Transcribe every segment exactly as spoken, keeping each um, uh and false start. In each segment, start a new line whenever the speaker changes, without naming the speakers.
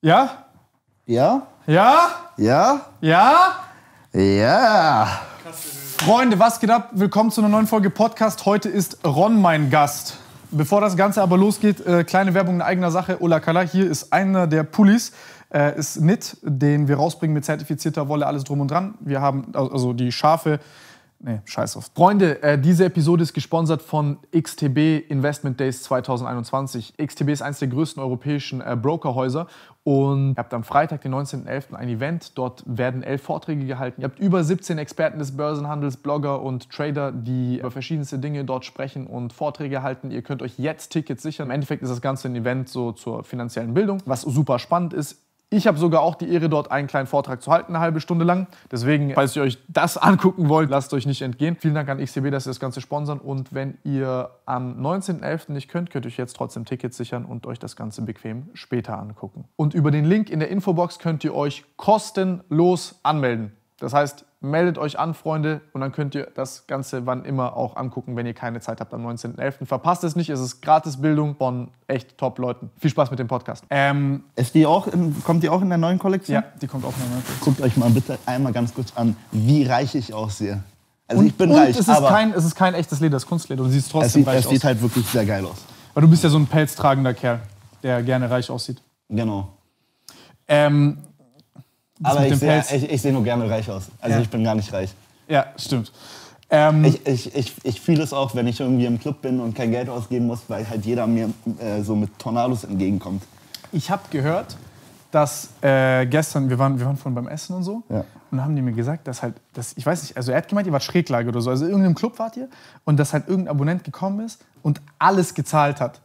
Ja?
Ja?
Ja?
Ja?
Ja?
Ja!
Freunde, was geht ab? Willkommen zu einer neuen Folge Podcast. Heute ist Ron mein Gast. Bevor das Ganze aber losgeht, äh, kleine Werbung in eigener Sache. Ola Kala, hier ist einer der Pullis. Äh, ist N I T, den wir rausbringen mit zertifizierter Wolle, alles drum und dran. Wir haben also die scharfe... Nee, scheiß auf. Freunde, äh, diese Episode ist gesponsert von X T B Investment Days zwanzig einundzwanzig. X T B ist eines der größten europäischen äh, Brokerhäuser und ihr habt am Freitag, den neunzehnten elften ein Event. Dort werden elf Vorträge gehalten. Ihr habt über siebzehn Experten des Börsenhandels, Blogger und Trader, die über verschiedenste Dinge dort sprechen und Vorträge halten. Ihr könnt euch jetzt Tickets sichern. Im Endeffekt ist das Ganze ein Event so zur finanziellen Bildung, was super spannend ist. Ich habe sogar auch die Ehre, dort einen kleinen Vortrag zu halten, eine halbe Stunde lang. Deswegen, falls ihr euch das angucken wollt, lasst euch nicht entgehen. Vielen Dank an X T B, dass sie das Ganze sponsern. Und wenn ihr am neunzehnten elften nicht könnt, könnt ihr euch jetzt trotzdem Tickets sichern und euch das Ganze bequem später angucken. Und über den Link in der Infobox könnt ihr euch kostenlos anmelden. Das heißt, meldet euch an, Freunde, und dann könnt ihr das Ganze wann immer auch angucken, wenn ihr keine Zeit habt am neunzehnten elften Verpasst es nicht, es ist Gratisbildung von echt Top-Leuten. Viel Spaß mit dem Podcast. Ähm,
Ist die auch in, kommt die auch in der neuen Kollektion?
ja, die kommt auch in der neuen Kollektion.
Guckt euch mal bitte einmal ganz kurz an, wie reich ich aussehe. Also
Und,
ich bin
und
reich,
es ist,
aber
kein, es ist kein echtes Leder, es ist Kunstleder. Du siehst
es
trotzdem
sieht,
reich
es
aus.
sieht halt wirklich sehr geil aus.
Weil du bist ja so ein pelztragender Kerl, der gerne reich aussieht.
Genau.
Ähm, das
Aber
mit
ich
dem
sehe
Pelz-
ich, ich seh nur gerne reich aus. Also
Ja.
ich bin gar nicht reich.
Ja, stimmt. Ähm,
Ich, ich, ich, ich fühle es auch, wenn ich irgendwie im Club bin und kein Geld ausgeben muss, weil halt jeder mir äh, so mit Tornados entgegenkommt.
Ich habe gehört, dass äh, gestern, wir waren, wir waren vorhin beim Essen und so,
Ja.
und dann haben die mir gesagt, dass halt, dass, ich weiß nicht, also er hat gemeint, ihr wart Schräglage oder so, also in irgendeinem Club wart ihr und dass halt irgendein Abonnent gekommen ist und alles gezahlt hat.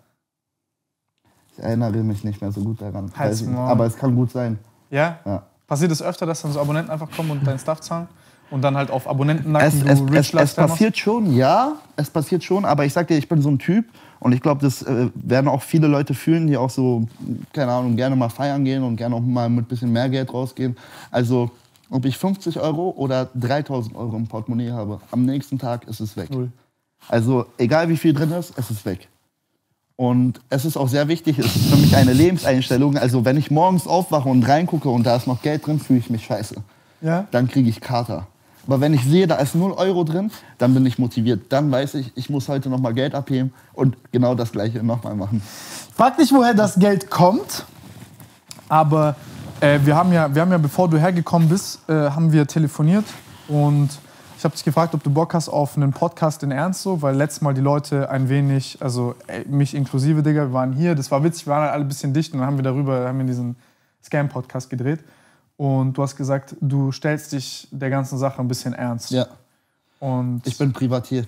Ich erinnere mich nicht mehr so gut daran.
Halt's
Weiß ich nicht.
Maul.
Aber es kann gut sein.
Ja?
Ja.
Passiert es öfter, dass dann so Abonnenten einfach kommen und deinen Stuff zahlen und dann halt auf
Es,
Abonnentennacken
es,
du
es,
Rich
es
Lifestyle
passiert schon, ja, es passiert schon, aber ich sag dir, ich bin so ein Typ und ich glaube, das äh, werden auch viele Leute fühlen, die auch so, keine Ahnung, gerne mal feiern gehen und gerne auch mal mit ein bisschen mehr Geld rausgehen. Also, ob ich fünfzig Euro oder dreitausend Euro im Portemonnaie habe, am nächsten Tag ist es weg.
Null.
Also, egal wie viel drin ist, es ist weg. Und es ist auch sehr wichtig, es ist für mich eine Lebenseinstellung. Also, wenn ich morgens aufwache und reingucke und da ist noch Geld drin, fühle ich mich scheiße.
Ja?
Dann kriege ich Kater. Aber wenn ich sehe, da ist null Euro drin, dann bin ich motiviert. Dann weiß ich, ich muss heute noch mal Geld abheben und genau das Gleiche nochmal machen.
Frag nicht, woher das Geld kommt, aber äh, wir, haben ja, wir haben ja, bevor du hergekommen bist, äh, haben wir telefoniert und ich habe dich gefragt, ob du Bock hast auf einen Podcast in Ernst so, weil letztes Mal die Leute ein wenig, also ey, mich inklusive, Digga, wir waren hier, das war witzig, wir waren halt alle ein bisschen dicht und dann haben wir darüber, haben wir diesen Scam-Podcast gedreht und du hast gesagt, du stellst dich der ganzen Sache ein bisschen ernst.
Ja,
Und
ich bin Privatier.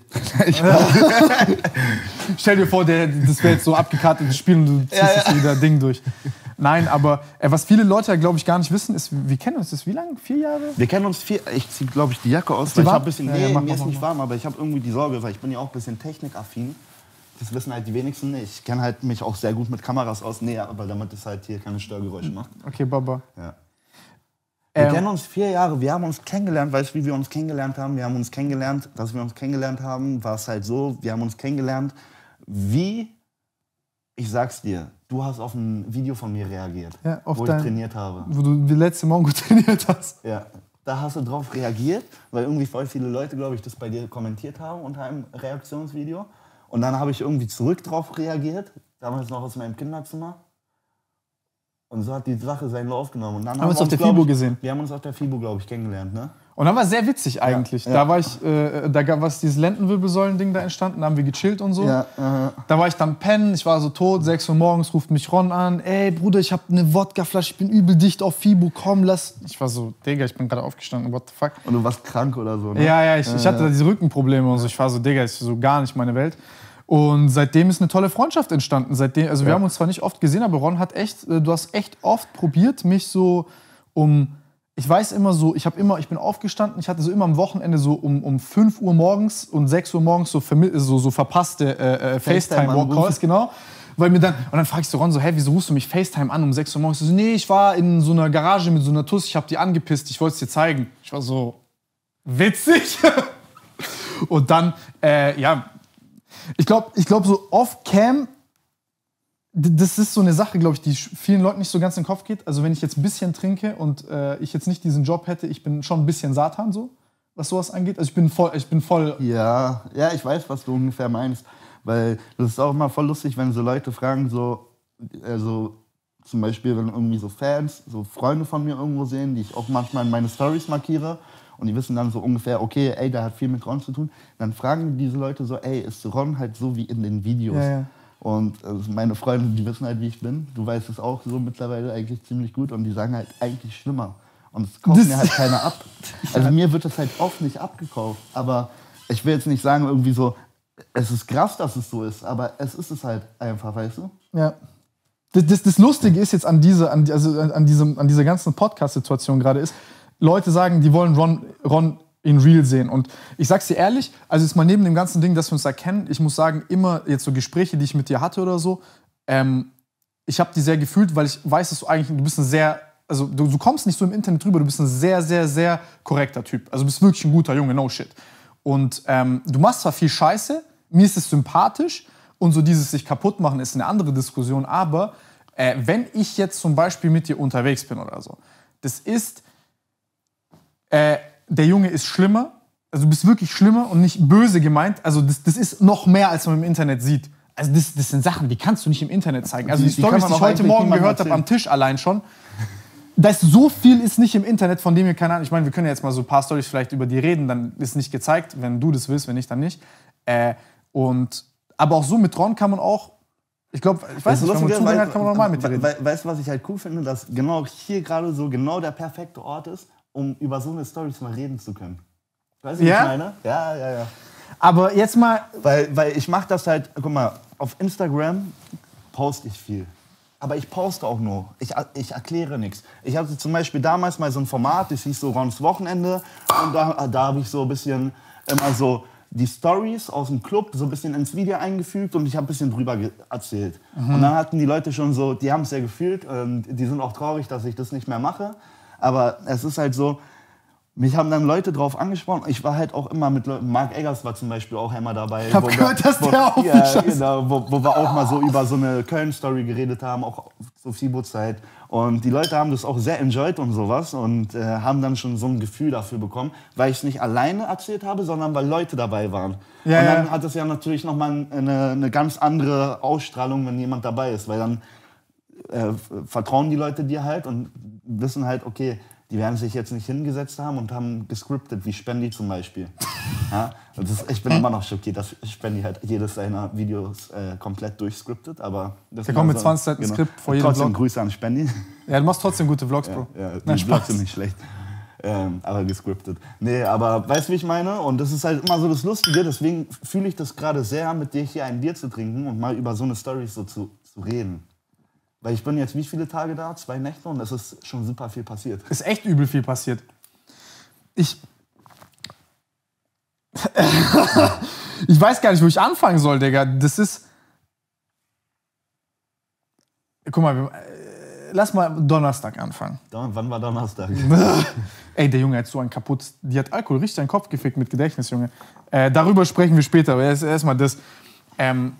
stell dir vor, der, das wäre jetzt so abgekartetes Spiel und du ziehst
Ja,
jetzt
ja.
wieder Ding durch. Nein, aber äh, was viele Leute, glaube ich, gar nicht wissen, ist, wir kennen uns das wie lange? Vier Jahre?
Wir kennen uns viel. Ich ziehe, glaube ich, die Jacke aus,
die
weil ich
warm?
habe ein bisschen,
Ja,
nee,
ja, mach,
mir
mach,
ist
mach,
nicht
mach.
warm, aber ich habe irgendwie die Sorge, weil ich bin ja auch ein bisschen technikaffin. Das wissen halt die wenigsten. Ich kenne halt mich auch sehr gut mit Kameras aus. Nee, aber damit es halt hier keine Störgeräusche macht.
Okay, Baba.
Ja. Wir
Ähm,
kennen uns vier Jahre, wir haben uns kennengelernt, weißt du, wie wir uns kennengelernt haben? Wir haben uns kennengelernt, dass wir uns kennengelernt haben, war es halt so, wir haben uns kennengelernt, wie, ich sag's dir, du hast auf ein Video von mir reagiert,
Ja, auf
wo
dein-
ich trainiert habe.
Wo du die letzte Mongo trainiert hast.
Ja, da hast du drauf reagiert, weil irgendwie voll viele Leute, glaube ich, das bei dir kommentiert haben unter einem Reaktionsvideo. Und dann habe ich irgendwie zurück drauf reagiert, damals noch aus meinem Kinderzimmer. Und so hat die Sache seinen Lauf genommen. Und dann
Haben wir uns auf der
glaub
FIBO
ich,
gesehen.
Wir haben uns auf der FIBO, glaube ich, kennengelernt, ne?
Und dann war es sehr witzig eigentlich.
Ja,
Da
ja.
war ich, äh, da gab es dieses Lendenwirbelsäulen-Ding da entstanden, da haben wir gechillt und so.
Ja, äh,
Da war ich dann pennen, ich war so tot, sechs Uhr morgens ruft mich Ron an. Ey, Bruder, ich hab eine Wodkaflasche, ich bin übel dicht auf FIBO, komm, lass. Ich war so, Digga, ich bin gerade aufgestanden, what the fuck.
und du warst krank oder so, ne?
Ja, ja, ich, ich hatte da diese Rückenprobleme und so. Ich war so, Digga, ist so gar nicht meine Welt. Und seitdem ist eine tolle Freundschaft entstanden. Seitdem, also wir
Ja.
haben uns zwar nicht oft gesehen, aber Ron hat echt, äh, du hast echt oft probiert, mich so um, ich weiß immer so, ich habe immer, ich bin aufgestanden, ich hatte so immer am Wochenende so um, um fünf Uhr morgens und sechs Uhr morgens so, vermi- so, so verpasste äh, äh, FaceTime-Calls,
FaceTime
genau. Weil mir dann, und dann fragst du Ron so, hä, wieso rufst du mich FaceTime an um sechs Uhr morgens? Ich so, nee, ich war in so einer Garage mit so einer Tuss, ich habe die angepisst, ich wollte es dir zeigen. Ich war so, witzig. Und dann, äh, ja, ich glaube, ich glaub, so off-cam das ist so eine Sache, glaube ich, die vielen Leuten nicht so ganz in den Kopf geht. Also wenn ich jetzt ein bisschen trinke und äh, ich jetzt nicht diesen Job hätte, ich bin schon ein bisschen Satan so, was sowas angeht. Also ich bin voll, ich bin voll...
Ja, ja, ich weiß, was du ungefähr meinst. Weil das ist auch immer voll lustig, wenn so Leute fragen, so, also zum Beispiel, wenn irgendwie so Fans, so Freunde von mir irgendwo sehen, die ich auch manchmal in meine Stories markiere und die wissen dann so ungefähr, okay, ey, der hat viel mit Ron zu tun, dann fragen diese Leute so, ey, ist Ron halt so wie in den Videos?
Ja, ja.
Und also meine Freunde, die wissen halt, wie ich bin. Du weißt es auch so mittlerweile eigentlich ziemlich gut und die sagen halt eigentlich schlimmer. Und es kauft
Das
mir halt keiner ab. Also mir wird das halt oft nicht abgekauft. Aber ich will jetzt nicht sagen irgendwie so, es ist krass, dass es so ist, aber es ist es halt einfach, weißt du?
Ja. Das, das, das Lustige ist jetzt an, diese, an, also an, diesem, an dieser ganzen Podcast-Situation gerade ist, Leute sagen, die wollen Ron, Ron in real sehen. Und ich sag's dir ehrlich, also jetzt mal neben dem ganzen Ding, dass wir uns da kennen, ich muss sagen, immer jetzt so Gespräche, die ich mit dir hatte oder so, ähm, ich habe die sehr gefühlt, weil ich weiß, dass du eigentlich, du bist ein sehr, also du, du kommst nicht so im Internet drüber, du bist ein sehr, sehr, sehr korrekter Typ. Also du bist wirklich ein guter Junge, no shit. Und ähm, du machst zwar viel Scheiße, mir ist es sympathisch und so dieses sich kaputt machen ist eine andere Diskussion, aber äh, wenn ich jetzt zum Beispiel mit dir unterwegs bin oder so, das ist, äh, der Junge ist schlimmer, also du bist wirklich schlimmer und nicht böse gemeint, also das, das ist noch mehr, als man im Internet sieht. Also das, das sind Sachen, die kannst du nicht im Internet zeigen. Also die, die Storys, die ich heute Morgen gehört habe am Tisch allein schon, da ist so viel ist nicht im Internet, von dem wir keine Ahnung, ich meine, wir können jetzt mal so ein paar Storys vielleicht über die reden, dann ist nicht gezeigt, wenn du das willst, wenn nicht, dann nicht. Äh, und, aber auch so mit Ron kann man auch, ich glaube, ich weiß nicht, wenn man zugehört hat, kann man normal mit dir reden.
We weißt du, was ich halt cool finde, dass genau hier gerade so genau der perfekte Ort ist, um über so eine Storys mal reden zu können. Weißt du,
ja?
was ich meine? Ja, ja, ja.
Aber jetzt mal...
Weil, weil ich mache das halt, guck mal, auf Instagram poste ich viel. Aber ich poste auch nur. Ich, ich erkläre nichts. Ich hatte zum Beispiel damals mal so ein Format, das hieß so Rons Wochenende. Und da, da habe ich so ein bisschen immer so die Stories aus dem Club so ein bisschen ins Video eingefügt und ich habe ein bisschen drüber erzählt. Mhm. Und dann hatten die Leute schon so, die haben es sehr gefühlt. Und die sind auch traurig, dass ich das nicht mehr mache. Aber es ist halt so, mich haben dann Leute drauf angesprochen. Ich war halt auch immer mit Leuten, Mark Eggers war zum Beispiel auch immer dabei.
Ich hab gehört, dass der auch
ja, genau, wo, wo wir auch mal so über so eine Köln-Story geredet haben, auch zur FIBO-Zeit. Und die Leute haben das auch sehr enjoyed und sowas und äh, haben dann schon so ein Gefühl dafür bekommen, weil ich es nicht alleine erzählt habe, sondern weil Leute dabei waren. Ja, und dann ja. hat es ja natürlich nochmal eine, eine ganz andere Ausstrahlung, wenn jemand dabei ist, weil dann äh, vertrauen die Leute dir halt und wissen halt, okay, die werden sich jetzt nicht hingesetzt haben und haben gescriptet, wie Spendi zum Beispiel. Ja, das, ich bin immer noch schockiert, dass Spendi halt jedes seiner Videos äh, komplett durchscriptet. Aber das
da kommt mit zwanzig Seiten genau. Skript vor jedem
trotzdem
Vlog.
Grüße an Spendi.
Ja, du machst trotzdem gute Vlogs, Bro.
Ja, ja, die
Nein,
Vlogs sind nicht schlecht. Ähm, aber gescriptet. Nee, aber weißt du, wie ich meine? Und das ist halt immer so das Lustige. Deswegen fühle ich das gerade sehr, mit dir hier ein Bier zu trinken und mal über so eine Story so zu, zu reden. Weil ich bin jetzt wie viele Tage da? Zwei Nächte und es ist schon super viel passiert.
Ist echt übel viel passiert. Ich... ich weiß gar nicht, wo ich anfangen soll, Digga. Das ist... Guck mal, wir... lass mal Donnerstag anfangen.
Don- wann war Donnerstag?
Ey, der Junge hat so einen kaputt... Die hat Alkohol richtig seinen Kopf gefickt mit Gedächtnis, Junge. Äh, darüber sprechen wir später, aber erst, erst mal das... Ähm,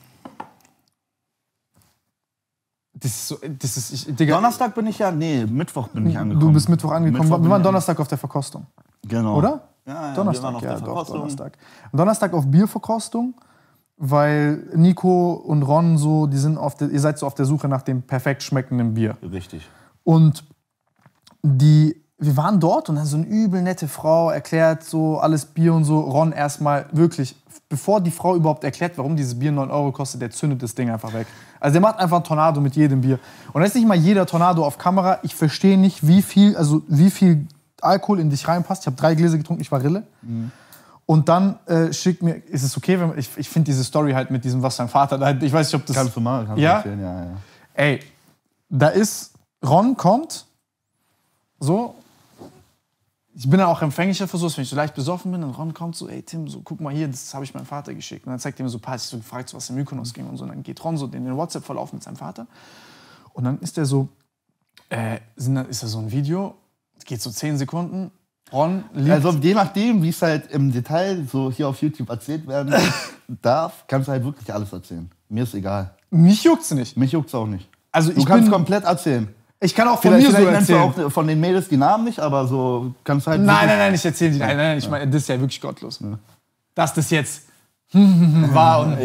Das ist so, das ist, ich, Digga,
Donnerstag bin ich ja, nee, Mittwoch bin ich angekommen.
Du bist Mittwoch angekommen.
Mittwoch
wir waren Donnerstag auf der Verkostung.
Genau.
Oder?
Ja, ja,
Donnerstag,
wir waren auf
ja,
der
doch,
Verkostung.
Donnerstag. Donnerstag auf Bierverkostung, weil Nico und Ron so, die sind auf der, ihr seid so auf der Suche nach dem perfekt schmeckenden Bier.
Richtig.
Und die, wir waren dort und dann so eine übel nette Frau erklärt so alles Bier und so. Ron erstmal wirklich, bevor die Frau überhaupt erklärt, warum dieses Bier neun Euro kostet, der zündet das Ding einfach weg. Also der macht einfach einen Tornado mit jedem Bier. Und da ist nicht mal jeder Tornado auf Kamera. Ich verstehe nicht, wie viel, also wie viel Alkohol in dich reinpasst. Ich habe drei Gläser getrunken, ich war Rille. Mhm. Und dann äh, schickt mir, ist es okay, wenn ich, ich finde diese Story halt mit diesem, was sein Vater da, ich weiß nicht, ob das...
Kannst du mal, kannst
ja?
du erzählen, ja, ja.
Ey, da ist, Ron kommt, so, ich bin dann auch empfänglicher für sowas, wenn ich so leicht besoffen bin, und Ron kommt so, ey Tim, so, guck mal hier, das habe ich meinem Vater geschickt. Und dann zeigt er mir so ein paar, ich so gefragt, so, was im Mykonos ging und so. Und dann geht Ron so in den WhatsApp-Verlauf mit seinem Vater. Und dann ist der so, äh, sind, ist da so ein Video, geht so zehn Sekunden, Ron liegt...
Also je nachdem, wie es halt im Detail so hier auf YouTube erzählt werden darf, kannst du halt wirklich alles erzählen. Mir ist egal.
Mich juckt's nicht.
Mich juckt's auch nicht.
Also
Du
ich
kannst
bin,
komplett erzählen.
ich kann auch von
Vielleicht,
mir so
vielleicht nennst du
erzählen.
auch von den Mädels die Namen nicht, aber so kannst du halt...
Nein,
wirklich-
nein, nein, ich erzähle die. Nein, nein, ich meine, das ist ja wirklich gottlos. Dass das jetzt war und...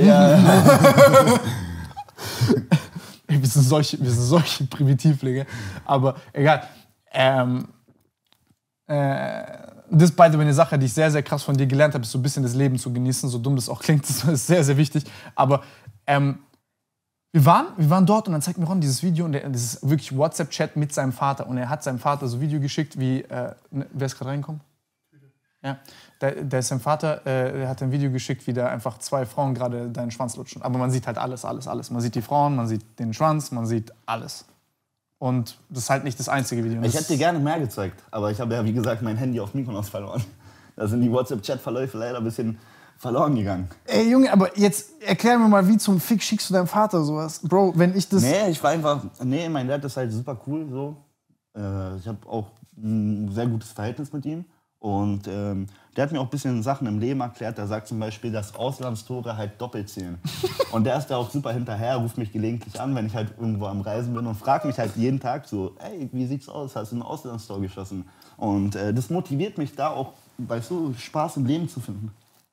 Ey, wir, sind solche, wir sind solche Primitivlinge. Aber egal. Ähm, äh, das ist beide eine Sache, die ich sehr, sehr krass von dir gelernt habe, ist so ein bisschen das Leben zu genießen. So dumm das auch klingt, das ist sehr, sehr wichtig. Aber ähm, wir, waren, wir waren dort und dann zeigt mir Ron dieses Video. Und der, das ist wirklich WhatsApp-Chat mit seinem Vater. Und er hat seinem Vater so ein Video geschickt, wie... Äh, wer ist gerade reingekommen? Ja, der, der ist sein Vater, äh, der hat ein Video geschickt, wie da einfach zwei Frauen gerade deinen Schwanz lutschen. Aber man sieht halt alles, alles, alles. Man sieht die Frauen, man sieht den Schwanz, man sieht alles. Und das ist halt nicht das einzige Video.
Ich
Das-
hätte dir gerne mehr gezeigt, aber ich habe ja, wie gesagt, mein Handy auf Mykonos verloren. Da sind die WhatsApp-Chat-Verläufe leider ein bisschen verloren gegangen.
Ey Junge, aber jetzt erklär mir mal, wie zum Fick schickst du deinem Vater sowas? Bro, wenn ich das...
Nee, ich war einfach, nee, mein Dad ist halt super cool so. Äh, ich habe auch ein sehr gutes Verhältnis mit ihm. Und ähm, der hat mir auch ein bisschen Sachen im Leben erklärt. Der sagt zum Beispiel, dass Auslandstore halt doppelt zählen. Und der ist da auch super hinterher, ruft mich gelegentlich an, wenn ich halt irgendwo am Reisen bin und fragt mich halt jeden Tag so, ey, wie sieht's aus? Hast du ein Auslandstor geschossen? Und äh, das motiviert mich da auch, weißt du, Spaß im Leben zu finden.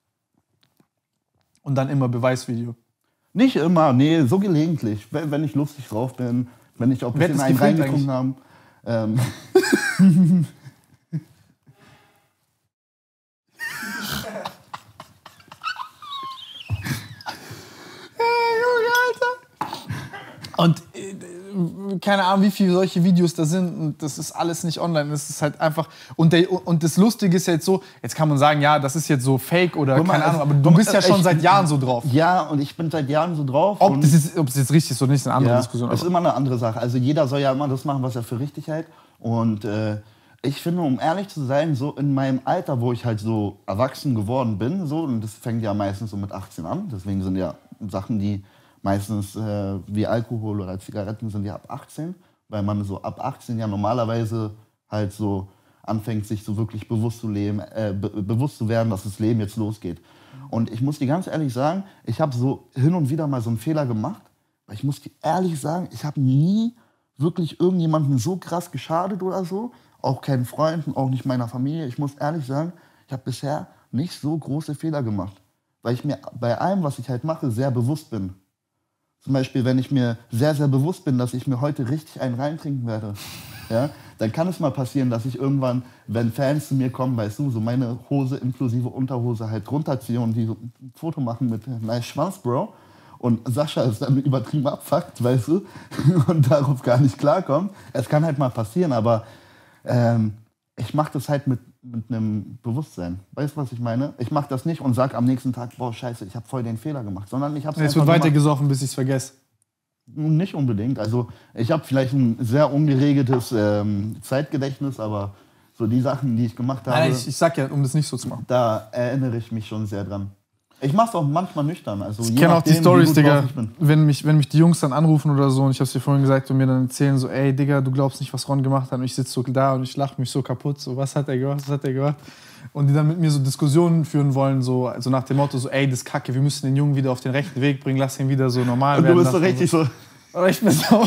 Und dann immer Beweisvideo.
Nicht immer, nee, so gelegentlich. Wenn, wenn ich lustig drauf bin, wenn ich auch ein
Wer hat
bisschen
das
einen
gefilmt
reingetrunken habe. Ähm,
Und äh, keine Ahnung, wie viele solche Videos da sind. Und das ist alles nicht online. Das ist halt einfach. Und, der, und das Lustige ist ja jetzt so, jetzt kann man sagen, ja, das ist jetzt so fake oder
Guck mal,
keine
also,
Ahnung, aber du
guck mal,
bist ja schon
ich-
seit Jahren so drauf.
ja, und ich bin seit Jahren so drauf.
Ob
und
das, ist, ob das jetzt richtig ist oder nicht, ist eine andere
ja,
Diskussion.
das ist
Aber
immer eine andere Sache. Also jeder soll ja immer das machen, was er für richtig hält. Und äh, ich finde, um ehrlich zu sein, so in meinem Alter, wo ich halt so erwachsen geworden bin, so, und das fängt ja meistens so mit achtzehn an, deswegen sind ja Sachen, die meistens äh, wie Alkohol oder Zigaretten sind ja ab achtzehn, weil man so ab achtzehn ja normalerweise halt so anfängt, sich so wirklich bewusst zu leben, äh, be bewusst zu werden, dass das Leben jetzt losgeht. Und ich muss dir ganz ehrlich sagen, ich habe so hin und wieder mal so einen Fehler gemacht, weil ich muss dir ehrlich sagen, ich habe nie wirklich irgendjemandem so krass geschadet oder so, auch keinen Freunden, auch nicht meiner Familie. Ich muss ehrlich sagen, ich habe bisher nicht so große Fehler gemacht, weil ich mir bei allem, was ich halt mache, sehr bewusst bin. Zum Beispiel, wenn ich mir sehr, sehr bewusst bin, dass ich mir heute richtig einen reintrinken werde, ja, dann kann es mal passieren, dass ich irgendwann, wenn Fans zu mir kommen, weißt du, so meine Hose inklusive Unterhose halt runterziehe und die so ein Foto machen mit nice Schwanz, Bro. Und Sascha ist dann übertrieben abfuckt, weißt du, und darauf gar nicht klarkommt. Es kann halt mal passieren, aber ähm, ich mache das halt mit, mit einem Bewusstsein. Weißt du, was ich meine? Ich mache das nicht und sag am nächsten Tag, boah, scheiße, ich habe voll den Fehler gemacht. Sondern ich habe es
es wird weiter gesoffen, bis ich es vergesse.
Nicht unbedingt. Also ich habe vielleicht ein sehr ungeregeltes ähm, Zeitgedächtnis, aber so die Sachen, die ich gemacht habe,
Nein, ich, ich sag ja, um das nicht so zu machen.
da erinnere ich mich schon sehr dran. Ich mache es auch manchmal nüchtern. Also
Ich
je
kenne auch die
nachdem, wie
Stories,
gut
Digga,
drauf ich bin.
wenn mich, wenn mich die Jungs dann anrufen oder so und ich hab's dir vorhin gesagt und mir dann erzählen so, ey Digga, du glaubst nicht, was Ron gemacht hat und ich sitze so da und ich lache mich so kaputt, so was hat er gemacht, was hat er gemacht und die dann mit mir so Diskussionen führen wollen, so also nach dem Motto so, ey, das ist Kacke, wir müssen den Jungen wieder auf den rechten Weg bringen, lass ihn wieder so normal
Und du
werden
bist so
lassen.
richtig so,
Oder ich bin so,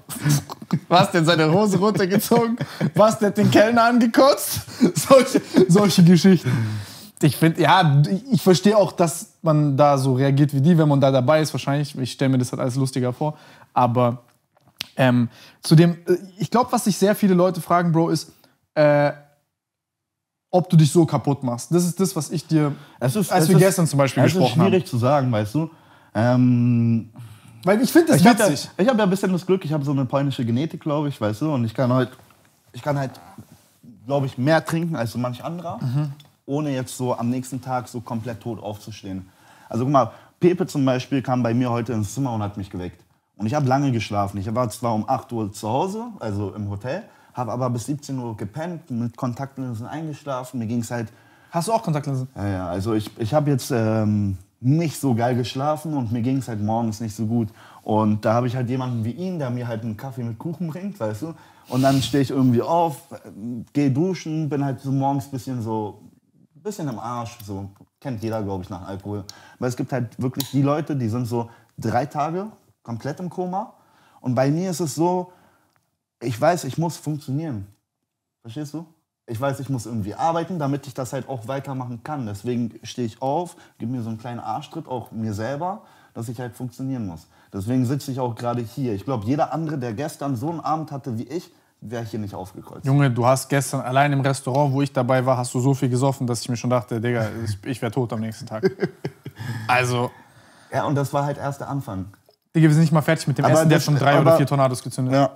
was denn seine Hose runtergezogen, was der hat den Kellner angekotzt, solche, solche Geschichten. Ich finde, ja, ich verstehe auch, dass man da so reagiert wie die, wenn man da dabei ist, wahrscheinlich. Ich stelle mir das halt alles lustiger vor. Aber ähm, zu dem, ich glaube, was sich sehr viele Leute fragen, Bro, ist, äh, ob du dich so kaputt machst. Das ist das, was ich dir,
es ist,
als
es
wir
ist,
gestern zum Beispiel
es ist
gesprochen haben.
schwierig zu sagen, weißt du. Ähm,
Weil ich finde das
ich habe ja,
witzig.
ich hab ja ein bisschen das Glück, ich habe so eine polnische Genetik, glaube ich, weißt du. Und ich kann halt, ich kann halt, glaube ich, mehr trinken als so manch anderer,
Mhm.
ohne jetzt so am nächsten Tag so komplett tot aufzustehen. Also guck mal, Pepe zum Beispiel kam bei mir heute ins Zimmer und hat mich geweckt. Und ich habe lange geschlafen. Ich war zwar um acht Uhr zu Hause, also im Hotel, habe aber bis siebzehn Uhr gepennt, mit Kontaktlinsen eingeschlafen. Mir ging es halt,
Hast du auch Kontaktlinsen?
ja, ja, also ich, ich habe jetzt ähm, nicht so geil geschlafen und mir ging es halt morgens nicht so gut. Und da habe ich halt jemanden wie ihn, der mir halt einen Kaffee mit Kuchen bringt, weißt du. Und dann stehe ich irgendwie auf, gehe duschen, bin halt so morgens ein bisschen so, bisschen im Arsch, so kennt jeder, glaube ich, nach Alkohol. Weil es gibt halt wirklich die Leute, die sind so drei Tage komplett im Koma. Und bei mir ist es so, ich weiß, ich muss funktionieren. Verstehst du? Ich weiß, ich muss irgendwie arbeiten, damit ich das halt auch weitermachen kann. Deswegen stehe ich auf, gebe mir so einen kleinen Arschtritt, auch mir selber, dass ich halt funktionieren muss. Deswegen sitze ich auch gerade hier. Ich glaube, jeder andere, der gestern so einen Abend hatte wie ich, wäre hier nicht aufgekreuzt.
Junge, du hast gestern allein im Restaurant, wo ich dabei war, hast du so viel gesoffen, dass ich mir schon dachte, Digga, ich wäre tot am nächsten Tag. Also...
Ja, und das war halt erst der Anfang.
Digga, wir sind nicht mal fertig mit dem
Aber
Essen, der
das-
hat schon drei
aber-
oder vier Tornados gezündet.
Ja.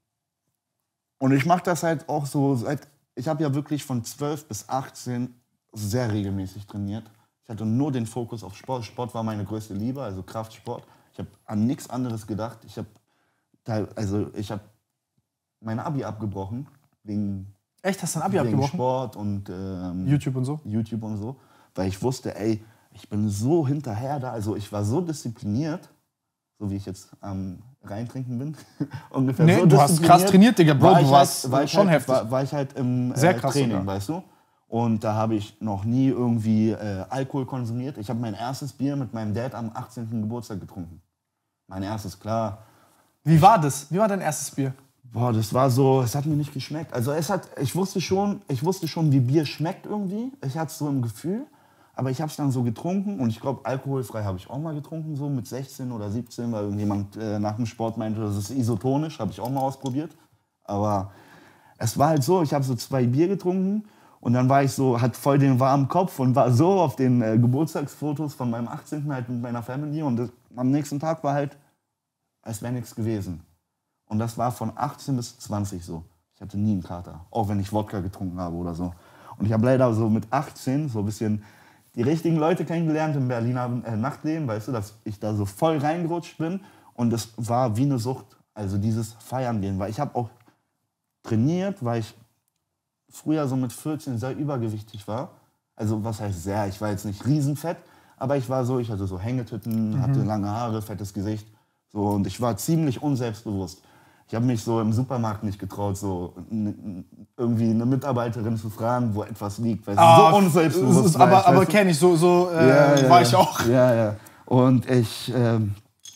Und ich mache das halt auch so seit... Ich habe ja wirklich von zwölf bis achtzehn sehr regelmäßig trainiert. Ich hatte nur den Fokus auf Sport. Sport war meine größte Liebe, also Kraftsport. Ich habe an nichts anderes gedacht. Ich habe also ich habe mein Abi abgebrochen wegen,
Echt, hast du ein Abi
wegen
abgebrochen?
Sport und ähm,
YouTube und so?
YouTube und so, weil ich wusste, ey, ich bin so hinterher da. Also ich war so diszipliniert, so wie ich jetzt am Reintrinken bin. Ungefähr
Nee,
so
du hast krass trainiert, Digga, Bro,
war
du
ich
warst
halt, war ich
schon
halt,
heftig.
War, war ich halt im
Sehr
äh,
krass
Training,
sogar.
weißt du? Und da habe ich noch nie irgendwie äh, Alkohol konsumiert. Ich habe mein erstes Bier mit meinem Dad am achtzehnten Geburtstag getrunken. Mein erstes, klar.
Wie war das? Wie war dein erstes Bier?
Boah, das war so, es hat mir nicht geschmeckt. Also es hat, ich wusste schon, ich wusste schon, wie Bier schmeckt irgendwie. Ich hatte es so im Gefühl. Aber ich habe es dann so getrunken und ich glaube, alkoholfrei habe ich auch mal getrunken, so mit sechzehn oder siebzehn, weil irgendjemand äh, nach dem Sport meinte, das ist isotonisch, habe ich auch mal ausprobiert. Aber es war halt so, ich habe so zwei Bier getrunken und dann war ich so, hatte voll den warmen Kopf und war so auf den äh, Geburtstagsfotos von meinem achtzehnten halt mit meiner Family und das, am nächsten Tag war halt, als wäre nichts gewesen. Und das war von achtzehn bis zwanzig so. Ich hatte nie einen Kater, auch wenn ich Wodka getrunken habe oder so. Und ich habe leider so mit achtzehn so ein bisschen die richtigen Leute kennengelernt im Berliner äh, Nachtleben, weißt du, dass ich da so voll reingerutscht bin und es war wie eine Sucht, also dieses Feiern gehen, weil ich habe auch trainiert, weil ich früher so mit vierzehn sehr übergewichtig war, also was heißt sehr, ich war jetzt nicht riesenfett, aber ich war so, ich hatte so Hängetitten, mhm. hatte lange Haare, fettes Gesicht, so und ich war ziemlich unselbstbewusst. Ich habe mich so im Supermarkt nicht getraut, so irgendwie eine Mitarbeiterin zu fragen, wo etwas liegt. Weil
ah,
so unselbstbewusst
ist,
war
aber
ich,
aber
weißt du?
kenne ich, so, so äh,
ja, ja,
war ich auch.
Ja, ja. Und ich... Ähm,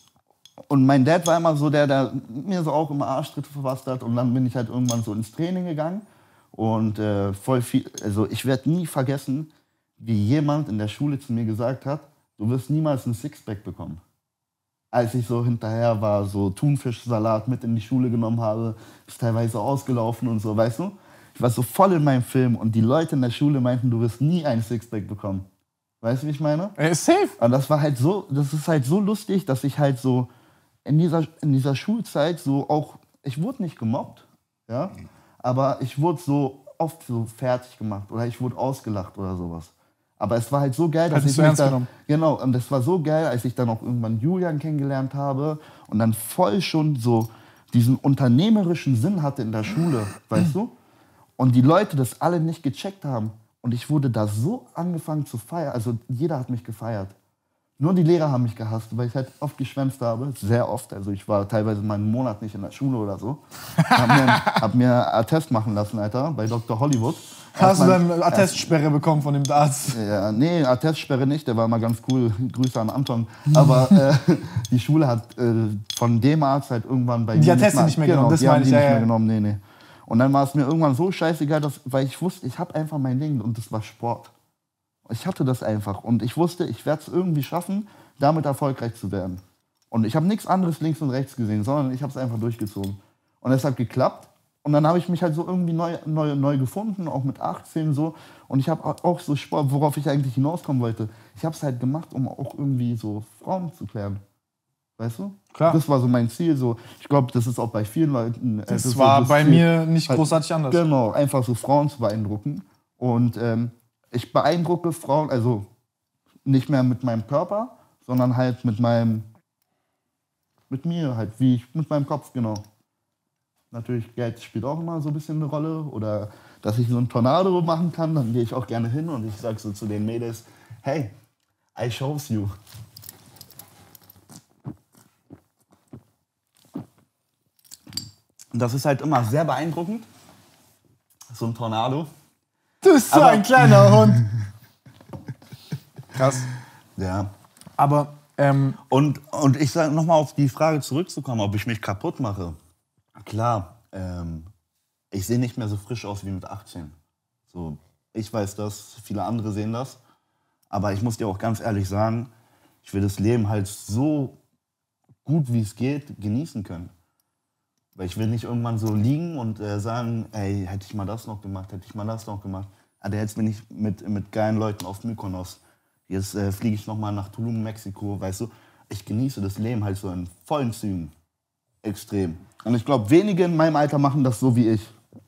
und mein Dad war immer so der, der mir so auch immer Arschtritte verpasst hat. Und dann bin ich halt irgendwann so ins Training gegangen. Und äh, voll viel... Also ich werde nie vergessen, wie jemand in der Schule zu mir gesagt hat, du wirst niemals ein Sixpack bekommen. Als ich so hinterher war, so Thunfischsalat mit in die Schule genommen habe, ist teilweise ausgelaufen und so, weißt du? Ich war so voll in meinem Film und die Leute in der Schule meinten, du wirst nie ein Sixpack bekommen. Weißt du, wie ich meine?
Ey, safe.
Und das war halt so, das ist halt so lustig, dass ich halt so in dieser, in dieser Schulzeit so auch, ich wurde nicht gemobbt, ja, aber ich wurde so oft so fertig gemacht oder ich wurde ausgelacht oder sowas. Aber es war halt so geil, dass
Hattest
ich
du
mich
ernst
da,
genommen?
genau, und das war so geil, als ich dann auch irgendwann Julian kennengelernt habe und dann voll schon so diesen unternehmerischen Sinn hatte in der Schule, weißt du? Und die Leute das alle nicht gecheckt haben. Und ich wurde da so angefangen zu feiern, also jeder hat mich gefeiert. Nur die Lehrer haben mich gehasst, weil ich halt oft geschwänzt habe, sehr oft. Also ich war teilweise mal einen Monat nicht in der Schule oder so. Hab mir, hab mir Attest machen lassen, Alter, bei Doktor Hollywood.
Hast du
mein-
dann eine Attestsperre bekommen von dem Arzt?
Ja, nee, Attestsperre nicht, der war mal ganz cool. Grüße an Anton. Aber äh, die Schule hat äh, von dem Arzt halt irgendwann bei
Die
mir
Atteste nicht mehr
genau,
genommen, das
die haben
meine
die
ich, ja,
nicht mehr
ja.
genommen, nee, nee. Und dann war es mir irgendwann so scheißegal, dass, weil ich wusste, ich habe einfach mein Ding und das war Sport. Ich hatte das einfach und ich wusste, ich werde es irgendwie schaffen, damit erfolgreich zu werden. Und ich habe nichts anderes links und rechts gesehen, sondern ich habe es einfach durchgezogen. Und es hat geklappt. Und dann habe ich mich halt so irgendwie neu, neu, neu gefunden, auch mit achtzehn so. Und ich habe auch so Sport, worauf ich eigentlich hinauskommen wollte. Ich habe es halt gemacht, um auch irgendwie so Frauen zu klären. Weißt du?
Klar.
Das war so mein Ziel. So. Ich glaube, das ist auch bei vielen Leuten. äh,
Das
ist so
war
das
bei
Ziel.
mir nicht
Halt,
großartig anders.
Genau, einfach so Frauen zu beeindrucken. Und ähm, ich beeindrucke Frauen, also nicht mehr mit meinem Körper, sondern halt mit meinem, mit mir halt, wie ich, mit meinem Kopf, genau. Natürlich, Geld spielt auch immer so ein bisschen eine Rolle. Oder dass ich so einen Tornado machen kann, dann gehe ich auch gerne hin und ich sage so zu den Mädels, hey, I shows you. Und das ist halt immer sehr beeindruckend, so ein Tornado.
Du bist so
Aber-
ein kleiner Hund. Krass.
Ja.
Aber Ähm,
und, und ich sage nochmal auf die Frage zurückzukommen, ob ich mich kaputt mache. Klar, ähm, ich sehe nicht mehr so frisch aus wie mit achtzehn. So, ich weiß das, viele andere sehen das. Aber ich muss dir auch ganz ehrlich sagen, ich will das Leben halt so gut wie es geht genießen können. Weil ich will nicht irgendwann so liegen und äh, sagen, ey, hätte ich mal das noch gemacht, hätte ich mal das noch gemacht. Aber jetzt bin ich mit, mit geilen Leuten auf Mykonos. Jetzt äh, fliege ich nochmal nach Tulum, Mexiko, weißt du. Ich genieße das Leben halt so in vollen Zügen. Extrem. Und ich glaube, wenige in meinem Alter machen das so wie ich.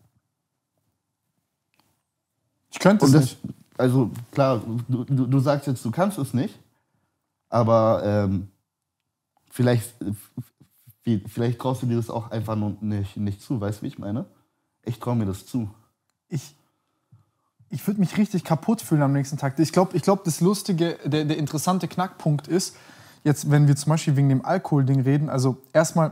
Ich könnte es
das,
nicht.
Also klar, du, du, du sagst jetzt, du kannst es nicht. Aber ähm, vielleicht, vielleicht traust du dir das auch einfach nur nicht, nicht zu. Weißt du, wie ich meine? Ich traue mir das zu.
Ich, ich würde mich richtig kaputt fühlen am nächsten Tag. Ich glaube, ich glaub, das Lustige, der, der interessante Knackpunkt ist, jetzt, wenn wir zum Beispiel wegen dem Alkohol-Ding reden, also erstmal,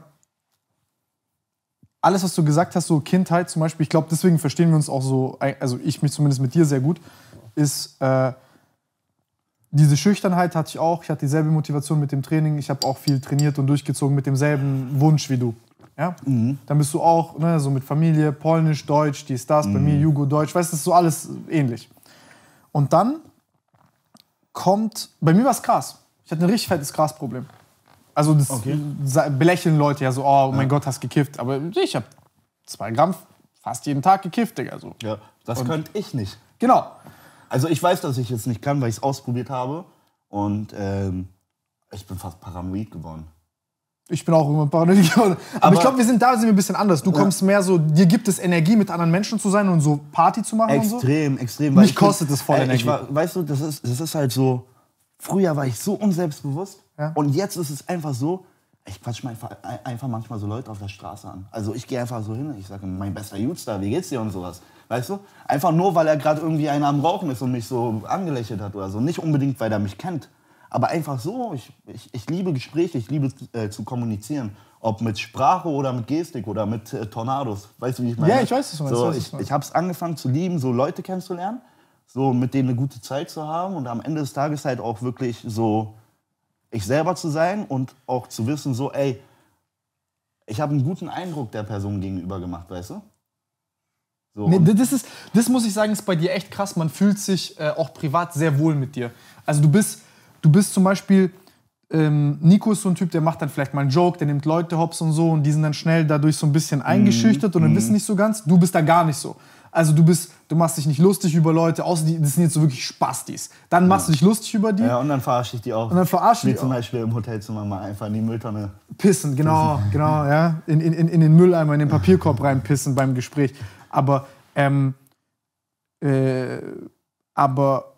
alles, was du gesagt hast, so Kindheit zum Beispiel, ich glaube, deswegen verstehen wir uns auch so, also ich mich zumindest mit dir sehr gut, ist äh, diese Schüchternheit hatte ich auch. Ich hatte dieselbe Motivation mit dem Training. Ich habe auch viel trainiert und durchgezogen mit demselben Wunsch wie du. Ja? Mhm. Dann bist du auch ne, so mit Familie, Polnisch, Deutsch, dies, das, mhm. bei mir Jugo, Deutsch, weißt du, das ist so alles ähnlich. Und dann kommt, bei mir war es krass. Ich hatte ein richtig fettes Grasproblem. Also das okay. belächeln Leute ja so, oh mein ja. Gott, hast gekifft. Aber ich habe zwei Gramm fast jeden Tag gekifft, Digga. So.
Ja, das und könnte ich nicht.
Genau.
Also ich weiß, dass ich es nicht kann, weil ich es ausprobiert habe. Und ähm, ich bin fast paranoid geworden.
Ich bin auch immer paranoid geworden. Aber, Aber ich glaube, wir sind da sind wir ein bisschen anders. Du ja. kommst mehr so, dir gibt es Energie, mit anderen Menschen zu sein und so Party zu machen
extrem,
und so.
Extrem, extrem.
Mich kostet es voll
ey,
Energie.
Ich war, weißt du, das ist, das ist halt so, früher war ich so unselbstbewusst. Ja. Und jetzt ist es einfach so, ich quatsch mal einfach, einfach manchmal so Leute auf der Straße an. Also ich gehe einfach so hin, ich sage, mein bester Jutstar, wie geht's dir und sowas. Weißt du? Einfach nur, weil er gerade irgendwie einer am Rauchen ist und mich so angelächelt hat oder so. Nicht unbedingt, weil er mich kennt. Aber einfach so, ich, ich, ich liebe Gespräche, ich liebe äh, zu kommunizieren. Ob mit Sprache oder mit Gestik oder mit äh, Tornados. Weißt du, wie ich meine?
Ja, ich weiß es.
So, ich ich habe es angefangen zu lieben, so Leute kennenzulernen, so mit denen eine gute Zeit zu haben und am Ende des Tages halt auch wirklich so ich selber zu sein und auch zu wissen, so, ey, ich habe einen guten Eindruck der Person gegenüber gemacht, weißt du? So,
nee, das, ist, das muss ich sagen, ist bei dir echt krass. Man fühlt sich äh, auch privat sehr wohl mit dir. Also du bist, du bist zum Beispiel, ähm, Nico ist so ein Typ, der macht dann vielleicht mal einen Joke, der nimmt Leute hops und so und die sind dann schnell dadurch so ein bisschen eingeschüchtert mm, und dann mm. wissen nicht so ganz. Du bist da gar nicht so. Also du bist, du machst dich nicht lustig über Leute, außer die, das sind jetzt so wirklich Spastis. Dann machst ja. du dich lustig über die.
Ja, und dann verarsche ich die auch.
Und dann verarsche ich die
zum Beispiel im Hotelzimmer mal einfach in die Mülltonne.
Pissen, genau, pissen. genau, ja. In, in, in den Mülleimer, in den Papierkorb reinpissen beim Gespräch. Aber, ähm, äh, aber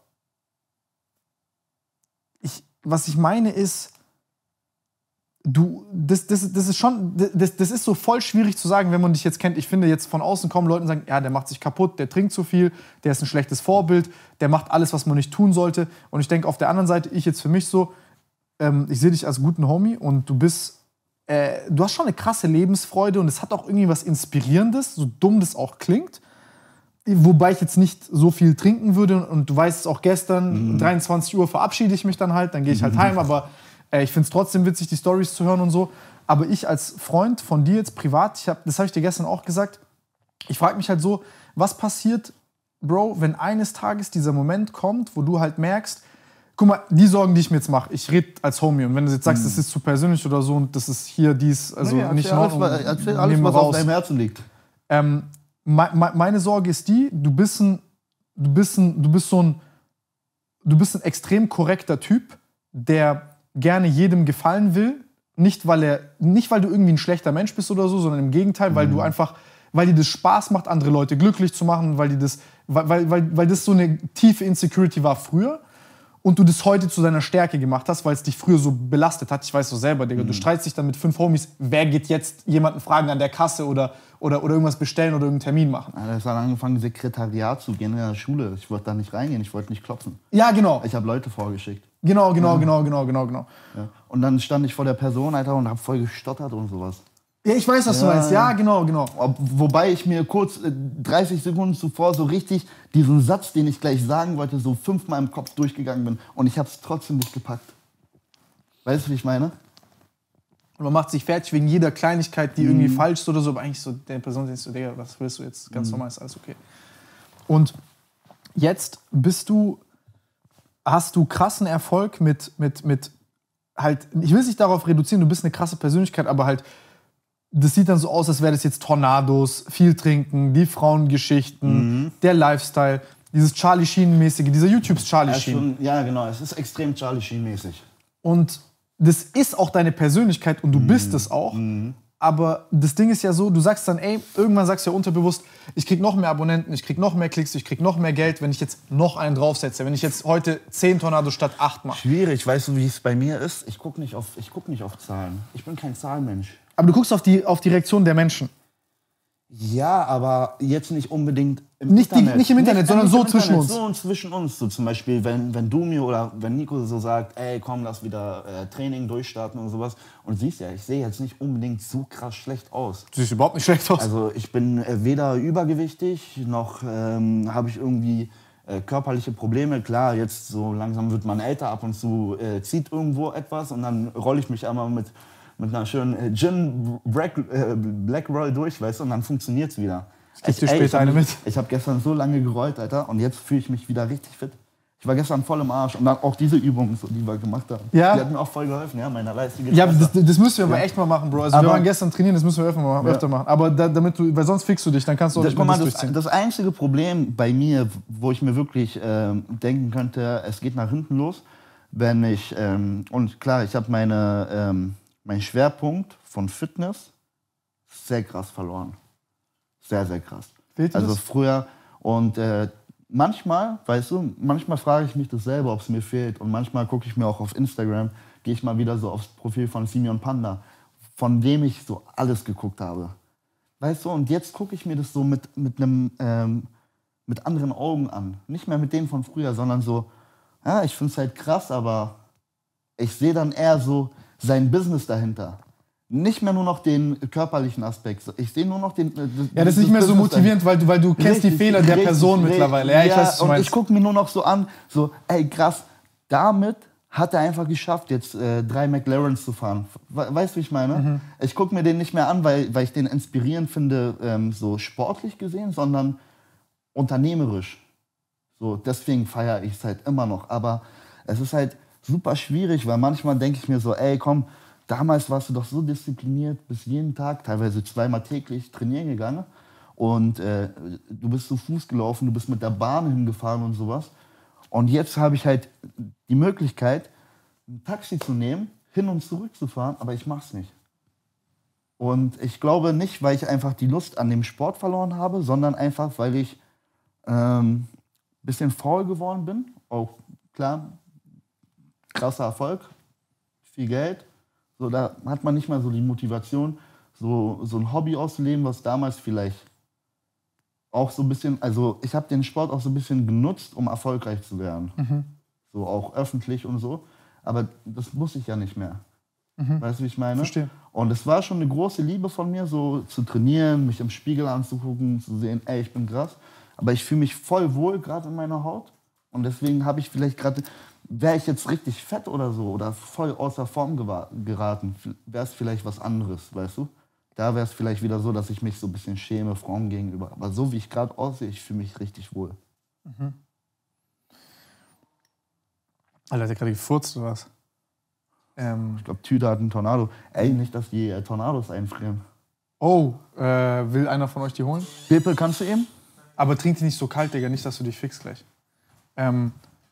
ich, was ich meine ist, du, das, das, das ist schon, das, das ist so voll schwierig zu sagen, wenn man dich jetzt kennt. Ich finde, jetzt von außen kommen Leute und sagen, ja, der macht sich kaputt, der trinkt zu viel, der ist ein schlechtes Vorbild, der macht alles, was man nicht tun sollte. Und ich denke, auf der anderen Seite, ich jetzt für mich so, ähm, ich sehe dich als guten Homie und du bist, äh, du hast schon eine krasse Lebensfreude und es hat auch irgendwie was Inspirierendes, so dumm das auch klingt. Wobei ich jetzt nicht so viel trinken würde und du weißt es auch gestern, mhm. dreiundzwanzig Uhr verabschiede ich mich dann halt, dann gehe ich halt mhm. heim, aber ich finde es trotzdem witzig, die Storys zu hören und so. Aber ich als Freund von dir jetzt privat, ich hab, das habe ich dir gestern auch gesagt, ich frage mich halt so, was passiert, Bro, wenn eines Tages dieser Moment kommt, wo du halt merkst, guck mal, die Sorgen, die ich mir jetzt mache, ich rede als Homie und wenn du jetzt sagst, mhm. das ist zu persönlich oder so und das ist hier dies, also
nee,
nicht in Ordnung,
alles, erzähl alles, was auf deinem Herzen liegt.
Ähm, me, me, meine Sorge ist die, du bist ein, du bist ein, du bist so ein, du bist ein extrem korrekter Typ, der gerne jedem gefallen will, nicht weil er, nicht weil du irgendwie ein schlechter Mensch bist oder so, sondern im Gegenteil, weil mhm. du einfach, weil dir das Spaß macht, andere Leute glücklich zu machen, weil dir das, weil, weil, weil das so eine tiefe Insecurity war früher und du das heute zu deiner Stärke gemacht hast, weil es dich früher so belastet hat. Ich weiß so selber, Digga, mhm. du streitst dich dann mit fünf Homies, wer geht jetzt jemanden fragen an der Kasse oder, oder, oder irgendwas bestellen oder irgendeinen Termin machen.
Ja, das hat angefangen, Sekretariat zu gehen in der Schule. Ich wollte da nicht reingehen, ich wollte nicht klopfen.
Ja, genau.
Ich habe Leute vorgeschickt.
Genau, genau, ja. genau, genau, genau, genau.
Ja. Und dann stand ich vor der Person, Alter, und hab voll gestottert und sowas.
Ja, ich weiß, was ja. du meinst. Ja, genau, genau.
Wobei ich mir kurz äh, dreißig Sekunden zuvor so richtig diesen Satz, den ich gleich sagen wollte, so fünfmal im Kopf durchgegangen bin. Und ich hab's trotzdem nicht gepackt. Weißt du, wie ich meine?
Und man macht sich fertig wegen jeder Kleinigkeit, die mm. irgendwie falsch ist oder so, aber eigentlich so der Person denkst du, Digga, was willst du jetzt? Ganz mm. normal, ist alles okay. Und jetzt bist du, hast du krassen Erfolg mit, mit, mit halt, ich will es nicht darauf reduzieren, du bist eine krasse Persönlichkeit, aber halt, das sieht dann so aus, als wäre das jetzt Tornados, viel trinken, die Frauengeschichten, mhm. der Lifestyle, dieses Charlie Sheen-mäßige, dieser YouTubes Charlie
ja,
Sheen.
Schon, ja, genau, es ist extrem Charlie Sheen-mäßig.
Und das ist auch deine Persönlichkeit und du mhm. bist es auch. Mhm. Aber das Ding ist ja so, du sagst dann, ey, irgendwann sagst du ja unterbewusst, ich krieg noch mehr Abonnenten, ich krieg noch mehr Klicks, ich krieg noch mehr Geld, wenn ich jetzt noch einen draufsetze. Wenn ich jetzt heute zehn Tornados statt acht mache.
Schwierig, weißt du, wie es bei mir ist? Ich guck nicht auf, ich guck nicht auf Zahlen. Ich bin kein Zahlenmensch.
Aber du guckst auf die, auf die Reaktion der Menschen.
Ja, aber jetzt nicht unbedingt im
nicht
Internet.
Die, nicht im Internet, nicht, sondern
nicht
so
im
zwischen
Internet,
uns.
So und zwischen uns. So zum Beispiel, wenn, wenn du mir oder wenn Nico so sagt, ey, komm, lass wieder äh, Training durchstarten und sowas. Und siehst ja, ich sehe jetzt nicht unbedingt so krass schlecht aus.
Du siehst überhaupt nicht schlecht aus.
Also ich bin äh, weder übergewichtig, noch ähm, habe ich irgendwie äh, körperliche Probleme. Klar, jetzt so langsam wird man älter, ab und zu äh, zieht irgendwo etwas und dann rolle ich mich einmal mit, mit einer schönen Gin Black, äh, Black Roll durch, weißt du, und dann funktioniert es wieder.
Ich, dir später
ey, ich
eine mit.
Ich habe gestern so lange gerollt, Alter, und jetzt fühle ich mich wieder richtig fit. Ich war gestern voll im Arsch und dann auch diese Übungen, so, die wir gemacht haben,
ja?
die hat mir auch voll geholfen, ja, meiner Leistung.
Ja, das, das müssen wir aber ja. echt mal machen, Bro. Also
aber
wir waren gestern trainieren, das müssen wir öfter, mal, öfter ja. machen. Aber da, damit du, weil sonst fickst du dich, dann kannst du auch
das,
nicht mehr das,
das
durchziehen.
Das einzige Problem bei mir, wo ich mir wirklich ähm, denken könnte, es geht nach hinten los, wenn ich, ähm, und klar, ich habe meine, ähm, meinen Schwerpunkt von Fitness sehr krass verloren. Sehr, sehr krass. Also früher und äh, manchmal, weißt du, manchmal frage ich mich das selber, ob es mir fehlt. Und manchmal gucke ich mir auch auf Instagram, gehe ich mal wieder so aufs Profil von Simeon Panda, von dem ich so alles geguckt habe. Weißt du, und jetzt gucke ich mir das so mit, mit, einem, ähm, mit anderen Augen an. Nicht mehr mit denen von früher, sondern so, ja, ich finde es halt krass, aber ich sehe dann eher so sein Business dahinter. Nicht mehr nur noch den körperlichen Aspekt. Ich sehe nur noch den... Das,
ja, das ist nicht mehr so motivierend, weil du, weil du kennst richtig, die Fehler der richtig, Person richtig, mittlerweile. Ja, ich
ja,
weiß, was du
und
meinst.
Ich gucke mir nur noch so an, so, ey, krass, damit hat er einfach geschafft, jetzt äh, drei McLarens zu fahren. Weißt du, wie ich meine? Mhm. Ich gucke mir den nicht mehr an, weil, weil ich den inspirierend finde, ähm, so sportlich gesehen, sondern unternehmerisch. So, deswegen feiere ich es halt immer noch. Aber es ist halt super schwierig, weil manchmal denke ich mir so, ey, komm, damals warst du doch so diszipliniert, bis jeden Tag, teilweise zweimal täglich trainieren gegangen. Und äh, du bist zu Fuß gelaufen, du bist mit der Bahn hingefahren und sowas. Und jetzt habe ich halt die Möglichkeit, ein Taxi zu nehmen, hin und zurück zu fahren, aber ich mach's nicht. Und ich glaube nicht, weil ich einfach die Lust an dem Sport verloren habe, sondern einfach, weil ich ähm, ein bisschen faul geworden bin. Auch klar, krasser Erfolg, viel Geld. So, da hat man nicht mehr so die Motivation, so, so ein Hobby auszuleben, was damals vielleicht auch so ein bisschen, also ich habe den Sport auch so ein bisschen genutzt, um erfolgreich zu werden. Mhm. So auch öffentlich und so. Aber das muss ich ja nicht mehr. Mhm. Weißt du, wie ich meine?
Verstehe.
Und es war schon eine große Liebe von mir, so zu trainieren, mich im Spiegel anzugucken, zu sehen, ey, ich bin krass. Aber ich fühle mich voll wohl gerade in meiner Haut. Und deswegen habe ich vielleicht gerade... Wäre ich jetzt richtig fett oder so oder voll außer Form geraten, wäre es vielleicht was anderes, weißt du? Da wäre es vielleicht wieder so, dass ich mich so ein bisschen schäme Frauen gegenüber. Aber so wie ich gerade aussehe, ich fühle mich richtig wohl.
Mhm. Alter, hat der gerade gefurzt oder was? Ähm.
Ich glaube, Tüte hat einen Tornado. Ey, nicht, dass die äh, Tornados einfrieren.
Oh, äh, will einer von euch die holen?
Pepe, kannst du eben?
Aber trink die nicht so kalt, Digga, nicht, dass du dich fix gleich. Ähm.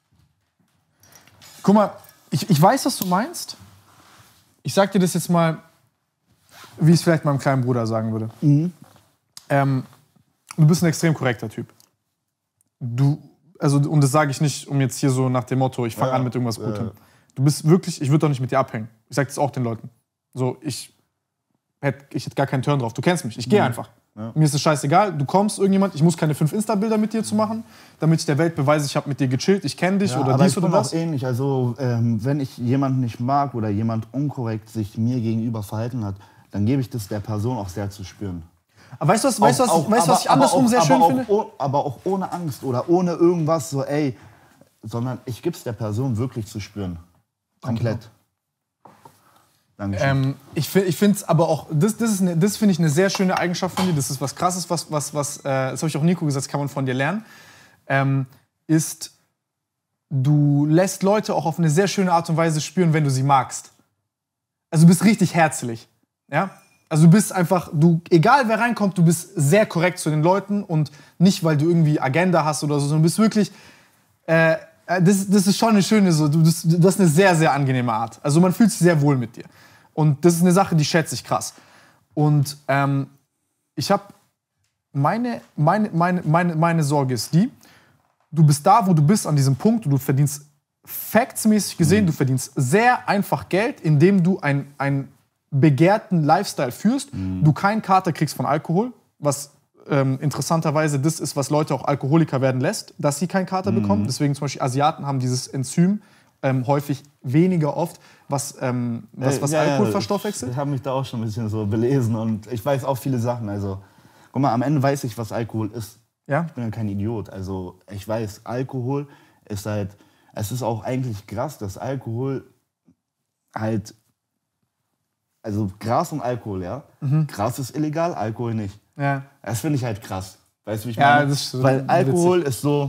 Guck mal, ich, ich weiß, was du meinst. Ich sag dir das jetzt mal, wie ich es vielleicht meinem kleinen Bruder sagen würde. Mhm. Ähm, du bist ein extrem korrekter Typ. Du, also, und das sage ich nicht, um jetzt hier so nach dem Motto, ich fange ja, an mit irgendwas Gutem. Ja. Du bist wirklich, ich würde doch nicht mit dir abhängen. Ich sag das auch den Leuten. So, ich hätte ich hätt gar keinen Turn drauf. Du kennst mich, ich gehe mhm. einfach. Ja. Mir ist es scheißegal, du kommst, irgendjemand, ich muss keine fünf Insta-Bilder mit dir zu machen, damit ich der Welt beweise, ich habe mit dir gechillt, ich kenne dich ja, oder
aber
dies
ich
oder
bin
das.
Auch ähnlich. Also ähm, wenn ich jemanden nicht mag oder jemand unkorrekt sich mir gegenüber verhalten hat, dann gebe ich das der Person auch sehr zu spüren.
Aber weißt du, was, weißt, auch, was, auch, weißt, aber, was ich andersrum
auch,
sehr schön
aber
finde?
Auch, aber auch ohne Angst oder ohne irgendwas so, ey, sondern ich gebe es der Person wirklich zu spüren. Komplett.
Okay.
Dankeschön.
Ähm, ich fi- ich finde es aber auch, das, das, ist eine- das finde ich eine sehr schöne Eigenschaft von dir, das ist was Krasses, was, was, was äh, das habe ich auch Nico gesagt, das kann man von dir lernen, ähm, ist, du lässt Leute auch auf eine sehr schöne Art und Weise spüren, wenn du sie magst. Also du bist richtig herzlich, ja? Also du bist einfach, du, egal wer reinkommt, du bist sehr korrekt zu den Leuten und nicht, weil du irgendwie Agenda hast oder so, sondern du bist wirklich, äh, das, das ist schon eine schöne, so, du, das, das ist eine sehr, sehr angenehme Art. Also man fühlt sich sehr wohl mit dir. Und das ist eine Sache, die schätze ich krass. Und ähm, ich habe, meine, meine, meine, meine, meine Sorge ist die, du bist da, wo du bist, an diesem Punkt, und du verdienst factsmäßig gesehen, mhm. du verdienst sehr einfach Geld, indem du ein, ein begehrten Lifestyle führst, mhm. du keinen Kater kriegst von Alkohol, was ähm, interessanterweise das ist, was Leute auch Alkoholiker werden lässt, dass sie keinen Kater mhm. bekommen. Deswegen zum Beispiel Asiaten haben dieses Enzym ähm, häufig weniger oft, was, ähm, was, was
ja,
Alkohol
ja,
verstoffwechselt.
Ich habe mich da auch schon ein bisschen so belesen und ich weiß auch viele Sachen. Also, guck mal, am Ende weiß ich, was Alkohol ist.
Ja?
Ich bin ja kein Idiot. Also, ich weiß, Alkohol ist halt, es ist auch eigentlich krass, dass Alkohol halt, also Gras und Alkohol, ja. Mhm. Gras ist illegal, Alkohol nicht.
Ja.
Das finde ich halt krass. Weißt du, wie ich
ja,
meine?
Das ist so
Weil Alkohol
witzig.
ist so,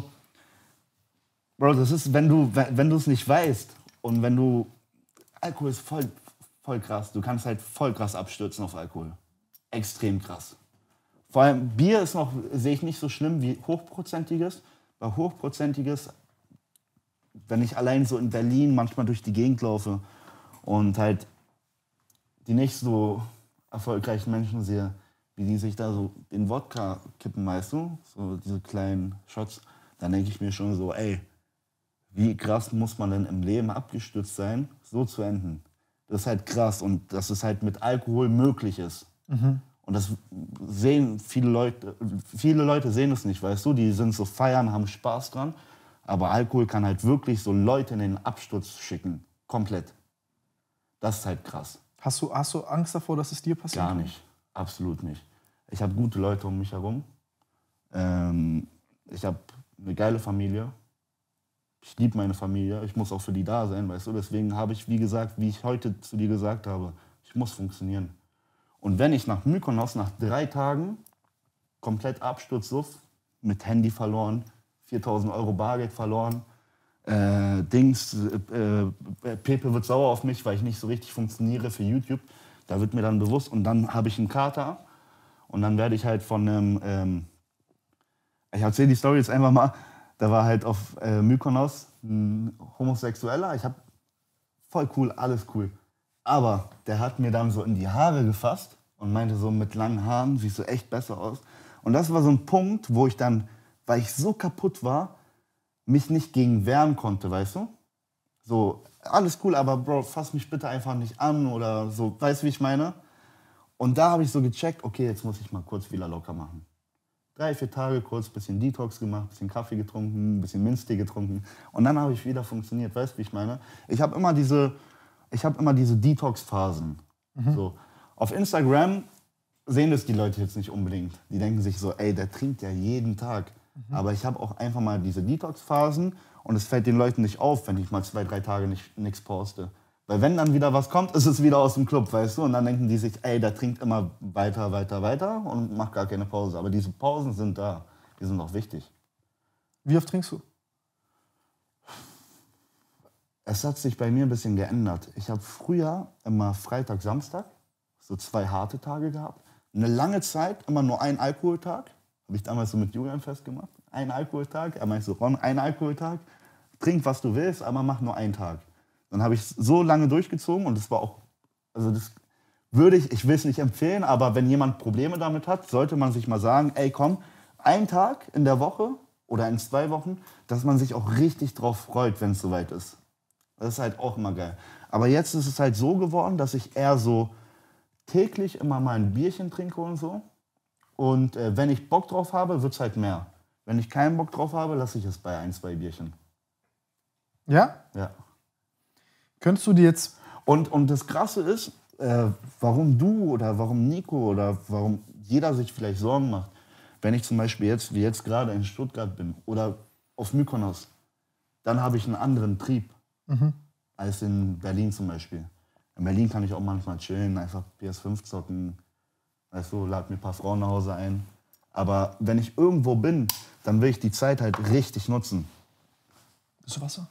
Bro, das ist, wenn du wenn du es nicht weißt und wenn du, Alkohol ist voll, voll krass. Du kannst halt voll krass abstürzen auf Alkohol. Extrem krass. Vor allem Bier ist noch, sehe ich nicht so schlimm wie hochprozentiges. Bei hochprozentiges, wenn ich allein so in Berlin manchmal durch die Gegend laufe und halt die nicht so erfolgreichen Menschen sehe, wie die sich da so in Wodka kippen, weißt du, so diese kleinen Shots, dann denke ich mir schon so, ey, wie krass muss man denn im Leben abgestürzt sein, so zu enden. Das ist halt krass und dass es halt mit Alkohol möglich ist. Mhm. Und das sehen viele Leute, viele Leute sehen es nicht, weißt du, die sind so feiern, haben Spaß dran, aber Alkohol kann halt wirklich so Leute in den Absturz schicken, komplett. Das ist halt krass.
Hast du, hast du Angst davor, dass es dir passiert?
Gar nicht, absolut nicht. Ich habe gute Leute um mich herum. Ähm, ich habe eine geile Familie. Ich liebe meine Familie. Ich muss auch für die da sein, weißt du. Deswegen habe ich, wie gesagt, wie ich heute zu dir gesagt habe, ich muss funktionieren. Und wenn ich nach Mykonos nach drei Tagen komplett Absturzsuff, mit Handy verloren, viertausend Euro Bargeld verloren, Äh, Dings, äh, Pepe wird sauer auf mich, weil ich nicht so richtig funktioniere für YouTube. Da wird mir dann bewusst und dann habe ich einen Kater und dann werde ich halt von einem, ähm, ich erzähle die Story jetzt einfach mal, da war halt auf äh, Mykonos ein Homosexueller, ich habe voll cool, alles cool. Aber der hat mir dann so in die Haare gefasst und meinte so, mit langen Haaren siehst du echt besser aus. Und das war so ein Punkt, wo ich dann, weil ich so kaputt war, mich nicht gegen wehren konnte, weißt du? So, alles cool, aber Bro, fass mich bitte einfach nicht an oder so, weißt du, wie ich meine? Und da habe ich so gecheckt, okay, jetzt muss ich mal kurz wieder locker machen. Drei, vier Tage kurz, bisschen Detox gemacht, bisschen Kaffee getrunken, bisschen Minztee getrunken und dann habe ich wieder funktioniert, weißt du, wie ich meine? Ich habe immer diese, ich habe immer diese Detox-Phasen. Mhm. So. Auf Instagram sehen das die Leute jetzt nicht unbedingt. Die denken sich so, ey, der trinkt ja jeden Tag. Mhm. Aber ich habe auch einfach mal diese Detox-Phasen und es fällt den Leuten nicht auf, wenn ich mal zwei, drei Tage nichts poste. Weil wenn dann wieder was kommt, ist es wieder aus dem Club, weißt du? Und dann denken die sich, ey, der trinkt immer weiter, weiter, weiter und macht gar keine Pause. Aber diese Pausen sind da, die sind auch wichtig.
Wie oft trinkst du?
Es hat sich bei mir ein bisschen geändert. Ich habe früher immer Freitag, Samstag, so zwei harte Tage gehabt. Eine lange Zeit immer nur einen Alkoholtag. Habe ich damals so mit Julian festgemacht. Ein Alkoholtag. Er meinte so, Ron, ein Alkoholtag. Trink, was du willst, aber mach nur einen Tag. Dann habe ich so lange durchgezogen und das war auch, also das würde ich, ich will es nicht empfehlen, aber wenn jemand Probleme damit hat, sollte man sich mal sagen, ey komm, ein Tag in der Woche oder in zwei Wochen, dass man sich auch richtig drauf freut, wenn es soweit ist. Das ist halt auch immer geil. Aber jetzt ist es halt so geworden, dass ich eher so täglich immer mal ein Bierchen trinke und so. Und äh, wenn ich Bock drauf habe, wird es halt mehr. Wenn ich keinen Bock drauf habe, lasse ich es bei ein, zwei Bierchen.
Ja?
Ja.
Könntest du dir jetzt...
Und, und das Krasse ist, äh, warum du oder warum Nico oder warum jeder sich vielleicht Sorgen macht, wenn ich zum Beispiel jetzt, wie jetzt gerade in Stuttgart bin oder auf Mykonos, dann habe ich einen anderen Trieb mhm. als in Berlin zum Beispiel. In Berlin kann ich auch manchmal chillen, einfach P S fünf zocken, weißt du, lad mir ein paar Frauen nach Hause ein. Aber wenn ich irgendwo bin, dann will ich die Zeit halt richtig nutzen.
Bist du Wasser?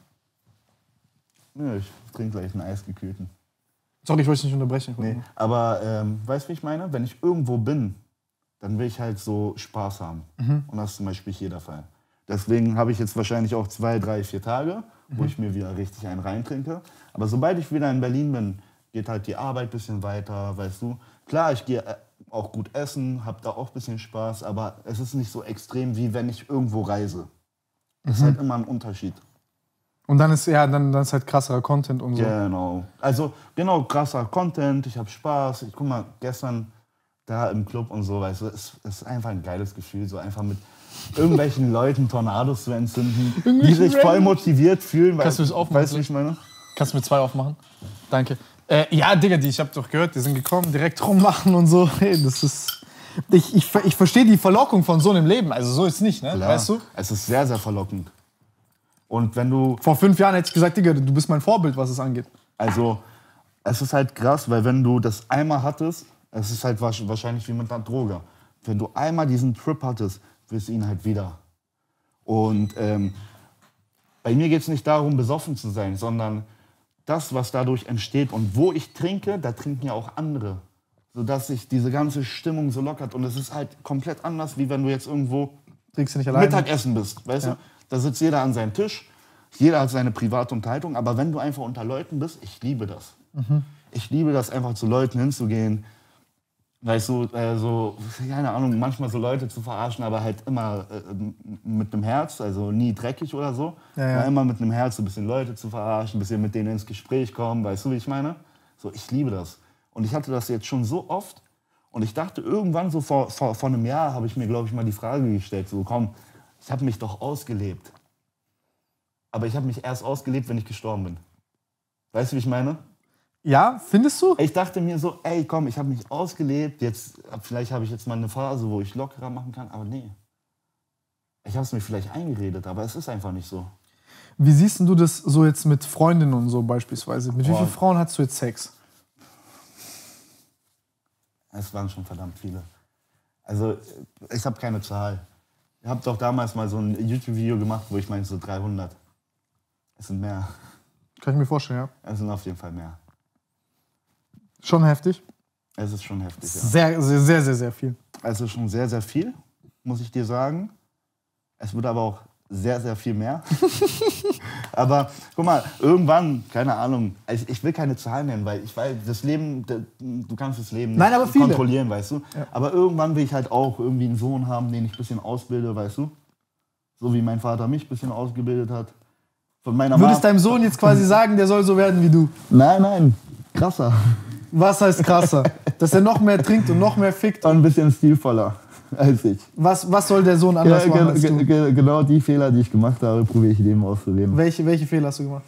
Nö, ich trinke gleich einen eisgekühlten.
Sorry, ich wollte dich nicht unterbrechen.
Nee, aber ähm, weißt du, wie ich meine? Wenn ich irgendwo bin, dann will ich halt so Spaß haben. Mhm. Und das ist zum Beispiel hier der Fall. Deswegen habe ich jetzt wahrscheinlich auch zwei, drei, vier Tage, mhm. wo ich mir wieder richtig einen reintrinke. Aber sobald ich wieder in Berlin bin, geht halt die Arbeit ein bisschen weiter, weißt du. Klar, ich gehe auch gut essen, habe da auch ein bisschen Spaß, aber es ist nicht so extrem, wie wenn ich irgendwo reise. Das mhm. ist halt immer ein Unterschied.
Und dann ist, ja, dann, dann ist halt krasserer Content und so.
Genau. Also, genau, krasser Content, ich habe Spaß. Ich guck mal, gestern da im Club und so, weißt du, es ist einfach ein geiles Gefühl, so einfach mit irgendwelchen Leuten Tornados zu entzünden, die sich voll motiviert fühlen.
Kannst du das aufmachen?
Weißt du, wie ich meine?
Kannst du mir zwei aufmachen? Danke. Äh, ja, Digga, die, ich hab doch gehört, die sind gekommen, direkt rummachen und so. Hey, das ist... Ich, ich, ich verstehe die Verlockung von so einem Leben, also so ist es nicht, ne?
Klar.
Weißt du?
Es ist sehr, sehr verlockend. Und wenn du...
Vor fünf Jahren hätte ich gesagt, Digga, du bist mein Vorbild, was es angeht.
Also, es ist halt krass, weil wenn du das einmal hattest, es ist halt wahrscheinlich wie mit einer Droge. Wenn du einmal diesen Trip hattest, willst du ihn halt wieder. Und ähm, bei mir geht es nicht darum, besoffen zu sein, sondern das, was dadurch entsteht. Und wo ich trinke, da trinken ja auch andere. Sodass sich diese ganze Stimmung so lockert. Und es ist halt komplett anders, wie wenn du jetzt irgendwo
Trinkst du nicht alleine?
Mittagessen bist. Weißt
ja.
du? Da sitzt jeder an seinem Tisch, jeder hat seine private Unterhaltung. Aber wenn du einfach unter Leuten bist, ich liebe das. Mhm. Ich liebe das, einfach zu Leuten hinzugehen. Weißt du, äh, so, keine Ahnung, manchmal so Leute zu verarschen, aber halt immer äh, mit dem Herz, also nie dreckig oder so.
Ja, ja.
Immer mit einem Herz so ein bisschen Leute zu verarschen, ein bisschen mit denen ins Gespräch kommen, weißt du, wie ich meine? So, ich liebe das. Und ich hatte das jetzt schon so oft und ich dachte irgendwann so vor, vor, vor einem Jahr habe ich mir, glaube ich, mal die Frage gestellt, so komm, ich habe mich doch ausgelebt. Aber ich habe mich erst ausgelebt, wenn ich gestorben bin. Weißt du, wie ich meine?
Ja, findest du?
Ich dachte mir so, ey, komm, ich habe mich ausgelebt, jetzt, vielleicht habe ich jetzt mal eine Phase, wo ich lockerer machen kann, aber nee. Ich habe es mir vielleicht eingeredet, aber es ist einfach nicht so.
Wie siehst du das so jetzt mit Freundinnen und so beispielsweise? Mit
Boah.
wie vielen Frauen hattest du jetzt Sex?
Es waren schon verdammt viele. Also, ich habe keine Zahl. Ich habe doch damals mal so ein YouTube-Video gemacht, wo ich meinte so dreihundert. Es sind mehr.
Kann ich mir vorstellen, ja.
Es sind auf jeden Fall mehr.
Schon heftig?
Es ist schon heftig, ja.
Sehr, sehr, sehr, sehr, sehr viel.
Es ist schon sehr, sehr viel, muss ich dir sagen. Es wird aber auch sehr, sehr viel mehr. Aber guck mal, irgendwann, keine Ahnung, ich, ich will keine Zahlen nennen, weil ich weiß, das Leben, du kannst das Leben nicht
Nein, aber viele.
kontrollieren, weißt du. Ja. Aber irgendwann will ich halt auch irgendwie einen Sohn haben, den ich ein bisschen ausbilde, weißt du. So wie mein Vater mich ein bisschen ausgebildet hat. Von meiner
Würdest
Mom.
deinem Sohn jetzt quasi sagen, der soll so werden wie du?
Nein, nein, krasser.
Was heißt krasser? Dass er noch mehr trinkt und noch mehr fickt?
Und ein bisschen stilvoller als ich.
Was, was soll der Sohn anders
Ja,
machen
ge
als du?
ge genau die Fehler, die ich gemacht habe, probiere ich dem auszureden.
Welche, welche Fehler hast du gemacht?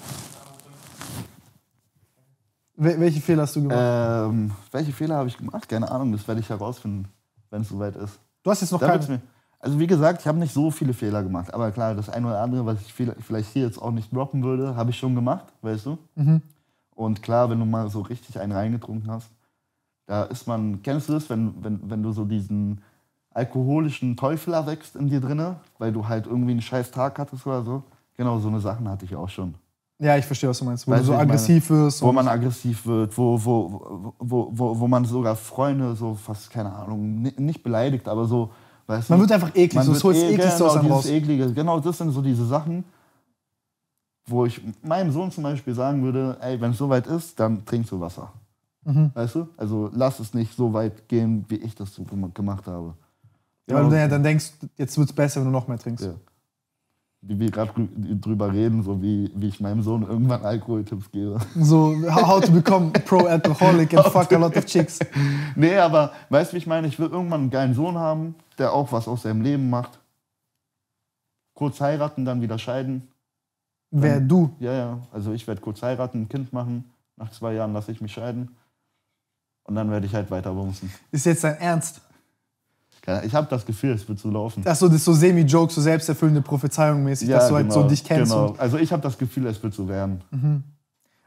Wel welche Fehler hast du gemacht?
Ähm, welche Fehler habe ich gemacht? Keine Ahnung, das werde ich herausfinden, wenn es soweit ist.
Du hast jetzt noch
Da
keine...
wird's mir- Also wie gesagt, ich habe nicht so viele Fehler gemacht. Aber klar, das eine oder andere, was ich vielleicht hier jetzt auch nicht droppen würde, habe ich schon gemacht, weißt du?
Mhm.
Und klar, wenn du mal so richtig einen reingetrunken hast, da ist man, kennst du das, wenn, wenn, wenn du so diesen alkoholischen Teufel erwächst in dir drinne, weil du halt irgendwie einen scheiß Tag hattest oder so? Genau, so eine Sachen hatte ich auch schon.
Ja, ich verstehe, was du meinst. Wo
Weißt
du so
du, ich
aggressiv wirst.
Wo
und-
man aggressiv wird, wo, wo, wo, wo, wo man sogar Freunde so fast, keine Ahnung, ni- nicht beleidigt, aber so, weißt
Man
du?
wird einfach eklig,
Man
so
wird
es holt das
eh-
Ekligste aus
genau,
einem
dieses
raus.
Eklige. Genau, das sind so diese Sachen, wo ich meinem Sohn zum Beispiel sagen würde, ey, wenn es soweit ist, dann trinkst du Wasser.
Mhm.
Weißt du? Also lass es nicht so weit gehen, wie ich das so gem- gemacht habe.
Ja, weil du dann, ja dann denkst, jetzt wird es besser, wenn du noch mehr trinkst.
Ja. Wie wir gerade drüber reden, so wie, wie ich meinem Sohn irgendwann Alkoholtipps gebe.
So, how, how to become pro-alcoholic and fuck a lot of chicks.
Nee, aber weißt du, wie ich meine? Ich will irgendwann einen geilen Sohn haben, der auch was aus seinem Leben macht. Kurz heiraten, dann wieder scheiden.
Wer, du?
Ja, ja. Also ich werde kurz heiraten, ein Kind machen. Nach zwei Jahren lasse ich mich scheiden. Und dann werde ich halt weiter bumsen.
Ist jetzt dein Ernst?
Ich habe das Gefühl, es wird so laufen.
Achso, das ist so Semi-Joke, so selbsterfüllende Prophezeiung mäßig, dass du halt so dich kennst.
Genau.
Und
Also ich habe das Gefühl, es wird so werden.
Mhm.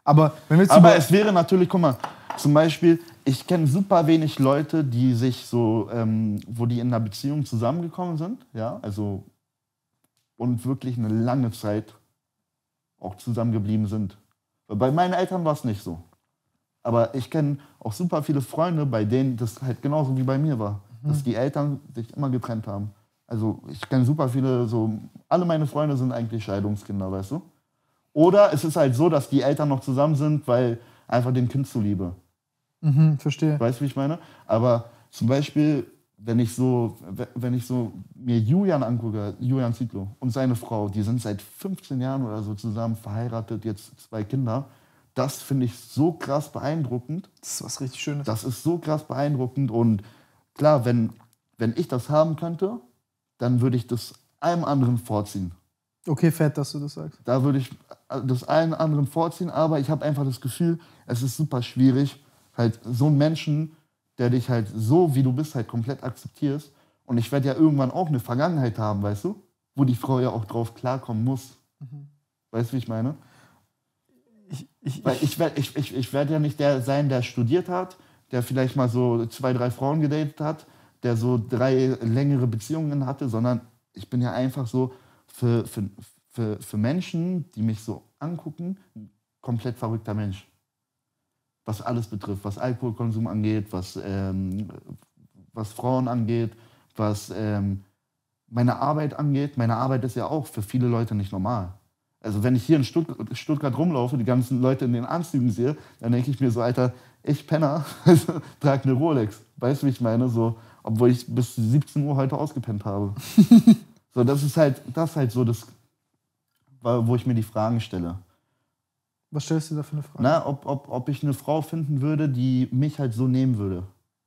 Aber wenn wir jetzt
Aber
über
es wäre natürlich, guck mal, zum Beispiel, ich kenne super wenig Leute, die sich so, ähm, wo die in einer Beziehung zusammengekommen sind, ja, also und wirklich eine lange Zeit auch zusammengeblieben sind. Bei meinen Eltern war es nicht so. Aber ich kenne auch super viele Freunde, bei denen das halt genauso wie bei mir war. Mhm. Dass die Eltern sich immer getrennt haben. Also ich kenne super viele, so alle meine Freunde sind eigentlich Scheidungskinder, weißt du? Oder es ist halt so, dass die Eltern noch zusammen sind, weil einfach dem Kind zuliebe.
Mhm, verstehe.
Weißt du, wie ich meine? Aber zum Beispiel, wenn ich so, wenn ich so mir Julian angucke, Julian Zietlow und seine Frau, die sind seit fünfzehn Jahren oder so zusammen verheiratet, jetzt zwei Kinder. Das finde ich so krass beeindruckend.
Das ist was richtig Schönes.
Das ist so krass beeindruckend. Und klar, wenn, wenn ich das haben könnte, dann würde ich das einem anderen vorziehen.
Okay, fett, dass du das sagst.
Da würde ich das allen anderen vorziehen, aber ich habe einfach das Gefühl, es ist super schwierig, halt so einen Menschen, der dich halt so, wie du bist, halt komplett akzeptierst. Und ich werde ja irgendwann auch eine Vergangenheit haben, weißt du? Wo die Frau ja auch drauf klarkommen muss. Mhm. Weißt du, wie ich meine? Ich, ich, Weil ich werde ich, ich, ich werd ja nicht der sein, der studiert hat, der vielleicht mal so zwei, drei Frauen gedatet hat, der so drei längere Beziehungen hatte, sondern ich bin ja einfach so für, für, für, für Menschen, die mich so angucken, ein komplett verrückter Mensch. Was alles betrifft, was Alkoholkonsum angeht, was, ähm, was Frauen angeht, was ähm, meine Arbeit angeht. Meine Arbeit ist ja auch für viele Leute nicht normal. Also wenn ich hier in Stutt- Stuttgart rumlaufe, die ganzen Leute in den Anzügen sehe, dann denke ich mir so, Alter, ich Penner, trage eine Rolex. Weißt du, wie ich meine? So, obwohl ich bis siebzehn Uhr heute ausgepennt habe. So, das ist halt, das ist halt so das, wo ich mir die Fragen stelle.
Was stellst du da für eine Frage?
Na, ob, ob, ob ich eine Frau finden würde, die mich halt so nehmen würde.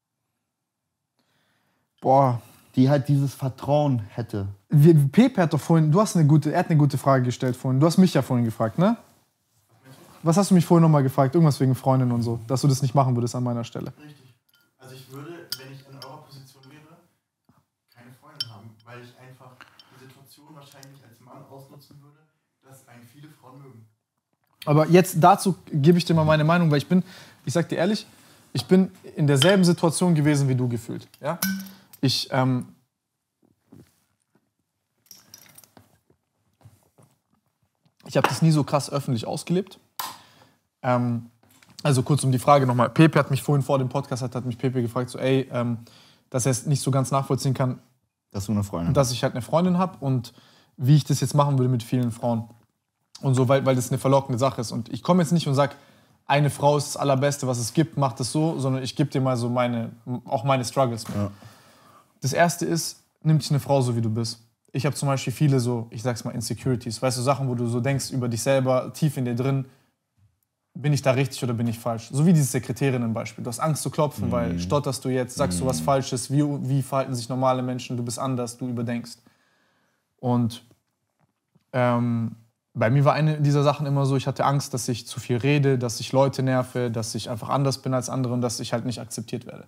Boah.
Die halt dieses Vertrauen hätte.
Wie, Pepe hat doch vorhin, du hast eine gute, er hat eine gute Frage gestellt vorhin. Du hast mich ja vorhin gefragt, ne? Was hast du mich vorhin nochmal gefragt? Irgendwas wegen Freundin und so. Dass du das nicht machen würdest an meiner Stelle.
Richtig. Also ich würde, wenn ich in eurer Position wäre, keine Freundin haben. Weil ich einfach die Situation wahrscheinlich als Mann ausnutzen würde, dass einen viele Frauen mögen.
Aber jetzt dazu gebe ich dir mal meine Meinung, weil ich bin, ich sag dir ehrlich, ich bin in derselben Situation gewesen wie du gefühlt. Ja? Ich, ähm, ich habe das nie so krass öffentlich ausgelebt. Ähm, also kurz um die Frage nochmal. Pepe hat mich vorhin vor dem Podcast, hat, hat mich Pepe gefragt, so, ey, ähm, dass er es nicht so ganz nachvollziehen kann,
dass du eine Freundin
dass ich halt eine Freundin habe und wie ich das jetzt machen würde mit vielen Frauen. Und so, weil, weil das eine verlockende Sache ist. Und ich komme jetzt nicht und sage, eine Frau ist das Allerbeste, was es gibt, mach das so, sondern ich gebe dir mal so meine, auch meine Struggles mit. Ja. Das Erste ist, nimm dich eine Frau so, wie du bist. Ich habe zum Beispiel viele so, ich sag's mal, Insecurities. Weißt du, Sachen, wo du so denkst über dich selber, tief in dir drin, bin ich da richtig oder bin ich falsch? So wie diese Sekretärinnen-Beispiel. Du hast Angst zu klopfen, mhm. weil stotterst du jetzt, sagst mhm. du was Falsches, wie, wie verhalten sich normale Menschen, du bist anders, du überdenkst. Und ähm, bei mir war eine dieser Sachen immer so, ich hatte Angst, dass ich zu viel rede, dass ich Leute nerve, dass ich einfach anders bin als andere und dass ich halt nicht akzeptiert werde.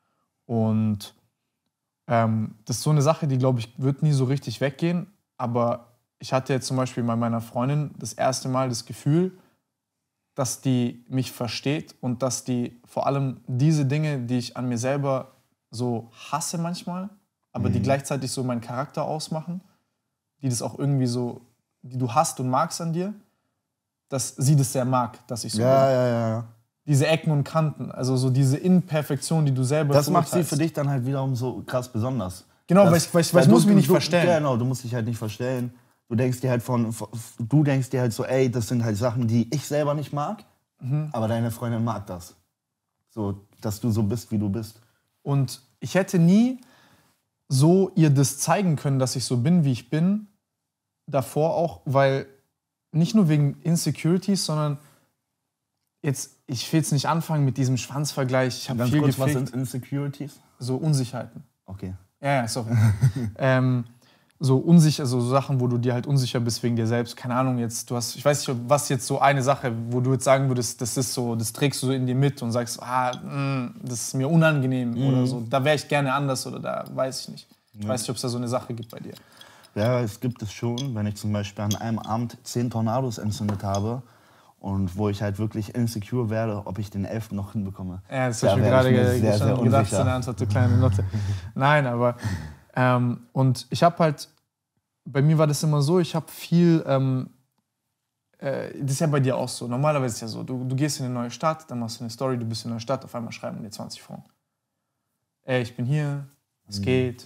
Und ähm, das ist so eine Sache, die, glaube ich, wird nie so richtig weggehen. Aber ich hatte jetzt zum Beispiel bei meiner Freundin das erste Mal das Gefühl, dass die mich versteht und dass die vor allem diese Dinge, die ich an mir selber so hasse manchmal, aber mhm. die gleichzeitig so meinen Charakter ausmachen, die das auch irgendwie so, die du hast und magst an dir, dass sie das sehr mag, dass ich so
ja,
bin.
Ja, ja, ja.
Diese Ecken und Kanten, also so diese Imperfektion, die du selber
Das macht sie für dich dann halt wiederum so krass besonders.
Genau, das, weil ich, weil ich, weil ich
du,
muss mich nicht
du,
verstellen.
Genau, du musst dich halt nicht verstellen. Du denkst dir halt von, du denkst dir halt so, ey, das sind halt Sachen, die ich selber nicht mag, mhm. aber deine Freundin mag das. So, dass du so bist, wie du bist.
Und ich hätte nie so ihr das zeigen können, dass ich so bin, wie ich bin, davor auch, weil nicht nur wegen Insecurities, sondern jetzt, ich will jetzt nicht anfangen mit diesem Schwanzvergleich. Ich habe viel
kurz,
gefickt.
Was sind Insecurities?
So Unsicherheiten.
Okay.
Ja, ja, sorry. ähm, so unsicher, so Sachen, wo du dir halt unsicher bist wegen dir selbst. Keine Ahnung, jetzt, du hast, ich weiß nicht, was jetzt so eine Sache, wo du jetzt sagen würdest, das ist so, das trägst du so in dir mit und sagst, ah, mh, das ist mir unangenehm mhm. oder so. Da wäre ich gerne anders oder da weiß ich nicht. Ich ja. weiß nicht, ob es da so eine Sache gibt bei dir.
Ja, es gibt es schon, wenn ich zum Beispiel an einem Abend zehn Tornados entzündet habe und wo ich halt wirklich insecure werde, ob ich den elften noch hinbekomme.
Ja, das
Da
habe ich mir
werde
gerade
ich mir
ge-
sehr,
schon
sehr
gedacht,
unsicher.
so eine Antwort, du kleine Nutte. Nein, aber ähm, und ich habe halt, bei mir war das immer so, ich habe viel, ähm, äh, das ist ja bei dir auch so, normalerweise ist es ja so, du, du gehst in eine neue Stadt, dann machst du eine Story, du bist in einer Stadt, auf einmal schreiben dir zwanzig Frauen. Ey, ich bin hier, es
Mhm.
geht.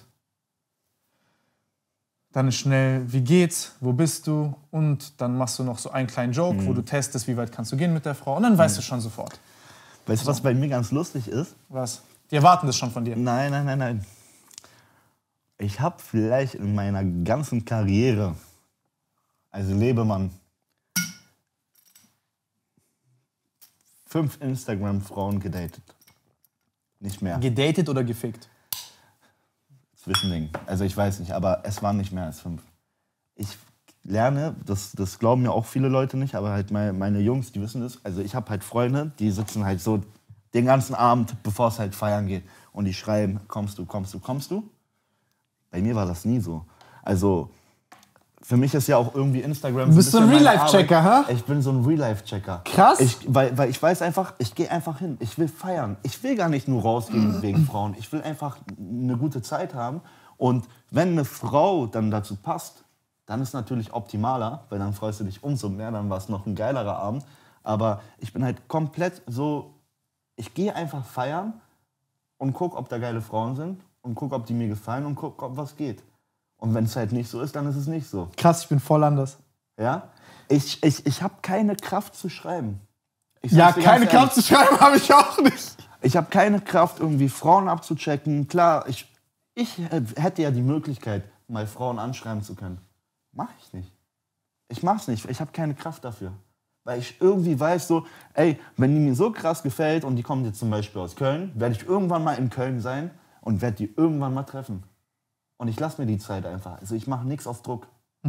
Dann ist schnell, wie geht's, wo bist du? Und dann machst du noch so einen kleinen Joke,
Mhm.
wo du testest, wie weit kannst du gehen mit der Frau. Und dann weißt du schon sofort.
Weißt du, was bei mir ganz lustig ist?
Was? Die erwarten das schon von dir.
Nein, nein, nein, nein. Ich habe vielleicht in meiner ganzen Karriere als Lebemann fünf Instagram-Frauen gedatet. Nicht mehr.
Gedatet oder gefickt?
Zwischending. Also ich weiß nicht, aber es waren nicht mehr als fünf. Ich lerne, das, das glauben mir auch viele Leute nicht, aber halt meine, meine Jungs, die wissen das. Also ich habe halt Freunde, die sitzen halt so den ganzen Abend, bevor es halt feiern geht. Und die schreiben, kommst du, kommst du, kommst du? Bei mir war das nie so. Also für mich ist ja auch irgendwie Instagram...
Du bist so ein
bisschen meine
Real-Life-Checker,
Arbeit.
hä?
Ich bin so ein Real-Life-Checker.
Krass.
Ich, weil, weil ich weiß einfach, ich gehe einfach hin. Ich will feiern. Ich will gar nicht nur rausgehen wegen Frauen. Ich will einfach eine gute Zeit haben. Und wenn eine Frau dann dazu passt, dann ist natürlich optimaler, weil dann freust du dich umso mehr, dann war es noch ein geilerer Abend. Aber ich bin halt komplett so, ich gehe einfach feiern und guck, ob da geile Frauen sind und guck, ob die mir gefallen und guck, ob was geht. Und wenn es halt nicht so ist, dann ist es nicht so.
Krass, ich bin voll anders.
Ja? Ich, ich, ich habe keine Kraft zu schreiben. Ich
Ja,
sag's dir ganz
keine
ehrlich.
Kraft zu schreiben habe ich auch nicht.
Ich habe keine Kraft, irgendwie Frauen abzuchecken. Klar, ich, ich hätte ja die Möglichkeit, mal Frauen anschreiben zu können. Mach ich nicht. Ich mach's nicht. Ich habe keine Kraft dafür. Weil ich irgendwie weiß so, ey, wenn die mir so krass gefällt und die kommt jetzt zum Beispiel aus Köln, werde ich irgendwann mal in Köln sein und werde die irgendwann mal treffen. Und ich lasse mir die Zeit einfach. Also ich mache nichts auf Druck.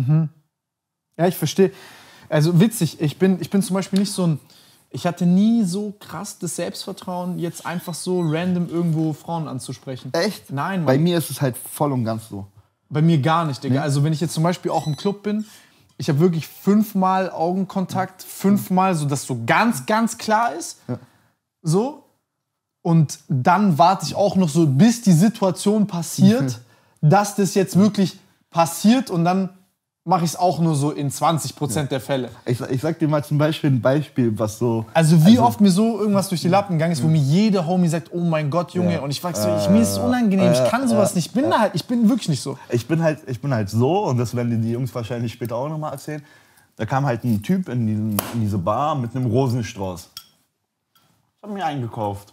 Ja, ich verstehe. Also witzig, ich bin, ich bin zum Beispiel nicht so ein... Ich hatte nie so krass das Selbstvertrauen, jetzt einfach so random irgendwo Frauen anzusprechen.
Echt?
Nein, Mann.
Bei mir ist es halt voll und ganz so.
Bei mir gar nicht, Digga. Also wenn ich jetzt zum Beispiel auch im Club bin, ich habe wirklich fünfmal Augenkontakt, fünfmal, so dass so ganz, ganz klar ist.
Ja.
So. Und dann warte ich auch noch so, bis die Situation passiert, dass das jetzt wirklich passiert und dann mache ich es auch nur so in zwanzig Prozent der Fälle.
Ich, ich sag dir mal zum Beispiel ein Beispiel, was so...
Also wie oft mir so irgendwas durch die Lappen gegangen ist, wo mir jeder Homie sagt, oh mein Gott, Junge.
Ja.
Und ich frage so, ich, mir ist es unangenehm, ich kann sowas nicht. Ich bin da halt, ich bin wirklich nicht so.
Ich bin halt, ich bin halt so, und das werden dir die Jungs wahrscheinlich später auch nochmal erzählen, da kam halt ein Typ in, diesen, in diese Bar mit einem Rosenstrauß. Ich habe mir eingekauft.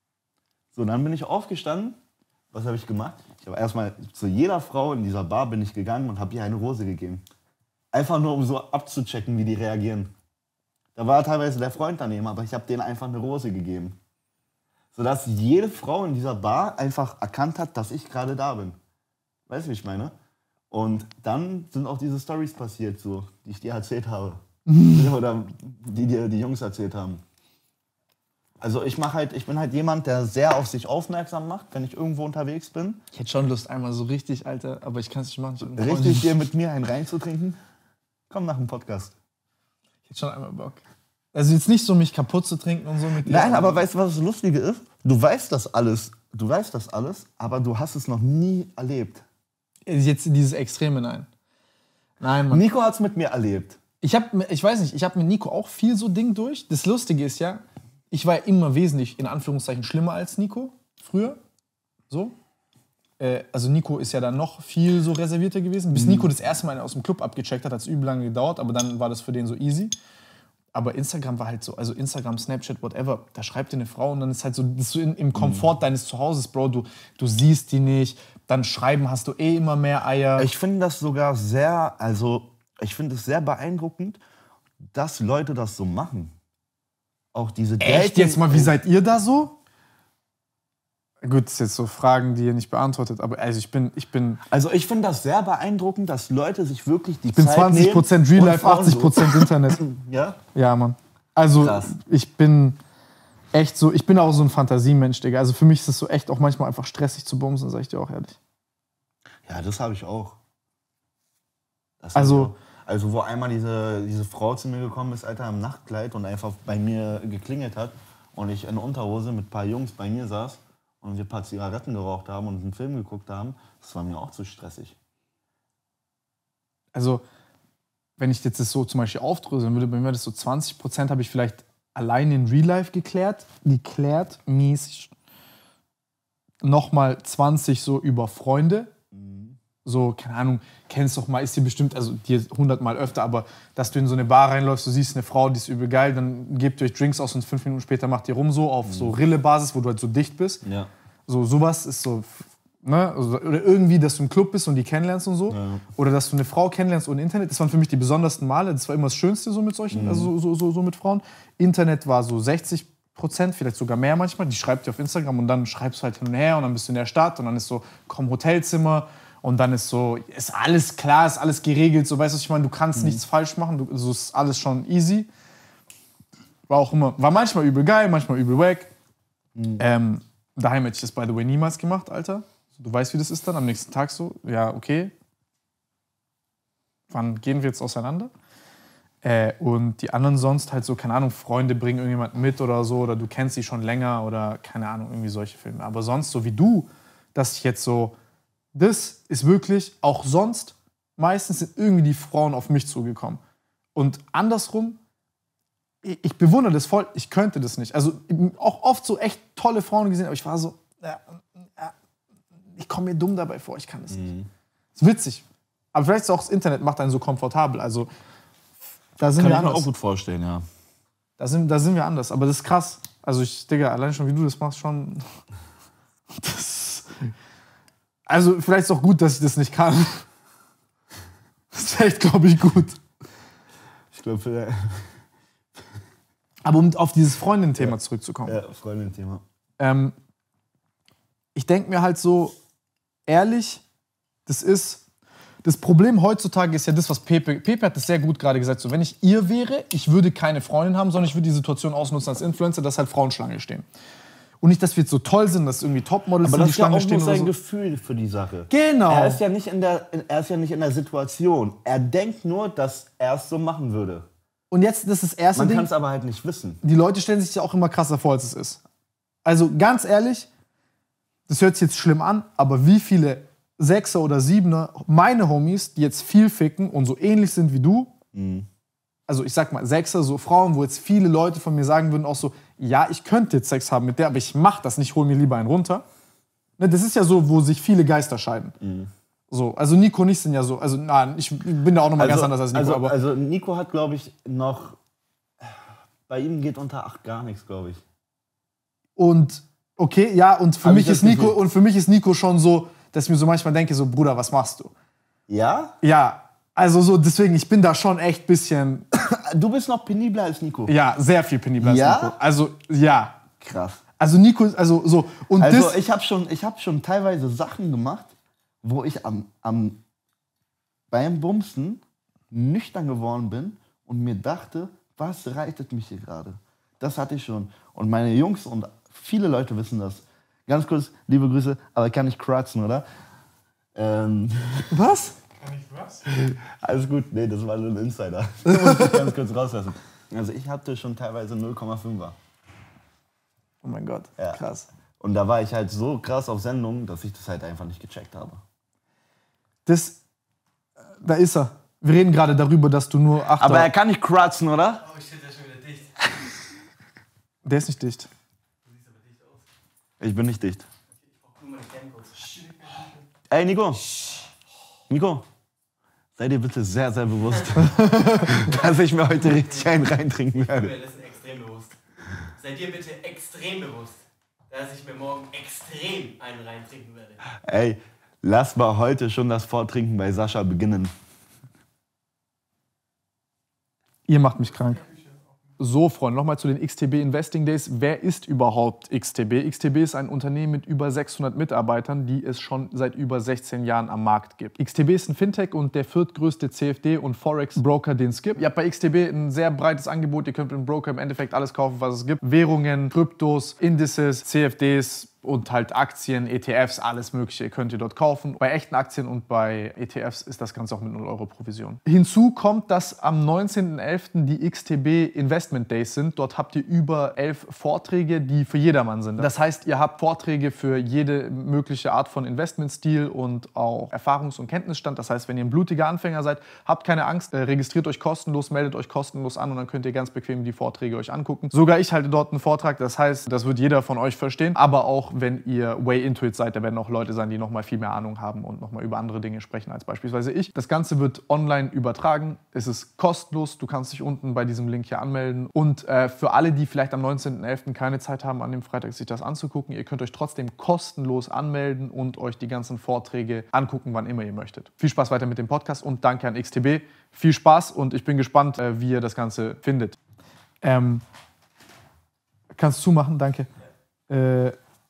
So, dann bin ich aufgestanden. Was habe ich gemacht? Ich habe erstmal zu jeder Frau in dieser Bar bin ich gegangen und habe ihr eine Rose gegeben. Einfach nur, um so abzuchecken, wie die reagieren. Da war teilweise der Freund daneben, aber ich habe denen einfach eine Rose gegeben. Sodass jede Frau in dieser Bar einfach erkannt hat, dass ich gerade da bin. Weißt du, wie ich meine? Und dann sind auch diese Storys passiert, so, die ich dir erzählt habe. Oder die dir die Jungs erzählt haben. Also ich mach halt, ich bin halt jemand, der sehr auf sich aufmerksam macht, wenn ich irgendwo unterwegs bin.
Ich hätte schon Lust, einmal so richtig, Alter, aber ich kann es nicht machen. Ich hab eine
Richtig,
Freundin.
dir mit mir einen reinzutrinken. Komm nach dem Podcast.
Ich hätte schon einmal Bock. Also jetzt nicht so, mich kaputt zu trinken und so mit dir.
Nein, aber weißt du, was das Lustige ist? Du weißt das alles, du weißt das alles, aber du hast es noch nie erlebt.
Jetzt in dieses Extreme, nein. Nein, Mann.
Nico hat es mit mir erlebt.
Ich hab, ich weiß nicht, ich habe mit Nico auch viel so Ding durch. Das Lustige ist ja, ich war ja immer wesentlich, in Anführungszeichen, schlimmer als Nico früher. So. Äh, also Nico ist ja dann noch viel so reservierter gewesen. Bis Nico das erste Mal aus dem Club abgecheckt hat, hat es übel lange gedauert, aber dann war das für den so easy. Aber Instagram war halt so, also Instagram, Snapchat, whatever, da schreibt dir eine Frau und dann ist halt so, das ist so in, im Komfort deines Zuhauses, Bro, du, du siehst die nicht, dann schreiben hast du eh immer mehr Eier.
Ich finde das sogar sehr, also ich finde es sehr beeindruckend, dass Leute das so machen. Auch diese
Echt jetzt mal, wie seid ihr da so? Gut, das sind jetzt so Fragen, die ihr nicht beantwortet, aber also ich bin, ich bin,
Also ich finde das sehr beeindruckend, dass Leute sich wirklich die
ich bin
Zeit
zwanzig Prozent Real
nehmen
Life,
und Frauen
achtzig Prozent Internet.
So. Ja?
Ja, Mann. Also
Krass.
ich bin echt so, ich bin auch so ein Fantasiemensch, Digga. Also für mich ist es so echt auch manchmal einfach stressig zu bumsen, sag ich dir auch ehrlich.
Ja, das habe ich auch. Das hab
Also-
ich auch. Also wo einmal diese, diese Frau zu mir gekommen ist, Alter, im Nachtkleid und einfach bei mir geklingelt hat und ich in Unterhose mit ein paar Jungs bei mir saß und wir ein paar Zigaretten geraucht haben und einen Film geguckt haben, das war mir auch zu stressig.
Also, wenn ich jetzt das so zum Beispiel aufdröseln würde, bei mir das so zwanzig Prozent habe ich vielleicht allein in Real Life geklärt, geklärt, mäßig. Nochmal zwanzig so über Freunde. Mhm. So, keine Ahnung, kennst doch mal, ist dir bestimmt, also dir hundertmal öfter, aber dass du in so eine Bar reinläufst, du siehst eine Frau, die ist übel geil, dann gebt ihr euch Drinks aus und fünf Minuten später macht ihr rum so auf mhm. so Rille-Basis, wo du halt so dicht bist.
Ja.
So, sowas ist so, ne, also, oder irgendwie, dass du im Club bist und die kennenlernst und so. Ja. Oder dass du eine Frau kennenlernst ohne Internet. Das waren für mich die besondersten Male. Das war immer das Schönste so mit solchen, mhm. also so, so, so mit Frauen. Internet war so sechzig Prozent, vielleicht sogar mehr manchmal. Die schreibt dir auf Instagram und dann schreibst du halt hin und her und dann bist du in der Stadt und dann ist so, komm, Hotelzimmer und dann ist so, ist alles klar, ist alles geregelt. So, weißt du, was ich meine? Du kannst mhm. nichts falsch machen, du, so ist alles schon easy. War auch immer, war manchmal übel geil, manchmal übel wack. Mhm. Ähm, daheim hätte ich das, by the way, niemals gemacht, Alter. Du weißt, wie das ist dann, am nächsten Tag so, ja, okay. Wann gehen wir jetzt auseinander? Äh, und die anderen sonst halt so, keine Ahnung, Freunde bringen irgendjemanden mit oder so, oder du kennst sie schon länger oder keine Ahnung, irgendwie solche Filme. Aber sonst, so wie du, dass ich jetzt so, das ist wirklich, auch sonst, meistens sind irgendwie die Frauen auf mich zugekommen. Und andersrum, ich, ich bewundere das voll, ich könnte das nicht. Also auch oft so echt tolle Frauen gesehen, aber ich war so, ja, ja, ich komme mir dumm dabei vor, ich kann das nicht. Mhm. Ist witzig. Aber vielleicht ist auch das Internet macht einen so komfortabel. Also da sind
kann
wir
ich mir
anders.
auch gut vorstellen, ja.
Da sind, da sind wir anders, aber das ist krass. Also ich, Digga, allein schon wie du das machst, schon. Das, also vielleicht ist es auch gut, dass ich das nicht kann. Das ist echt, glaube ich, gut.
Ich glaube,
aber um auf dieses Freundin-Thema ja. zurückzukommen.
Ja, Freundin-Thema.
Ähm, ich denke mir halt so, ehrlich, das ist. Das Problem heutzutage ist ja das, was Pepe... Pepe hat das sehr gut gerade gesagt. So, wenn ich ihr wäre, ich würde keine Freundin haben, sondern ich würde die Situation ausnutzen als Influencer, dass halt Frauen Schlange stehen. Und nicht, dass wir jetzt so toll sind, dass irgendwie Topmodels
aber
in die Schlange stehen.
Aber das ist ja auch
nur
sein
so.
Gefühl für die Sache.
Genau.
Er ist, ja nicht in der, er ist ja nicht in der Situation. Er denkt nur, dass er es so machen würde.
Und jetzt, das ist das erste
Man
Ding.
kann es aber halt nicht wissen.
Die Leute stellen sich ja auch immer krasser vor, als es ist. Also ganz ehrlich, das hört sich jetzt schlimm an, aber wie viele Sechser oder Siebener, meine Homies, die jetzt viel ficken und so ähnlich sind wie du, mhm. also ich sag mal Sechser, so Frauen, wo jetzt viele Leute von mir sagen würden auch so, ja, ich könnte jetzt Sex haben mit der, aber ich mach das nicht, hol mir lieber einen runter. Ne, das ist ja so, wo sich viele Geister scheiden. Mhm. So, also Nico und ich sind ja so, also nein, ich bin da auch nochmal
also,
ganz anders als Nico.
Also,
aber
also Nico hat, glaube ich, noch, bei ihm geht unter acht gar nichts, glaube ich.
Und, okay, ja, und für
Hab
mich ist Nico,
gesehen?
und für mich ist Nico schon so, dass ich mir so manchmal denke, so, Bruder, was machst du?
Ja?
Ja, also so, deswegen, ich bin da schon echt ein bisschen...
Du bist noch penibler als Nico?
Ja, sehr viel penibler als
ja?
Nico. Also, ja.
Krass.
Also Nico, also so... Und
also
das,
ich habe schon, ich hab schon teilweise Sachen gemacht, wo ich am, am, beim Bumsen nüchtern geworden bin und mir dachte, was reitet mich hier gerade? Das hatte ich schon. Und meine Jungs und viele Leute wissen das. Ganz kurz, liebe Grüße, aber kann ich kratzen, oder? Ähm,
was?
Kann ich was?
Alles gut, nee, das war nur ein Insider. Das muss ich ganz kurz rauslassen. Also ich hatte schon teilweise null Komma fünfer.
Oh mein Gott,
ja.
Krass.
Und da war ich halt so krass auf Sendung, dass ich das halt einfach nicht gecheckt habe.
Das, da ist er. Wir reden gerade darüber, dass du nur acht.
Aber er kann nicht kratzen, oder?
Oh, ich stehe da schon wieder dicht.
Der ist nicht dicht.
Ich bin nicht dicht. Ey, Nico. Nico. Sei dir bitte sehr, sehr bewusst, dass ich mir heute richtig einen reintrinken werde.
Das ist extrem bewusst. Sei dir bitte extrem bewusst, dass ich mir morgen extrem einen reintrinken werde.
Ey, lass mal heute schon das Vortrinken bei Sascha beginnen.
Ihr macht mich krank. So, Freunde, nochmal zu den X T B Investing Days. Wer ist überhaupt X T B? X T B ist ein Unternehmen mit über sechshundert Mitarbeitern, die es schon seit über sechzehn Jahren am Markt gibt. X T B ist ein Fintech und der viertgrößte C F D- und Forex-Broker, den es gibt. Ihr habt bei X T B ein sehr breites Angebot. Ihr könnt mit dem Broker im Endeffekt alles kaufen, was es gibt. Währungen, Kryptos, Indices, C F Ds, und halt Aktien, E T Fs, alles mögliche könnt ihr dort kaufen. Bei echten Aktien und bei E T Fs ist das Ganze auch mit null Euro Provision. Hinzu kommt, dass am neunzehnten elften die X T B Investment Days sind. Dort habt ihr über elf Vorträge, die für jedermann sind. Das heißt, ihr habt Vorträge für jede mögliche Art von Investmentstil und auch Erfahrungs- und Kenntnisstand. Das heißt, wenn ihr ein blutiger Anfänger seid, habt keine Angst, äh, registriert euch kostenlos, meldet euch kostenlos an und dann könnt ihr ganz bequem die Vorträge euch angucken. Sogar ich halte dort einen Vortrag, das heißt, das wird jeder von euch verstehen. Aber auch wenn ihr way into it seid, da werden auch Leute sein, die noch mal viel mehr Ahnung haben und noch mal über andere Dinge sprechen als beispielsweise ich. Das Ganze wird online übertragen. Es ist kostenlos. Du kannst dich unten bei diesem Link hier anmelden. Und äh, für alle, die vielleicht am neunzehnten elften keine Zeit haben, an dem Freitag sich das anzugucken, ihr könnt euch trotzdem kostenlos anmelden und euch die ganzen Vorträge angucken, wann immer ihr möchtet. Viel Spaß weiter mit dem Podcast und danke an X T B. Viel Spaß und ich bin gespannt, äh, wie ihr das Ganze findet. Ähm, kannst du zumachen? Danke. Äh,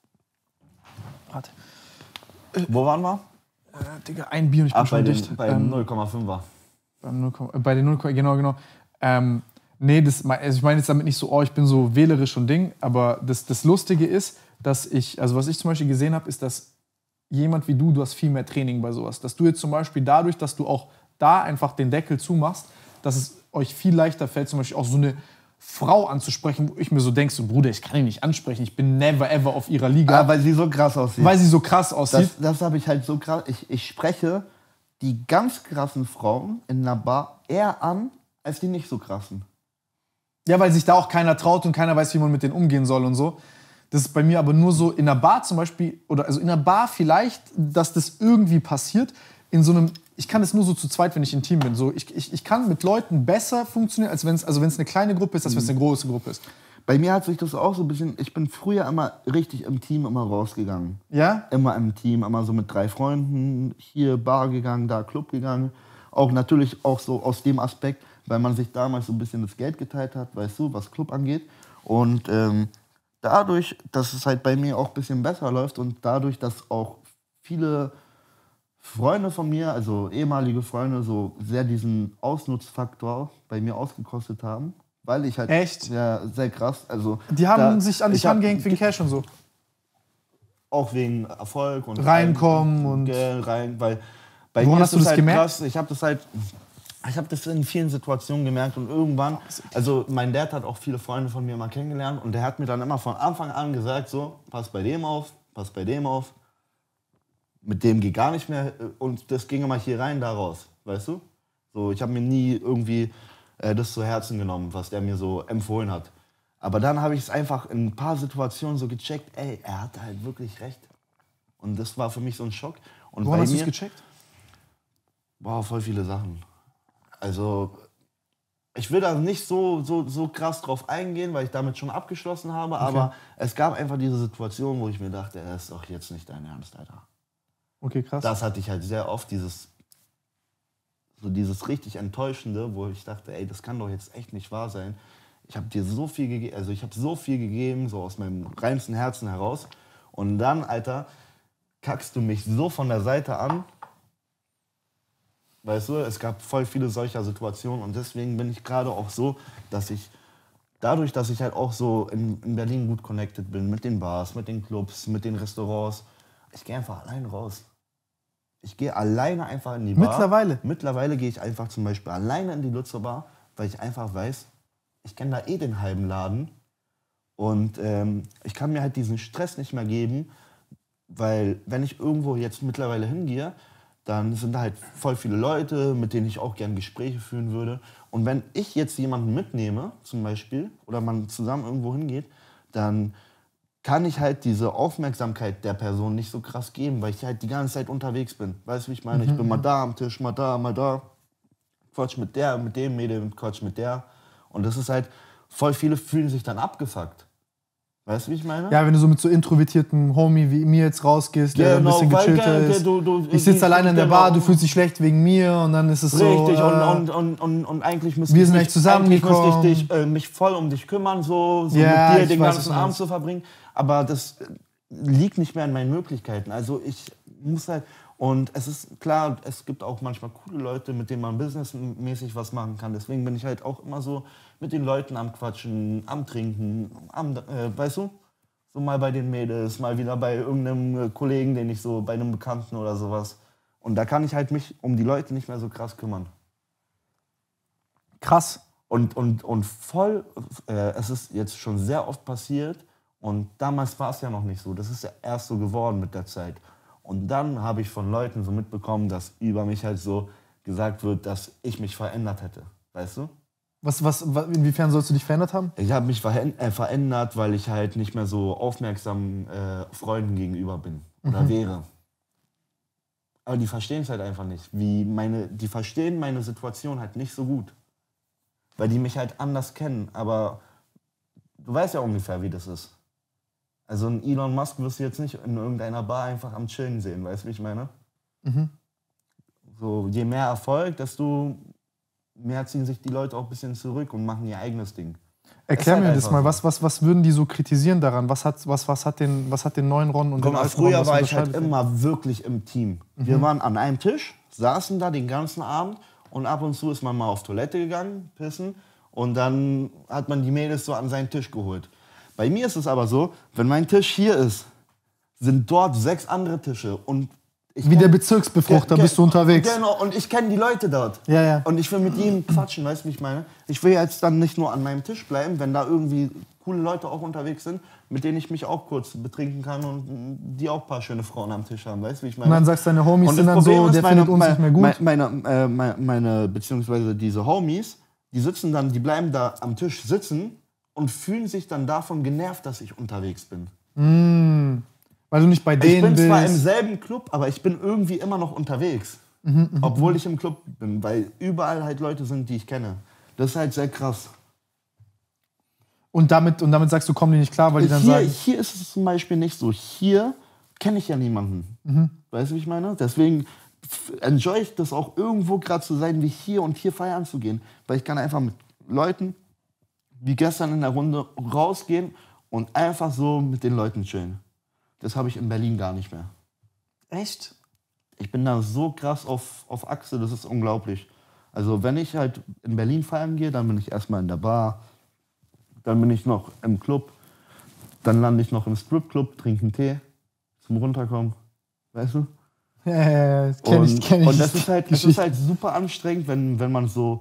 warte.
Wo waren wir?
Äh, Digga, ein Bier und ich bin
Ach,
schon
bei
dicht.
Den, bei ähm, null Komma fünfer.
Beim null, bei den null, genau, genau. Ähm, nee, das, also ich meine jetzt damit nicht so, oh, ich bin so wählerisch und Ding, aber das, das Lustige ist, dass ich, also was ich zum Beispiel gesehen habe, ist, dass jemand wie du, du hast viel mehr Training bei sowas. Dass du jetzt zum Beispiel dadurch, dass du auch da einfach den Deckel zumachst, dass es euch viel leichter fällt, zum Beispiel auch so eine Frau anzusprechen, wo ich mir so denke, so Bruder, ich kann ihn nicht ansprechen, ich bin never ever auf ihrer Liga.
Ah, weil sie so krass aussieht.
Weil sie so krass aussieht.
Das, das habe ich halt so krass. Ich, ich spreche die ganz krassen Frauen in einer Bar eher an, als die nicht so krassen.
Ja, weil sich da auch keiner traut und keiner weiß, wie man mit denen umgehen soll und so. Das ist bei mir aber nur so in einer Bar zum Beispiel, oder also in einer Bar vielleicht, dass das irgendwie passiert. In so einem, ich kann das nur so zu zweit, wenn ich intim bin. So, ich, ich, ich kann mit Leuten besser funktionieren, als wenn es also wenn's eine kleine Gruppe ist, als wenn es eine große Gruppe ist.
Bei mir hat sich das auch so ein bisschen, ich bin früher immer richtig im Team immer rausgegangen.
Ja?
Immer im Team, immer so mit drei Freunden, hier Bar gegangen, da Club gegangen. Auch natürlich auch so aus dem Aspekt, weil man sich damals so ein bisschen das Geld geteilt hat, weißt du, was Club angeht. Und ähm, dadurch, dass es halt bei mir auch ein bisschen besser läuft und dadurch, dass auch viele Freunde von mir, also ehemalige Freunde, so sehr diesen Ausnutzfaktor bei mir ausgekostet haben, weil ich halt...
Echt?
Ja, sehr krass. Also,
die haben
da,
sich an dich rangehängt wegen Cash und so?
Auch wegen Erfolg und...
Reinkommen und...
Geld rein, weil bei
Woran
mir
hast
ist
du
es
das
halt
gemerkt?
krass, ich habe das halt... Ich habe das in vielen Situationen gemerkt und irgendwann, also mein Dad hat auch viele Freunde von mir mal kennengelernt und der hat mir dann immer von Anfang an gesagt, so, pass bei dem auf, pass bei dem auf, mit dem geht gar nicht mehr und das ging immer hier rein, da raus, weißt du? So, ich habe mir nie irgendwie äh, das zu Herzen genommen, was der mir so empfohlen hat. Aber dann habe ich es einfach in ein paar Situationen so gecheckt, ey, er hatte halt wirklich recht. Und das war für mich so ein Schock. Und
Woran
bei
hast du
mir,
es gecheckt?
Boah, voll viele Sachen. Also, ich will da nicht so, so, so krass drauf eingehen, weil ich damit schon abgeschlossen habe,
Okay.
aber es gab einfach diese Situation, wo ich mir dachte, das ist doch jetzt nicht dein Ernst, Alter.
Okay, krass.
Das hatte ich halt sehr oft, dieses, so dieses richtig Enttäuschende, wo ich dachte, ey, das kann doch jetzt echt nicht wahr sein. Ich habe dir so viel gegeben, also ich habe so viel gegeben, so aus meinem reinsten Herzen heraus. Und dann, Alter, kackst du mich so von der Seite an. Weißt du, es gab voll viele solcher Situationen und deswegen bin ich gerade auch so, dass ich, dadurch, dass ich halt auch so in, in Berlin gut connected bin, mit den Bars, mit den Clubs, mit den Restaurants, ich gehe einfach allein raus. Ich gehe alleine einfach in die Bar.
Mittlerweile?
Mittlerweile gehe ich einfach zum Beispiel alleine in die Lutzer Bar, weil ich einfach weiß, ich kenne da eh den halben Laden und ähm, ich kann mir halt diesen Stress nicht mehr geben, weil wenn ich irgendwo jetzt mittlerweile hingehe, dann sind da halt voll viele Leute, mit denen ich auch gerne Gespräche führen würde. Und wenn ich jetzt jemanden mitnehme, zum Beispiel, oder man zusammen irgendwo hingeht, dann kann ich halt diese Aufmerksamkeit der Person nicht so krass geben, weil ich halt die ganze Zeit unterwegs bin. Weißt du, wie ich meine?
Mhm.
Ich bin mal da am Tisch, mal da, mal da. Quatsch mit der, mit dem Mädel, Quatsch mit der. Und das ist halt, voll viele fühlen sich dann abgefuckt. Weißt du, wie ich meine?
Ja, wenn du so mit so introvertierten Homie wie mir jetzt rausgehst, der
Genau,
ein bisschen
weil,
gechillter
der-
ist.
du- du-
Ich sitze
die-
alleine in der
genau.
Bar, du fühlst dich schlecht wegen mir und dann ist es so...
Richtig,
äh,
und, und, und, und, und eigentlich müsste
wir
ich,
sind
mich,
echt zusammengekommen.
eigentlich müsste ich dich, äh, mich voll um dich kümmern, so, so
Ja,
mit dir
ich
den
weiß, was
ganzen
du
Abend
meinst.
zu verbringen. Aber das äh, liegt nicht mehr in meinen Möglichkeiten. Also ich muss halt... Und es ist klar, es gibt auch manchmal coole Leute, mit denen man businessmäßig was machen kann. Deswegen bin ich halt auch immer so mit den Leuten am Quatschen, am Trinken, am, äh, weißt du? So mal bei den Mädels, mal wieder bei irgendeinem Kollegen, den ich so, bei einem Bekannten oder sowas. Und da kann ich halt mich um die Leute nicht mehr so krass kümmern.
Krass.
Und, und, und voll, äh, es ist jetzt schon sehr oft passiert und damals war es ja noch nicht so. Das ist ja erst so geworden mit der Zeit. Und dann habe ich von Leuten so mitbekommen, dass über mich halt so gesagt wird, dass ich mich verändert hätte. Weißt du?
Was, was, was, inwiefern sollst du dich verändert haben?
Ich habe mich verhän- äh, verändert, weil ich halt nicht mehr so aufmerksam äh, Freunden gegenüber bin oder
Mhm.
wäre. Aber die verstehen es halt einfach nicht. Wie meine, die verstehen meine Situation halt nicht so gut. Weil die mich halt anders kennen. Aber du weißt ja ungefähr, wie das ist. Also einen Elon Musk wirst du jetzt nicht in irgendeiner Bar einfach am Chillen sehen. Weißt du, wie ich meine?
Mhm.
So, je mehr Erfolg, desto mehr ziehen sich die Leute auch ein bisschen zurück und machen ihr eigenes Ding.
Erklär
Ist halt
mir das
einfach
mal,
so.
was, was, was würden die so kritisieren daran? Was hat, was, was hat, den, was hat den neuen Ron und
Guck
den
mal,
alten Ron,
früher
was
war ich halt
unterscheidet?
immer wirklich im Team. Wir waren an einem Tisch, saßen da den ganzen Abend und ab und zu ist man mal auf Toilette gegangen, pissen und dann hat man die Mädels so an seinen Tisch geholt. Bei mir ist es aber so, wenn mein Tisch hier ist, sind dort sechs andere Tische und ich
Wie
kenn-
der Bezirksbefruchter
Ge-
bist du unterwegs.
Genau, und ich kenne die Leute dort.
Ja, ja.
Und ich will mit ihnen quatschen, weißt du, wie ich meine? Ich will jetzt dann nicht nur an meinem Tisch bleiben, wenn da irgendwie coole Leute auch unterwegs sind, mit denen ich mich auch kurz betrinken kann und mm, die auch ein paar schöne Frauen am Tisch haben, weißt du, wie ich meine?
Und dann sagst du, deine Homies
Und
sind
das
dann
Problem
so,
ist,
der
meine,
findet uns
meine,
nicht mehr gut.
Meine, meine, äh, meine, meine, beziehungsweise diese Homies, die sitzen dann, die bleiben da am Tisch sitzen und fühlen sich dann davon genervt, dass ich unterwegs bin.
Mm, weil du nicht bei
Ich
denen
bin zwar im
bist.
selben Club, aber ich bin irgendwie immer noch unterwegs. Obwohl ich im Club bin, weil überall halt Leute sind, die ich kenne. Das ist halt sehr krass.
Und damit, und damit sagst du, kommen die nicht klar, weil die dann
Hier,
sagen,
hier ist es zum Beispiel nicht so. Hier kenne ich ja niemanden. Weißt du, wie ich meine? Deswegen f- enjoy ich das auch irgendwo gerade zu sein, wie hier und hier feiern zu gehen. Weil ich kann einfach mit Leuten, wie gestern in der Runde, rausgehen und einfach so mit den Leuten chillen. Das habe ich in Berlin gar nicht mehr.
echt?
Ich bin da so krass auf, auf Achse, das ist unglaublich. Also wenn ich halt in Berlin feiern gehe, dann bin ich erstmal in der Bar, dann bin ich noch im Club, dann lande ich noch im Stripclub, trinke einen Tee zum Runterkommen, weißt du?
Ja, das kenn ich,
und,
kenn ich.
und das ist halt, das ist
Geschichte.
halt super anstrengend, wenn, wenn man so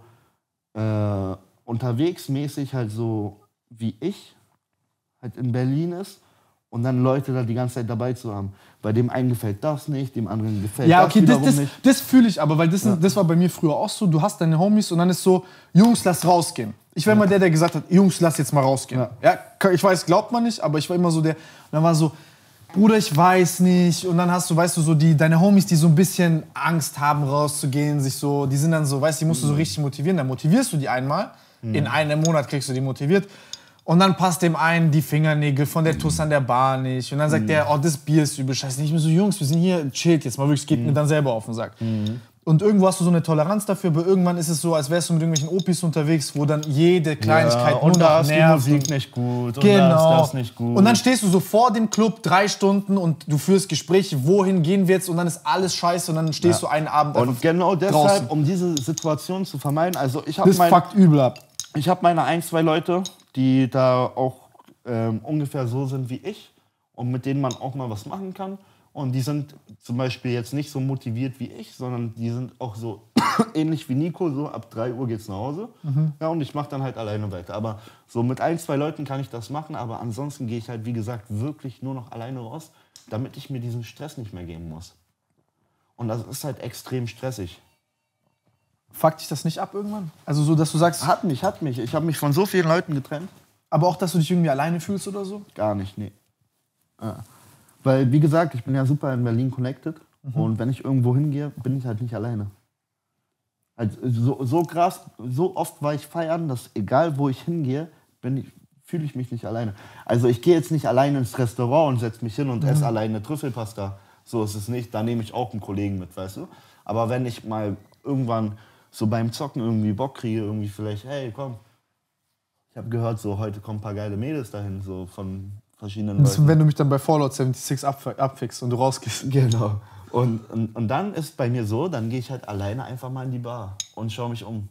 äh, unterwegs mäßig halt so wie ich halt in Berlin ist und dann Leute da die ganze Zeit dabei zu haben. Bei dem einen gefällt das nicht, dem anderen gefällt
Ja,
das
okay, das,
wiederum
das,
nicht.
das fühle ich aber, weil das, das war bei mir früher auch so. Du hast deine Homies und dann ist so, Jungs, lass rausgehen. Ich war immer der, der gesagt hat, Jungs, lass jetzt mal rausgehen. Ja. Ich weiß, glaubt man nicht, aber ich war immer so der, und dann war so, Bruder, ich weiß nicht. Und dann hast du, weißt du, so die, deine Homies, die so ein bisschen Angst haben, rauszugehen, sich so, die sind dann so, weißt du, die musst du so richtig motivieren. Dann motivierst du die einmal, in einem Monat kriegst du die motiviert. Und dann passt dem einen die Fingernägel von der Tuss an der Bar nicht. Und dann sagt der, oh, das Bier ist übel scheiße. Nicht mehr so, Jungs, wir sind hier, chillt jetzt mal wirklich, es geht mir dann selber auf den Sack. Und irgendwo hast du so eine Toleranz dafür, aber irgendwann ist es so, als wärst du mit irgendwelchen Opis unterwegs, wo dann jede Kleinigkeit
Ja,
nur
und da
noch
ist die
nervt.
Musik
und-
nicht gut und
Genau.
da ist das nicht gut.
Und dann stehst du so vor dem Club drei Stunden und du führst Gespräche, wohin gehen wir jetzt? Und dann ist alles scheiße und dann stehst du einen Abend
und
einfach
genau deshalb,
draußen.
um diese Situation zu vermeiden, also ich habe
Das
mein,
fuckt übel ab.
ich hab meine ein, zwei Leute, die da auch ähm, ungefähr so sind wie ich und mit denen man auch mal was machen kann. Und die sind zum Beispiel jetzt nicht so motiviert wie ich, sondern die sind auch so ähnlich wie Nico, so ab drei Uhr geht's nach Hause. Ja, und ich mache dann halt alleine weiter. Aber so mit ein, zwei Leuten kann ich das machen, aber ansonsten gehe ich halt, wie gesagt, wirklich nur noch alleine raus, damit ich mir diesen Stress nicht mehr geben muss. Und das ist halt extrem stressig.
Fuckt dich das nicht ab irgendwann? Also so, dass du sagst,
Hat mich, hat mich. Ich habe mich von so vielen Leuten getrennt.
aber auch, dass du dich irgendwie alleine fühlst oder so?
Gar nicht, nee. Ja. Weil, wie gesagt, ich bin ja super in Berlin connected. Und wenn ich irgendwo hingehe, bin ich halt nicht alleine. Also so, so krass, so oft war ich feiern, dass egal wo ich hingehe, bin ich, fühle ich mich nicht alleine. Also ich gehe jetzt nicht alleine ins Restaurant und setze mich hin und esse alleine Trüffelpasta. So ist es nicht. Da nehme ich auch einen Kollegen mit, weißt du. Aber wenn ich mal irgendwann so beim Zocken irgendwie Bock kriege, irgendwie vielleicht, hey, komm, ich habe gehört, so heute kommen ein paar geile Mädels dahin, so von verschiedenen
Das ist,
Leuten.
wenn du mich dann bei Fallout sechsundsiebzig abf- abfickst und du rausgehst.
Genau. Und, und, und dann ist bei mir so, dann gehe ich halt alleine einfach mal in die Bar und schaue mich um.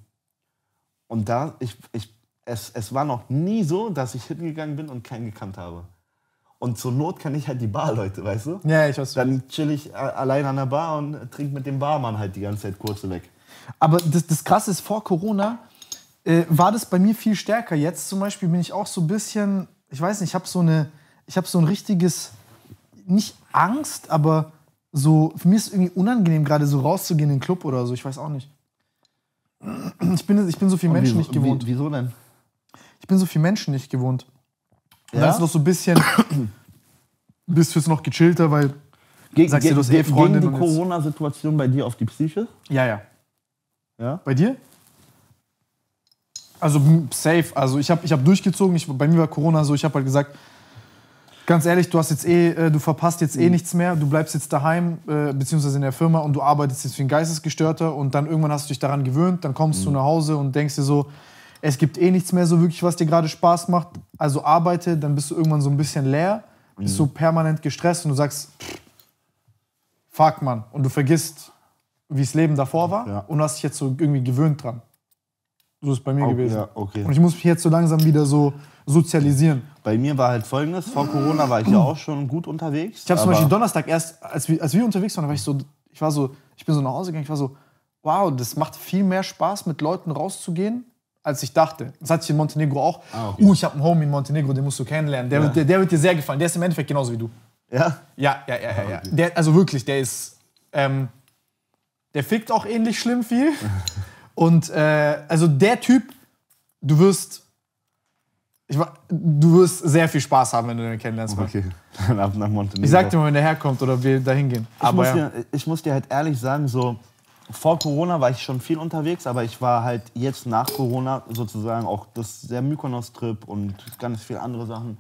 Und da, ich, ich, es, es war noch nie so, dass ich hingegangen bin und keinen gekannt habe. Und zur Not kann ich halt die Barleute, weißt du?
Ja, ich weiß.
Dann chill ich allein an der Bar und trinke mit dem Barmann halt die ganze Zeit kurze weg.
Aber das, das Krasse ist, vor Corona äh, war das bei mir viel stärker. Jetzt zum Beispiel bin ich auch so ein bisschen, ich weiß nicht, ich habe so eine, ich habe so ein richtiges, nicht Angst, aber so, für mich ist es irgendwie unangenehm, gerade so rauszugehen in den Club oder so, ich weiß auch nicht. Ich bin, ich bin so viel
Und
Menschen
wieso,
nicht gewohnt.
Wieso denn?
Ich bin so viel Menschen nicht gewohnt. Und
Ja?
dann ist noch so ein bisschen, bist du jetzt noch gechillter, weil,
Ge
sagst du, du hast
ge
eh Freundin
Ging die
und jetzt-
Corona-Situation bei dir auf die Psyche?
ja, ja.
Ja?
Bei dir? Also m, safe. Also ich habe ich hab durchgezogen. Ich, bei mir war Corona so, ich habe halt gesagt, ganz ehrlich, du hast jetzt eh, äh, du verpasst jetzt eh nichts mehr. Du bleibst jetzt daheim, äh, beziehungsweise in der Firma und du arbeitest jetzt wie ein Geistesgestörter und dann irgendwann hast du dich daran gewöhnt, dann kommst du nach Hause und denkst dir so, es gibt eh nichts mehr so wirklich, was dir gerade Spaß macht. Also arbeite, dann bist du irgendwann so ein bisschen leer, bist so permanent gestresst und du sagst, pff, fuck man. Und du vergisst, wie das Leben davor war
Ja.
und du hast dich jetzt so irgendwie gewöhnt dran. So ist es bei mir
Oh,
gewesen.
ja, okay.
Und ich muss mich jetzt so langsam wieder so sozialisieren.
Bei mir war halt Folgendes, vor Corona war ich ja auch schon gut unterwegs.
Ich habe zum
aber-
Beispiel Donnerstag erst, als wir, als wir unterwegs waren, da war ich so, ich war so, ich bin so nach Hause gegangen, ich war so, wow, das macht viel mehr Spaß, mit Leuten rauszugehen, als ich dachte. Das hatte ich in Montenegro auch.
Ah, okay.
Uh, ich habe einen Homie in Montenegro, den musst du kennenlernen. Der,
Ja.
wird, der, der wird dir sehr gefallen. Der ist im Endeffekt genauso wie du.
Ja?
Ja, ja, ja, ja. ja.
okay.
Der, also wirklich, der ist, ähm, der fickt auch ähnlich schlimm viel. Und äh, also der Typ, du wirst, ich, wa- du wirst sehr viel Spaß haben, wenn du den kennenlernst. Mann.
Okay, dann ab nach Montenegro.
Ich sag dir mal, wenn der herkommt oder wir da hingehen.
Ich,
Aber
muss
ja.
dir, ich muss dir halt ehrlich sagen, so vor Corona war ich schon viel unterwegs, aber ich war halt jetzt nach Corona sozusagen auch das der Mykonos-Trip und ganz viele andere Sachen.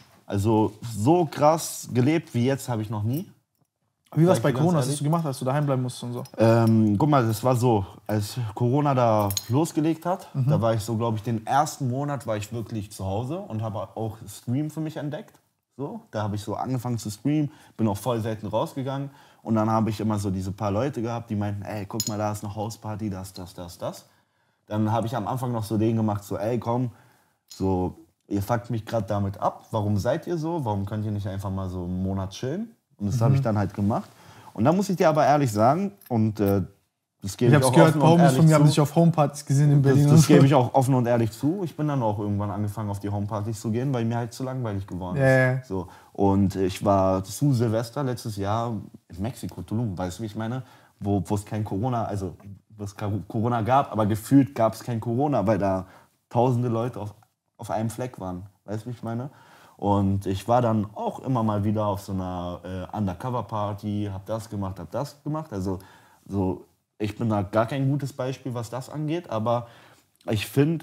Also so krass gelebt wie jetzt habe ich noch nie.
Wie war es
Sag
bei
ich dir ganz
Corona? Was
ehrlich.
hast du gemacht, als du daheim bleiben musstest und so?
Ähm, guck mal, das war so, als Corona da losgelegt hat,
Mhm.
da war ich so, glaube ich, den ersten Monat war ich wirklich zu Hause und habe auch Stream für mich entdeckt. So, da habe ich so angefangen zu streamen, bin auch voll selten rausgegangen und dann habe ich immer so diese paar Leute gehabt, die meinten, ey, guck mal, da ist eine Hausparty, das, das, das, das. Dann habe ich am Anfang noch so den gemacht, so, ey, komm, so, ihr fuckt mich gerade damit ab, warum seid ihr so, warum könnt ihr nicht einfach mal so einen Monat chillen? Und das habe ich dann halt gemacht. Und da muss ich dir aber ehrlich sagen, und äh, das gebe
Ich
ich,
hab's
auch
gehört,
offen
paar
und
Homies von mir haben
ehrlich
dich auf Homepartys gesehen in
zu.
Berlin.
Das,
und
das
so.
gebe ich auch offen und ehrlich zu. Ich bin dann auch irgendwann angefangen, auf die Homepartys zu gehen, weil mir halt zu langweilig geworden ist.
Ja, ja, ja.
So. Und ich war zu Silvester letztes Jahr in Mexiko, Tulum, weißt du, wie ich meine? Wo wo es kein Corona, also wo es kein Corona gab, aber gefühlt gab es kein Corona, weil da tausende Leute auf, auf einem Fleck waren. Weißt du, wie ich meine? Und ich war dann auch immer mal wieder auf so einer äh, Undercover-Party, hab das gemacht, hab das gemacht. Also so, ich bin da gar kein gutes Beispiel, was das angeht, aber ich finde,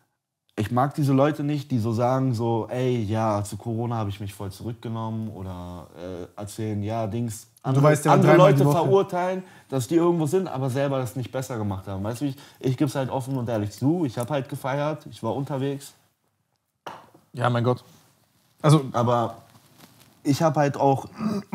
ich mag diese Leute nicht, die so sagen, so, ey, ja, zu Corona habe ich mich voll zurückgenommen oder äh, erzählen, ja, Dings, andere,
weißt ja,
andere
dreimal die
Leute
Woche.
verurteilen, dass die irgendwo sind, aber selber das nicht besser gemacht haben. Weißt du, ich, ich gebe es halt offen und ehrlich zu, ich habe halt gefeiert, ich war unterwegs,
Ja, mein Gott. Also,
aber ich habe halt auch,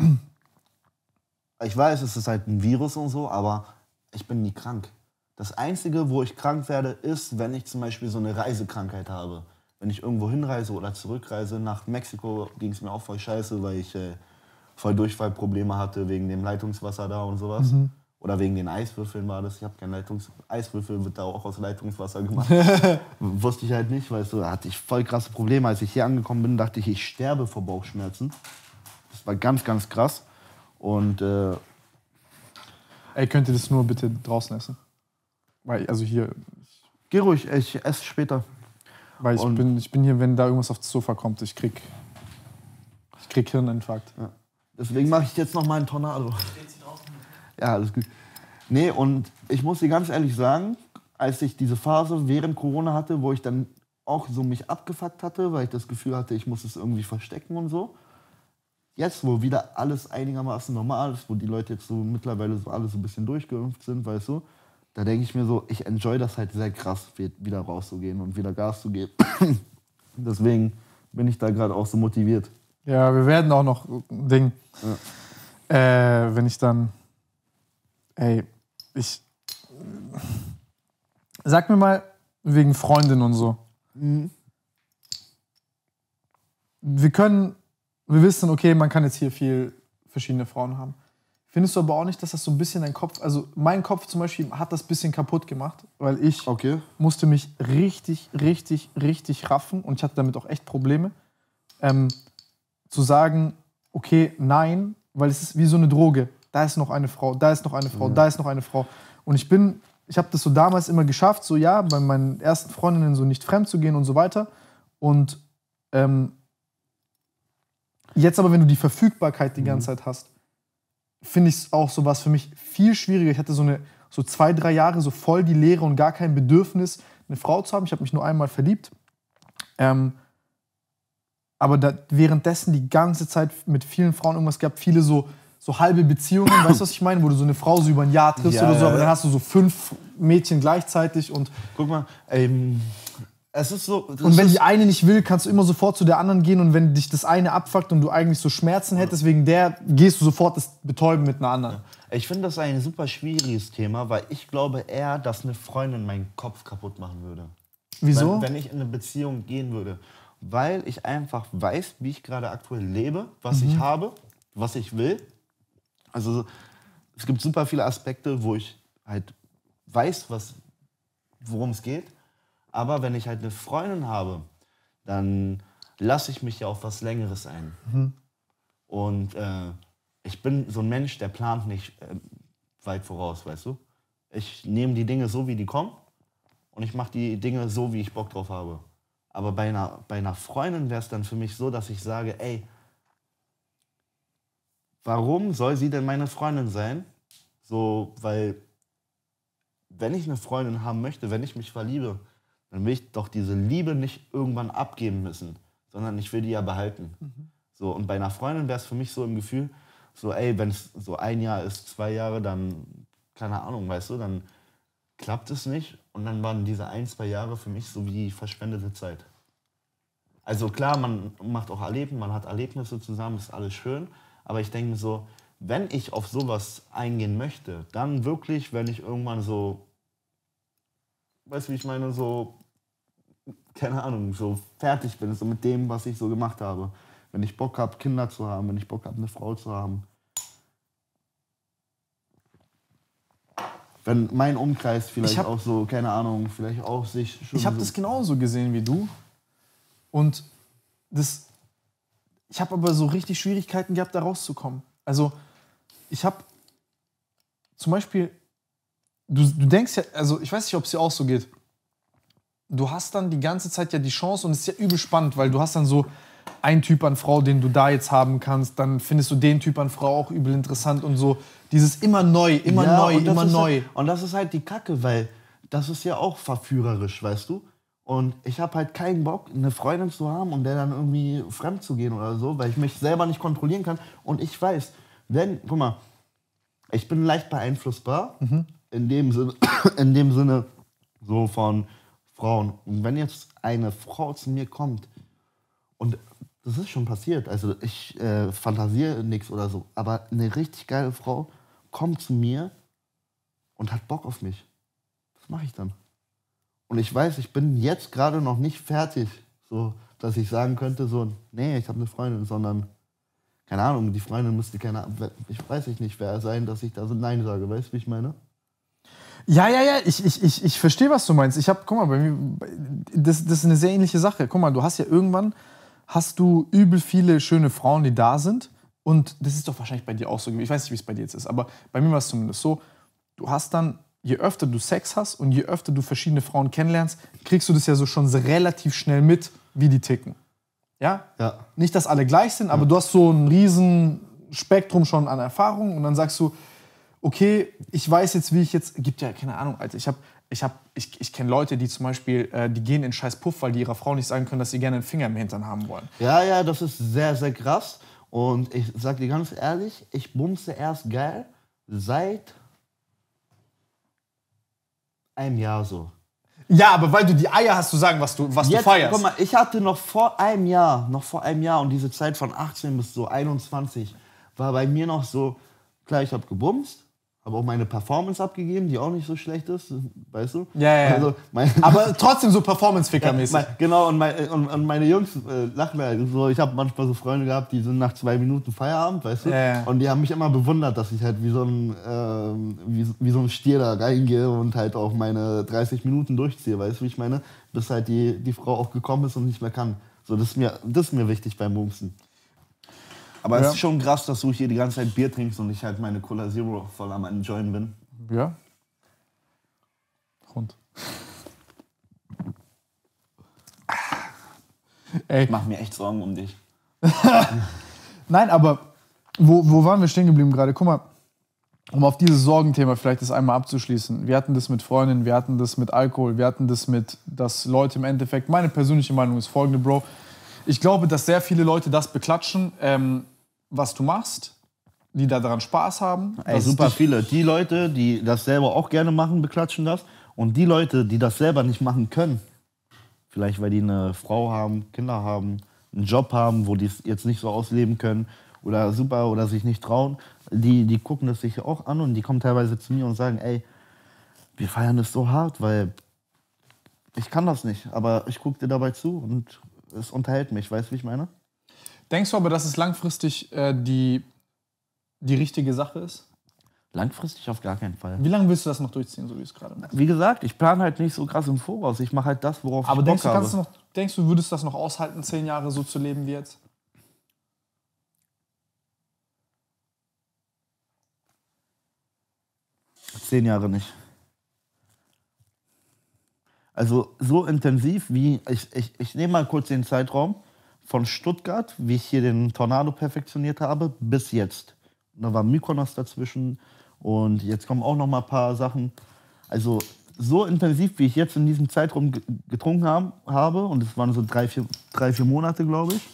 ich weiß, es ist halt ein Virus und so, aber ich bin nie krank. Das Einzige, wo ich krank werde, ist, wenn ich zum Beispiel so eine Reisekrankheit habe. Wenn ich irgendwo hinreise oder zurückreise, nach Mexiko ging es mir auch voll scheiße, weil ich äh, voll Durchfallprobleme hatte wegen dem Leitungswasser da und sowas. Oder wegen den Eiswürfeln war das. Ich habe kein Leitungs... Eiswürfel wird da auch aus Leitungswasser gemacht. Wusste ich halt nicht, weißt du, da hatte ich voll krasse Probleme. Als ich hier angekommen bin, dachte ich, ich sterbe vor Bauchschmerzen. Das war ganz, ganz krass. Und äh,
ey, könnt ihr das nur bitte draußen essen? Weil, also hier,
geh ruhig, ich esse später.
weil ich
Und-
bin, ich bin hier, wenn da irgendwas aufs Sofa kommt, ich krieg, ich krieg Hirninfarkt.
Ja. Deswegen mache ich jetzt noch mal einen Tornado. Ja, alles gut. Nee, und ich muss dir ganz ehrlich sagen, als ich diese Phase während Corona hatte, wo ich dann auch so mich abgefuckt hatte, weil ich das Gefühl hatte, ich muss es irgendwie verstecken und so. Jetzt, wo wieder alles einigermaßen normal ist, wo die Leute jetzt so mittlerweile so alle so ein bisschen durchgeimpft sind, weißt du, da denke ich mir so, ich enjoy das halt sehr krass, wieder rauszugehen und wieder Gas zu geben. Deswegen bin ich da gerade auch so motiviert.
Ja, wir werden auch noch ein Ding. Äh, wenn ich dann. Ey, ich. Sag mir mal, wegen Freundin und so. Wir können wir wissen, okay, man kann jetzt hier viel verschiedene Frauen haben. Findest du aber auch nicht, dass das so ein bisschen dein Kopf, also mein Kopf zum Beispiel hat das ein bisschen kaputt gemacht, weil ich
Okay.
musste mich richtig, richtig, richtig raffen und ich hatte damit auch echt Probleme, ähm, zu sagen, okay, nein, weil es ist wie so eine Droge. Da ist noch eine Frau, da ist noch eine Frau,
Ja.
da ist noch eine Frau. Und ich bin, ich habe das so damals immer geschafft, so ja, bei meinen ersten Freundinnen so nicht fremd zu gehen und so weiter. Und ähm, jetzt aber, wenn du die Verfügbarkeit die ganze Zeit hast, finde ich es auch sowas für mich viel schwieriger. Ich hatte so eine so zwei, drei Jahre so voll die Leere und gar kein Bedürfnis, eine Frau zu haben. Ich habe mich nur einmal verliebt. Ähm, aber da, währenddessen die ganze Zeit mit vielen Frauen irgendwas gehabt, viele so, so halbe Beziehungen, weißt du, was ich meine? Wo du so eine Frau so über ein Jahr triffst
Ja,
oder so,
ja,
aber
ja.
dann hast du so fünf Mädchen gleichzeitig und,
Guck mal, ähm, es ist so... das
und wenn
ist,
die eine nicht will, kannst du immer sofort zu der anderen gehen und wenn dich das eine abfuckt und du eigentlich so Schmerzen hättest wegen der, gehst du sofort das betäuben mit einer anderen.
Ich finde das ein super schwieriges Thema, weil ich glaube eher, dass eine Freundin meinen Kopf kaputt machen würde.
Wieso?
Wenn, wenn ich in eine Beziehung gehen würde. Weil ich einfach weiß, wie ich gerade aktuell lebe, was ich habe, was ich will. Also es gibt super viele Aspekte, wo ich halt weiß, was, worum es geht. Aber wenn ich halt eine Freundin habe, dann lasse ich mich ja auf was Längeres ein. Und äh, ich bin so ein Mensch, der plant nicht äh, weit voraus, weißt du? Ich nehme die Dinge so, wie die kommen und ich mache die Dinge so, wie ich Bock drauf habe. Aber bei einer, bei einer Freundin wäre es dann für mich so, dass ich sage, ey, warum soll sie denn meine Freundin sein? So, weil wenn ich eine Freundin haben möchte, wenn ich mich verliebe, dann will ich doch diese Liebe nicht irgendwann abgeben müssen, sondern ich will die ja behalten. So, und bei einer Freundin wäre es für mich so im Gefühl, so ey, wenn es so ein Jahr ist, zwei Jahre, dann, keine Ahnung, weißt du, dann klappt es nicht. Und dann waren diese ein, zwei Jahre für mich so wie verschwendete Zeit. Also klar, man macht auch Erlebnisse, man hat Erlebnisse zusammen, ist alles schön. Aber ich denke mir so, wenn ich auf sowas eingehen möchte, dann wirklich, wenn ich irgendwann so, weißt du, wie ich meine, so, keine Ahnung, so fertig bin, so mit dem, was ich so gemacht habe. Wenn ich Bock habe, Kinder zu haben, wenn ich Bock habe, eine Frau zu haben. Wenn mein Umkreis vielleicht
hab-
auch so, keine Ahnung, vielleicht auch sich schon
Ich habe
so
das genauso gesehen wie du. Und das, ich habe aber so richtig Schwierigkeiten gehabt, da rauszukommen. Also ich habe zum Beispiel, du, du denkst ja, also ich weiß nicht, ob es dir auch so geht. Du hast dann die ganze Zeit ja die Chance und es ist ja übel spannend, weil du hast dann so einen Typ an Frau, den du da jetzt haben kannst, dann findest du den Typ an Frau auch übel interessant und so. Dieses immer neu, immer
Ja,
neu,
und das
immer
ist
neu.
Halt, und das ist halt die Kacke, weil das ist ja auch verführerisch, weißt du? Und ich habe halt keinen Bock, eine Freundin zu haben und der dann irgendwie fremd zu gehen oder so, weil ich mich selber nicht kontrollieren kann. Und ich weiß, wenn, guck mal, ich bin leicht beeinflussbar, in dem Sinne, in dem Sinne so von Frauen. Und wenn jetzt eine Frau zu mir kommt, und das ist schon passiert, also ich äh, fantasiere nichts oder so, aber eine richtig geile Frau kommt zu mir und hat Bock auf mich. Was mache ich dann? Und ich weiß, ich bin jetzt gerade noch nicht fertig, so, dass ich sagen könnte, so, nee, ich habe eine Freundin, sondern, keine Ahnung, die Freundin müsste keine, ich weiß nicht, wer sein, dass ich da so Nein sage, weißt du, wie ich meine?
Ja, ja, ja, ich, ich, ich, ich verstehe, was du meinst. Ich habe, guck mal, bei mir, das, das ist eine sehr ähnliche Sache. Guck mal, du hast ja irgendwann, hast du übel viele schöne Frauen, die da sind. Und das ist doch wahrscheinlich bei dir auch so. Ich weiß nicht, wie es bei dir jetzt ist, aber bei mir war es zumindest so, du hast dann, je öfter du Sex hast und je öfter du verschiedene Frauen kennenlernst, kriegst du das ja so schon relativ schnell mit, wie die ticken. Ja?
Ja.
Nicht, dass alle gleich sind, aber du hast so ein riesen Spektrum schon an Erfahrungen und dann sagst du, okay, ich weiß jetzt, wie ich jetzt, gibt ja keine Ahnung, Alter, ich habe, ich habe, ich, ich kenne Leute, die zum Beispiel, äh, die gehen in scheiß Puff, weil die ihrer Frau nicht sagen können, dass sie gerne einen Finger im Hintern haben wollen.
Ja, ja, das ist sehr, sehr krass. Und ich sag dir ganz ehrlich, ich bumse erst geil seit einem Jahr so.
Ja, aber weil du die Eier hast zu sagen, was du, was
Jetzt,
du feierst.
guck mal, ich hatte noch vor einem Jahr, noch vor einem Jahr und diese Zeit von achtzehn bis so einundzwanzig war bei mir noch so, klar, ich habe gebumst, habe auch meine Performance abgegeben, die auch nicht so schlecht ist, weißt du?
Ja, ja, ja.
Also mein,
Aber trotzdem so Performance-Ficker-mäßig.
mein, genau, und, mein, und, und meine Jungs äh, lachen halt so. Ich habe manchmal so Freunde gehabt, die sind nach zwei Minuten Feierabend, weißt du?
Ja, ja.
Und die haben mich immer bewundert, dass ich halt wie so ein, äh, wie, wie so ein Stier da reingehe und halt auch meine dreißig Minuten durchziehe, weißt du, wie ich meine? Bis halt die, die Frau auch gekommen ist und nicht mehr kann. So, das ist mir, das ist mir wichtig beim Bumsen. Aber
Ja.
es ist schon krass, dass du hier die ganze Zeit Bier trinkst und ich halt meine Cola Zero voll am Enjoyen bin.
Ja. Rund. Ey.
Ich mach mir echt Sorgen um dich.
Nein, aber wo, wo waren wir stehen geblieben gerade? Guck mal, um auf dieses Sorgenthema vielleicht das einmal abzuschließen. Wir hatten das mit Freundinnen, wir hatten das mit Alkohol, wir hatten das mit, dass Leute im Endeffekt, meine persönliche Meinung ist folgende, Bro. Ich glaube, dass sehr viele Leute das beklatschen, ähm, was du machst, die da daran Spaß haben.
Ey,
dass es
super
dich-
viele. Die Leute, die das selber auch gerne machen, beklatschen das. Und die Leute, die das selber nicht machen können, vielleicht weil die eine Frau haben, Kinder haben, einen Job haben, wo die es jetzt nicht so ausleben können oder super oder sich nicht trauen, die, die gucken das sich auch an und die kommen teilweise zu mir und sagen, ey, wir feiern das so hart, weil ich kann das nicht, aber ich gucke dir dabei zu und es unterhält mich, weißt du, wie ich meine?
Denkst du aber, dass es langfristig äh, die, die richtige Sache ist?
Langfristig auf gar keinen Fall.
Wie lange willst du das noch durchziehen, so wie es gerade machst?
Wie gesagt, ich plane halt nicht so krass im Voraus. Ich mache halt das, worauf
Aber
ich
denkst
Bock
du, kannst du
habe.
noch, denkst du, würdest das noch aushalten, zehn Jahre so zu leben wie jetzt?
Zehn Jahre nicht. Also so intensiv wie, ich, ich, ich nehme mal kurz den Zeitraum von Stuttgart, wie ich hier den Tornado perfektioniert habe, bis jetzt. Da war Mykonos dazwischen und jetzt kommen auch noch mal ein paar Sachen. Also so intensiv, wie ich jetzt in diesem Zeitraum ge- getrunken haben, habe, und es waren so drei, vier, drei, vier Monate, glaube ich.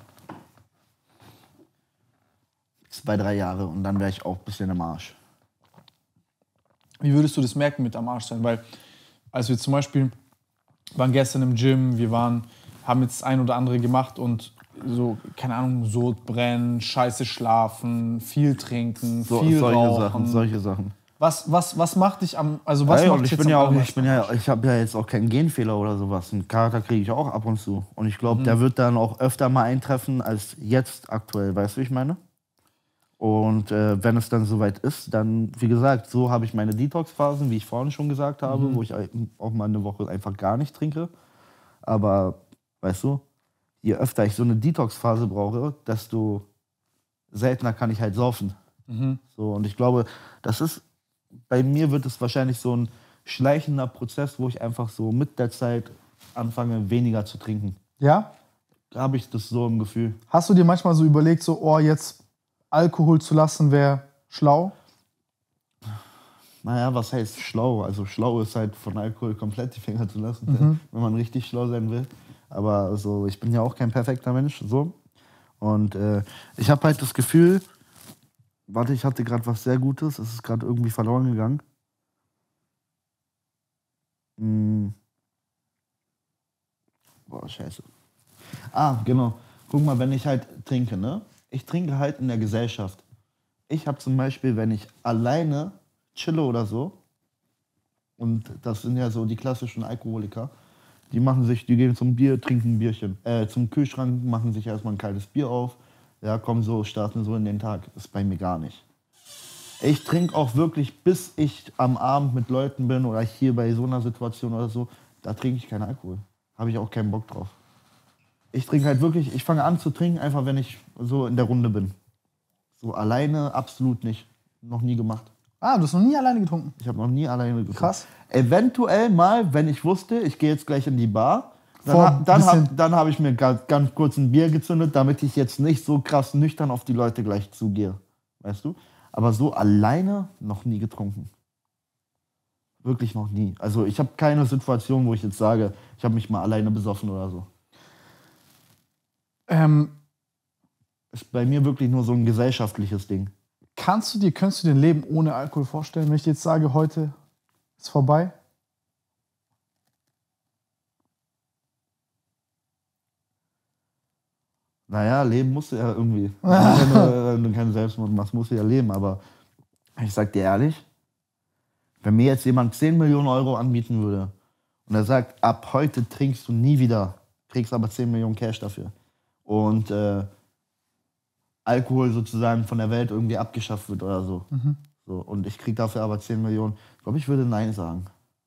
Zwei, drei Jahre und dann wäre ich auch ein bisschen im Arsch.
Wie würdest du das merken mit am Arsch sein? Weil, als wir zum Beispiel waren gestern im Gym, wir waren, haben jetzt das ein oder andere gemacht und so, keine Ahnung, Sodbrennen, scheiße schlafen, viel trinken,
So,
viel
solche
rauchen.
Sachen, solche Sachen.
Was, was, was macht dich am, also was
Ey,
macht
und
dich
ich
jetzt
bin ja
am
auch, ich
allermeisten
bin
am
ja,
Arsch?
ich habe ja jetzt auch keinen Genfehler oder sowas. Einen Kater kriege ich auch ab und zu. Und ich glaube,
Mhm.
der wird dann auch öfter mal eintreffen als jetzt aktuell. Weißt du, wie ich meine? Und äh, wenn es dann soweit ist, dann, wie gesagt, so habe ich meine Detox-Phasen, wie ich vorhin schon gesagt habe,
Mhm.
wo ich auch mal eine Woche einfach gar nicht trinke. Aber, weißt du, je öfter ich so eine Detox-Phase brauche, desto seltener kann ich halt saufen.
Mhm.
So, und ich glaube, das ist, bei mir wird es wahrscheinlich so ein schleichender Prozess, wo ich einfach so mit der Zeit anfange, weniger zu trinken.
Ja?
Da habe ich das so im Gefühl.
Hast du dir manchmal so überlegt, so, oh, jetzt Alkohol zu lassen wäre schlau?
Naja, was heißt schlau? Also schlau ist halt von Alkohol komplett die Finger zu lassen,
Mhm.
wenn man richtig schlau sein will. Aber also, ich bin ja auch kein perfekter Mensch, so. Und äh, ich habe halt das Gefühl, warte, ich hatte gerade was sehr Gutes, es ist gerade irgendwie verloren gegangen. Hm. Boah, scheiße. Ah, genau. Guck mal, wenn ich halt trinke, ne? Ich trinke halt in der Gesellschaft. Ich habe zum Beispiel, wenn ich alleine chille oder so, und das sind ja so die klassischen Alkoholiker, die machen sich, die gehen zum Bier, trinken ein Bierchen, äh, zum Kühlschrank, machen sich erstmal ein kaltes Bier auf, ja, kommen so, starten so in den Tag. Das ist bei mir gar nicht. Ich trinke auch wirklich, bis ich am Abend mit Leuten bin oder hier bei so einer Situation oder so, da trinke ich keinen Alkohol. Habe ich auch keinen Bock drauf. Ich trinke halt wirklich, ich fange an zu trinken, einfach wenn ich so in der Runde bin. So alleine absolut nicht. Noch nie gemacht.
Ah, du hast noch nie alleine getrunken.
Ich habe noch nie alleine getrunken.
Krass.
Eventuell mal, wenn ich wusste, ich gehe jetzt gleich in die Bar, dann,
Vor
ha- dann
bisschen-
habe dann hab ich mir ganz, ganz kurz ein Bier gezündet, damit ich jetzt nicht so krass nüchtern auf die Leute gleich zugehe. Weißt du? Aber so alleine noch nie getrunken. Wirklich noch nie. Also ich habe keine Situation, wo ich jetzt sage, ich habe mich mal alleine besoffen oder so.
Ähm,
Ist bei mir wirklich nur so ein gesellschaftliches Ding.
kannst du dir, könntest du dir ein Leben ohne Alkohol vorstellen, wenn ich dir jetzt sage, heute ist vorbei?
Naja, leben musst du ja irgendwie. wenn, du, wenn du keinen Selbstmord machst, musst du ja leben. Aber Ich sag dir ehrlich, wenn mir jetzt jemand zehn Millionen Euro anbieten würde und er sagt, ab heute trinkst du nie wieder, kriegst aber zehn Millionen Cash dafür und äh, Alkohol sozusagen von der Welt irgendwie abgeschafft wird oder so,
Mhm.
so und ich krieg dafür aber zehn Millionen, ich glaube, ich würde Nein sagen.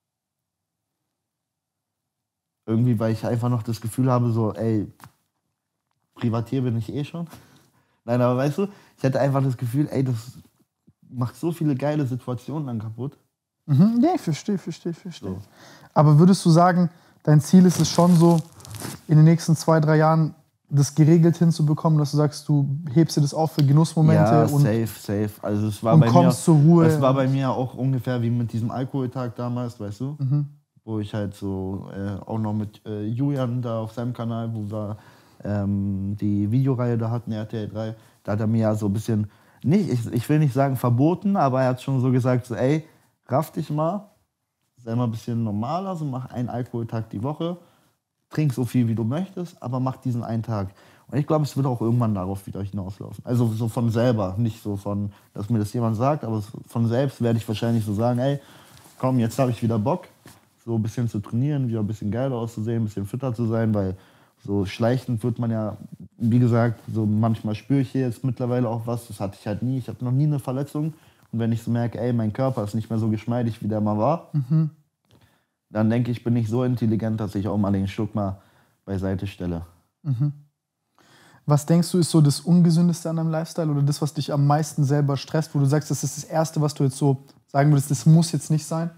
Irgendwie, weil ich einfach noch das Gefühl habe, so, ey, Privatier bin ich eh schon. Nein, aber weißt du, ich hätte einfach das Gefühl, ey, das macht so viele geile Situationen dann kaputt.
Mhm. Nee, ich verstehe, verstehe, verstehe.
So.
Aber würdest du sagen, dein Ziel ist es schon so, in den nächsten zwei, drei Jahren das geregelt hinzubekommen, dass du sagst, du hebst dir das auf für Genussmomente
Ja,
und,
safe, safe. Also es war
und
bei mir,
kommst zur Ruhe?
es war bei mir auch ungefähr wie mit diesem Alkoholtag damals, weißt du?
Mhm.
Wo ich halt so äh, auch noch mit äh, Julian da auf seinem Kanal, wo wir ähm, die Videoreihe da hatten, R T L drei, da hat er mir ja so ein bisschen, nicht, ich, ich will nicht sagen verboten, aber er hat schon so gesagt, so ey, raff dich mal, sei mal ein bisschen normaler, so mach einen Alkoholtag die Woche, trink so viel wie du möchtest, aber mach diesen einen Tag. Und ich glaube, es wird auch irgendwann darauf wieder hinauslaufen. Also so von selber, nicht so von, dass mir das jemand sagt, aber von selbst werde ich wahrscheinlich so sagen, ey, komm, jetzt habe ich wieder Bock, so ein bisschen zu trainieren, wieder ein bisschen geiler auszusehen, ein bisschen fitter zu sein, weil so schleichend wird man ja, wie gesagt, so manchmal spüre ich hier jetzt mittlerweile auch was, das hatte ich halt nie, ich hatte noch nie eine Verletzung. Und wenn ich so merke, ey, mein Körper ist nicht mehr so geschmeidig, wie der mal war,
Mhm.
dann denke ich, bin ich so intelligent, dass ich auch mal den Schluck mal beiseite stelle.
Mhm. Was denkst du, ist so das Ungesündeste an deinem Lifestyle oder das, was dich am meisten selber stresst, wo du sagst, das ist das Erste, was du jetzt so sagen würdest, das muss jetzt nicht sein?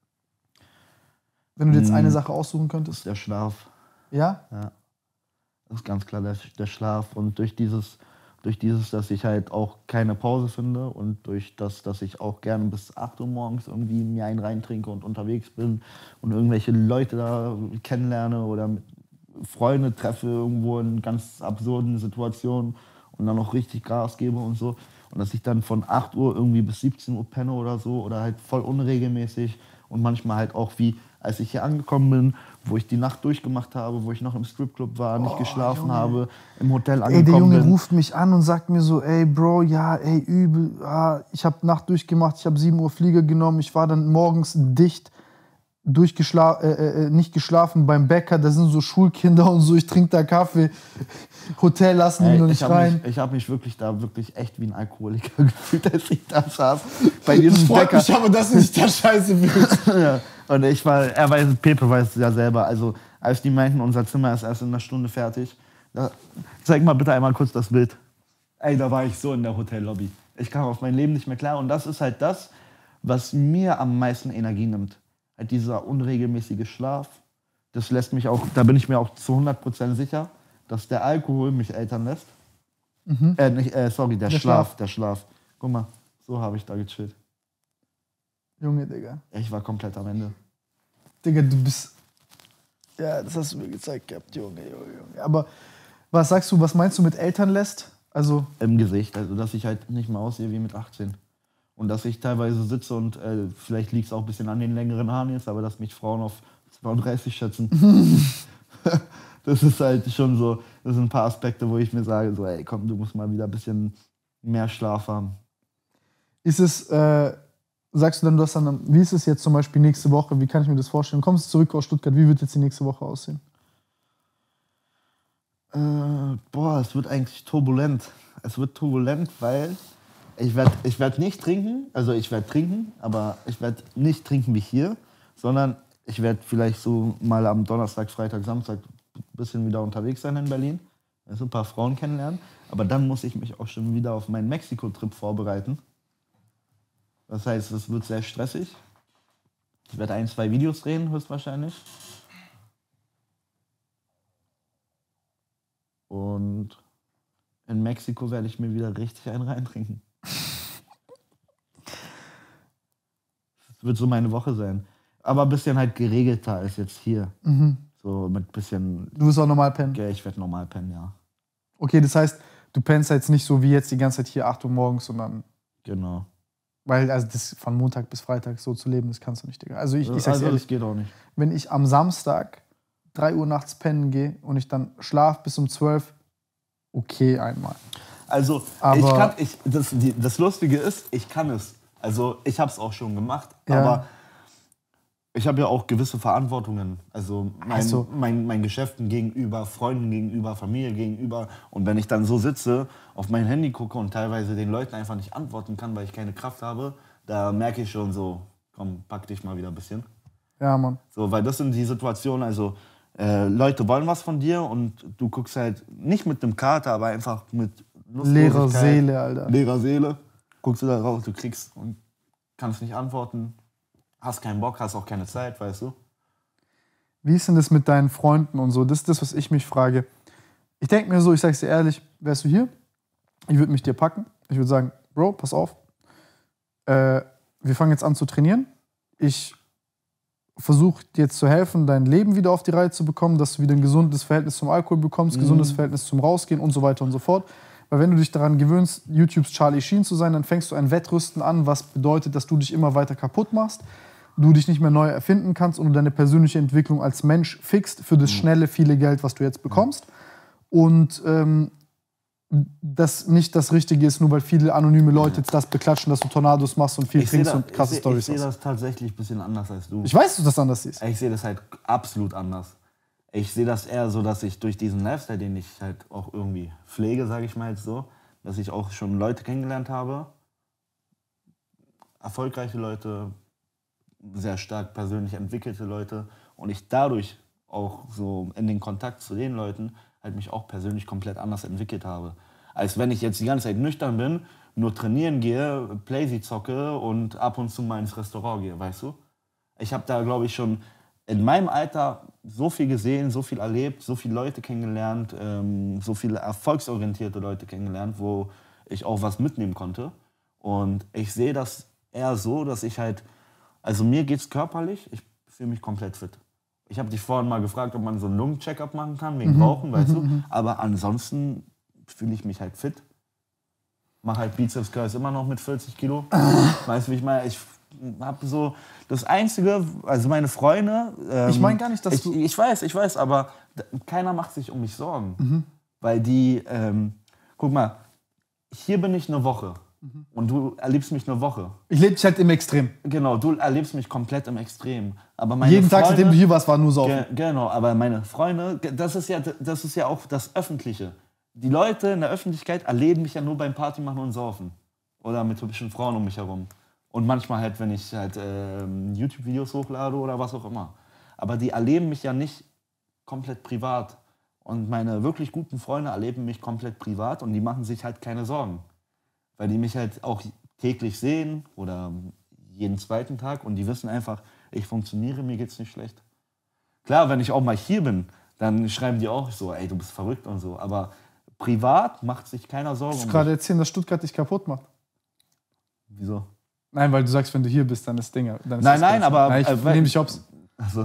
Wenn du dir jetzt eine
Hm.
Sache aussuchen könntest?
Der Schlaf.
Ja?
Ja. Das ist ganz klar der, der Schlaf. Und durch dieses, durch dieses, dass ich halt auch keine Pause finde und durch das, dass ich auch gerne bis acht Uhr morgens irgendwie mir einen reintrinke und unterwegs bin und irgendwelche Leute da kennenlerne oder mit Freunde treffe irgendwo in ganz absurden Situationen und dann noch richtig Gas gebe und so. Und dass ich dann von acht Uhr irgendwie bis siebzehn Uhr penne oder so oder halt voll unregelmäßig und manchmal halt auch wie, als ich hier angekommen bin, wo ich die Nacht durchgemacht habe, wo ich noch im Stripclub war, nicht
Oh,
geschlafen
Junge.
habe, im Hotel
Ey, der
angekommen
Junge
bin.
ruft mich an und sagt mir so, ey Bro, ja, ey, übel, ah, ich habe Nacht durchgemacht, ich habe sieben Uhr Flieger genommen, ich war dann morgens dicht, durchgeschlafen, äh, äh, nicht geschlafen beim Bäcker, da sind so Schulkinder und so, ich trinke da Kaffee, Hotel lassen die
Ey,
noch
ich
nicht
habe
rein.
mich, ich hab mich wirklich da wirklich echt wie ein Alkoholiker gefühlt, als ich da saß. Bei diesem
Freut
Bäcker.
mich aber, dass du dich da scheiße fühlst.
Ja. Und ich war, er weiß, Pepe weiß es ja selber. Also, als die meinten, unser Zimmer ist erst in einer Stunde fertig. Da, zeig mal bitte einmal kurz das Bild. Ey, da war ich so in der Hotellobby. Ich kam auf mein Leben nicht mehr klar. Und das ist halt das, was mir am meisten Energie nimmt. Halt dieser unregelmäßige Schlaf. Das lässt mich auch, da bin ich mir auch zu hundert Prozent sicher, dass der Alkohol mich ältern lässt.
Mhm.
Äh, nicht, äh, sorry, der,
Der
Schlaf,
Schlaf.
der Schlaf. Guck mal, so habe ich da gechillt.
Junge, Digga.
Ich war komplett am Ende.
Digga, du bist... Ja, das hast du mir gezeigt gehabt, Junge, Junge, Junge. Aber was sagst du, was meinst du mit Eltern lässt? Also,
Im Gesicht, also dass ich halt nicht mehr aussehe wie mit achtzehn. Und dass ich teilweise sitze und äh, vielleicht liegt es auch ein bisschen an den längeren Haaren jetzt, aber dass mich Frauen auf zweiunddreißig schätzen. Das ist halt schon so, das sind ein paar Aspekte, wo ich mir sage, so ey komm, du musst mal wieder ein bisschen mehr Schlaf haben.
ist es, äh, sagst du dann, du hast dann, wie ist es jetzt zum Beispiel nächste Woche, wie kann ich mir das vorstellen? Kommst du zurück aus Stuttgart, wie wird jetzt die nächste Woche aussehen?
Äh, boah, es wird eigentlich turbulent. Es wird turbulent, weil ich werde ich werd nicht trinken, also ich werde trinken, aber ich werde nicht trinken wie hier, sondern ich werde vielleicht so mal am Donnerstag, Freitag, Samstag ein bisschen wieder unterwegs sein in Berlin, also ein paar Frauen kennenlernen, aber dann muss ich mich auch schon wieder auf meinen Mexiko-Trip vorbereiten. Das heißt, es wird sehr stressig. Ich werde ein, zwei Videos drehen, höchstwahrscheinlich. Und in Mexiko werde ich mir wieder richtig einen reintrinken. Das wird so meine Woche sein. Aber ein bisschen halt geregelter als jetzt hier.
Mhm.
So mit bisschen,
Du wirst auch normal pennen.
okay, ich werde normal pennen, ja.
Okay, das heißt, du pennst jetzt nicht so wie jetzt die ganze Zeit hier acht Uhr morgens, sondern,
Genau.
weil also das von Montag bis Freitag so zu leben, das kannst du nicht, Digga. Also ich, ich sag's
also
ehrlich,
das geht auch nicht.
wenn ich am Samstag drei Uhr nachts pennen gehe und ich dann schlaf bis um zwölf, okay einmal.
Also
Aber-
ich kann, ich, das, die, das Lustige ist, ich kann es. Also ich habe es auch schon gemacht,
Ja.
aber ich habe ja auch gewisse Verantwortungen. Also mein,
Also-
mein, mein Geschäften gegenüber, Freunden gegenüber, Familie gegenüber. Und wenn ich dann so sitze, auf mein Handy gucke und teilweise den Leuten einfach nicht antworten kann, weil ich keine Kraft habe, da merke ich schon so, komm, pack dich mal wieder ein bisschen.
Ja, Mann.
So, weil das sind die Situationen, also äh, Leute wollen was von dir und du guckst halt nicht mit einem Kater, aber einfach mit
Leerer
Lustlosigkeit,
Seele, Alter.
leerer Seele, guckst du da raus, du kriegst und kannst nicht antworten, hast keinen Bock, hast auch keine Zeit, weißt du?
Wie ist denn das mit deinen Freunden und so? Das ist das, was ich mich frage. Ich denke mir so, ich sag's dir ehrlich, wärst du hier, ich würde mich dir packen. Ich würde sagen, Bro, pass auf. Äh, wir fangen jetzt an zu trainieren. Ich versuche dir jetzt zu helfen, dein Leben wieder auf die Reihe zu bekommen, dass du wieder ein gesundes Verhältnis zum Alkohol bekommst,
Mhm.
gesundes Verhältnis zum Rausgehen und so weiter und so fort. Weil wenn du dich daran gewöhnst, YouTubes Charlie Sheen zu sein, dann fängst du ein Wettrüsten an, was bedeutet, dass du dich immer weiter kaputt machst, du dich nicht mehr neu erfinden kannst und du deine persönliche Entwicklung als Mensch fixt für das schnelle, viele Geld, was du jetzt bekommst. Und ähm, das nicht das Richtige ist, nur weil viele anonyme Leute jetzt das beklatschen, dass du Tornados machst und viel
Ich sehe
trinkst
da,
und krasse
ich seh,
Storys
ich seh
hast.
das tatsächlich ein bisschen anders als du.
Ich weiß, dass du das anders siehst.
Ich sehe das halt absolut anders. Ich sehe das eher so, dass ich durch diesen Lifestyle, den ich halt auch irgendwie pflege, sage ich mal jetzt so, dass ich auch schon Leute kennengelernt habe, erfolgreiche Leute, sehr stark persönlich entwickelte Leute und ich dadurch auch so in den Kontakt zu den Leuten halt mich auch persönlich komplett anders entwickelt habe. Als wenn ich jetzt die ganze Zeit nüchtern bin, nur trainieren gehe, Playsee zocke und ab und zu mal ins Restaurant gehe, weißt du? Ich habe da, glaube ich, schon in meinem Alter so viel gesehen, so viel erlebt, so viele Leute kennengelernt, ähm, so viele erfolgsorientierte Leute kennengelernt, wo ich auch was mitnehmen konnte. Und ich sehe das eher so, dass ich halt, also mir geht's körperlich, ich fühle mich komplett fit. Ich habe dich vorhin mal gefragt, ob man so einen Lungencheck-up machen kann, wegen Rauchen, weißt du. Aber ansonsten fühle ich mich halt fit. Mach halt Bizeps Curls immer noch mit vierzig Kilo. Weißt du, wie ich meine? Ich habe so das Einzige, also meine Freunde. Ähm,
Ich meine gar nicht, dass
ich,
du-
Ich weiß, ich weiß, aber d- keiner macht sich um mich Sorgen. Weil die, ähm, guck mal, hier bin ich eine Woche. Und du erlebst mich eine Woche.
Ich lebe dich halt im Extrem.
Genau, du erlebst mich komplett im Extrem. Aber meine
Jeden Tag,
Freunde,
seitdem du hier warst, war nur Saufen.
Ge genau, aber meine Freunde, ge- das ist, ja, das ist ja auch das Öffentliche. Die Leute in der Öffentlichkeit erleben mich ja nur beim Party machen und saufen. Oder mit hübschen Frauen um mich herum. Und manchmal halt, wenn ich halt ähm, YouTube-Videos hochlade oder was auch immer. Aber die erleben mich ja nicht komplett privat. Und meine wirklich guten Freunde erleben mich komplett privat und die machen sich halt keine Sorgen. Weil die mich halt auch täglich sehen oder jeden zweiten Tag und die wissen einfach, ich funktioniere, mir geht's nicht schlecht. Klar, wenn ich auch mal hier bin, dann schreiben die auch so, ey, du bist verrückt und so. Aber privat macht sich keiner Sorgen
Du
um
musst gerade
mich.
erzählen, dass Stuttgart dich kaputt macht.
Wieso?
Nein, weil du sagst, wenn du hier bist, dann ist Dinge. Dann ist
Nein,
das
nein,
Ganze.
aber-
Nein, ich
äh, weil-
nehme dich hops.
Also,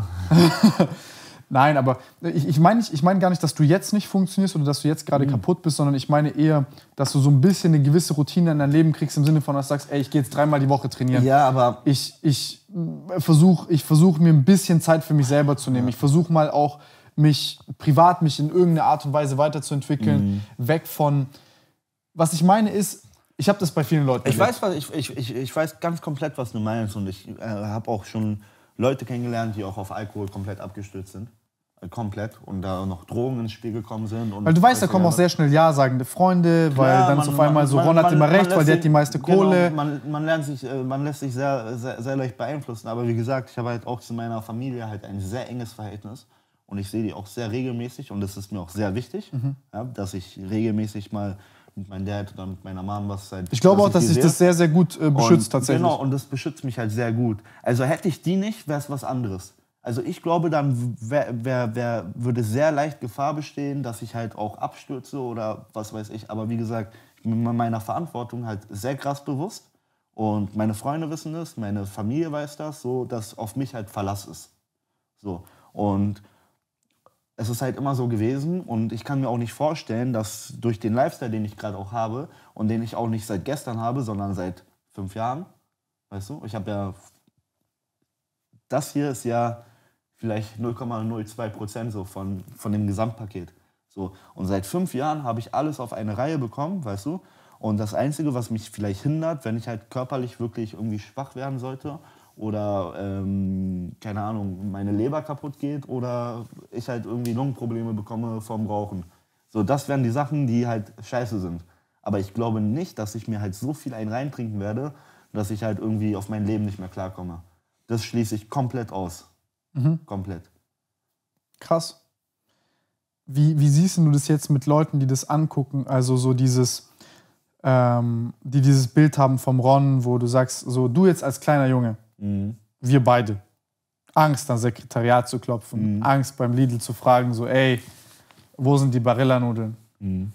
Nein, aber ich, ich meine ich mein gar nicht, dass du jetzt nicht funktionierst oder dass du jetzt
Mhm.
gerade kaputt bist, sondern ich meine eher, dass du so ein bisschen eine gewisse Routine in dein Leben kriegst, im Sinne von, dass du sagst, ey, ich gehe jetzt dreimal die Woche trainieren.
ja, aber
Ich, ich versuche ich versuch, mir ein bisschen Zeit für mich selber zu nehmen. Ich versuche mal auch, mich privat mich in irgendeiner Art und Weise weiterzuentwickeln,
Mhm.
weg von... Was ich meine ist, ich habe das bei vielen Leuten
ich
erlebt.
weiß, was, ich, ich, ich, ich weiß ganz komplett, was du meinst. Und ich äh, habe auch schon Leute kennengelernt, die auch auf Alkohol komplett abgestürzt sind. Äh, komplett. Und da noch Drogen ins Spiel gekommen sind. Und
Weil du weißt, da kommen auch sehr schnell ja-sagende Freunde, weil
Klar,
dann
man-
ist auf einmal
man-
so,
man-
Ron hat
man-
immer
man
recht, weil
lässt
der hat die
sich-
meiste
genau,
Kohle.
Man, man, lernt sich, äh, man lässt sich sehr, sehr, sehr leicht beeinflussen. Aber wie gesagt, ich habe halt auch zu meiner Familie halt ein sehr enges Verhältnis. Und ich sehe die auch sehr regelmäßig. Und das ist mir auch sehr wichtig,
Mhm.
ja, dass ich regelmäßig mal mit meinem Dad oder mit meiner Mom was halt.
Ich glaube auch, dass
die
sich
sehe.
das sehr, sehr gut äh, beschützt
Und,
tatsächlich.
Genau, und das beschützt mich halt sehr gut. Also hätte ich die nicht, wäre es was anderes. Also ich glaube, dann wär, wär, wär, würde sehr leicht Gefahr bestehen, dass ich halt auch abstürze oder was weiß ich. Aber wie gesagt, ich bin mir meiner Verantwortung halt sehr krass bewusst. Und meine Freunde wissen das, meine Familie weiß das, so dass auf mich halt Verlass ist. So. Und es ist halt immer so gewesen und ich kann mir auch nicht vorstellen, dass durch den Lifestyle, den ich gerade auch habe und den ich auch nicht seit gestern habe, sondern seit fünf Jahren, weißt du, ich habe ja, das hier ist ja vielleicht null Komma null zwei Prozent so von, von dem Gesamtpaket. So. Und seit fünf Jahren habe ich alles auf eine Reihe bekommen, weißt du, Und das Einzige, was mich vielleicht hindert, wenn ich halt körperlich wirklich irgendwie schwach werden sollte oder, ähm, keine Ahnung, meine Leber kaputt geht oder ich halt irgendwie Lungenprobleme bekomme vom Rauchen. So, das wären die Sachen, die halt scheiße sind. Aber ich glaube nicht, dass ich mir halt so viel einen reintrinken werde, dass ich halt irgendwie auf mein Leben nicht mehr klarkomme. Das schließe ich komplett aus.
Mhm.
Komplett.
Krass. Wie, wie siehst du das jetzt mit Leuten, die das angucken? Also so dieses, ähm, die dieses Bild haben vom Ron, wo du sagst, so du jetzt als kleiner Junge,
Mhm.
wir beide, Angst ans Sekretariat zu klopfen,
Mhm.
Angst beim Lidl zu fragen, so ey, wo sind die Barilla-Nudeln?
Mhm.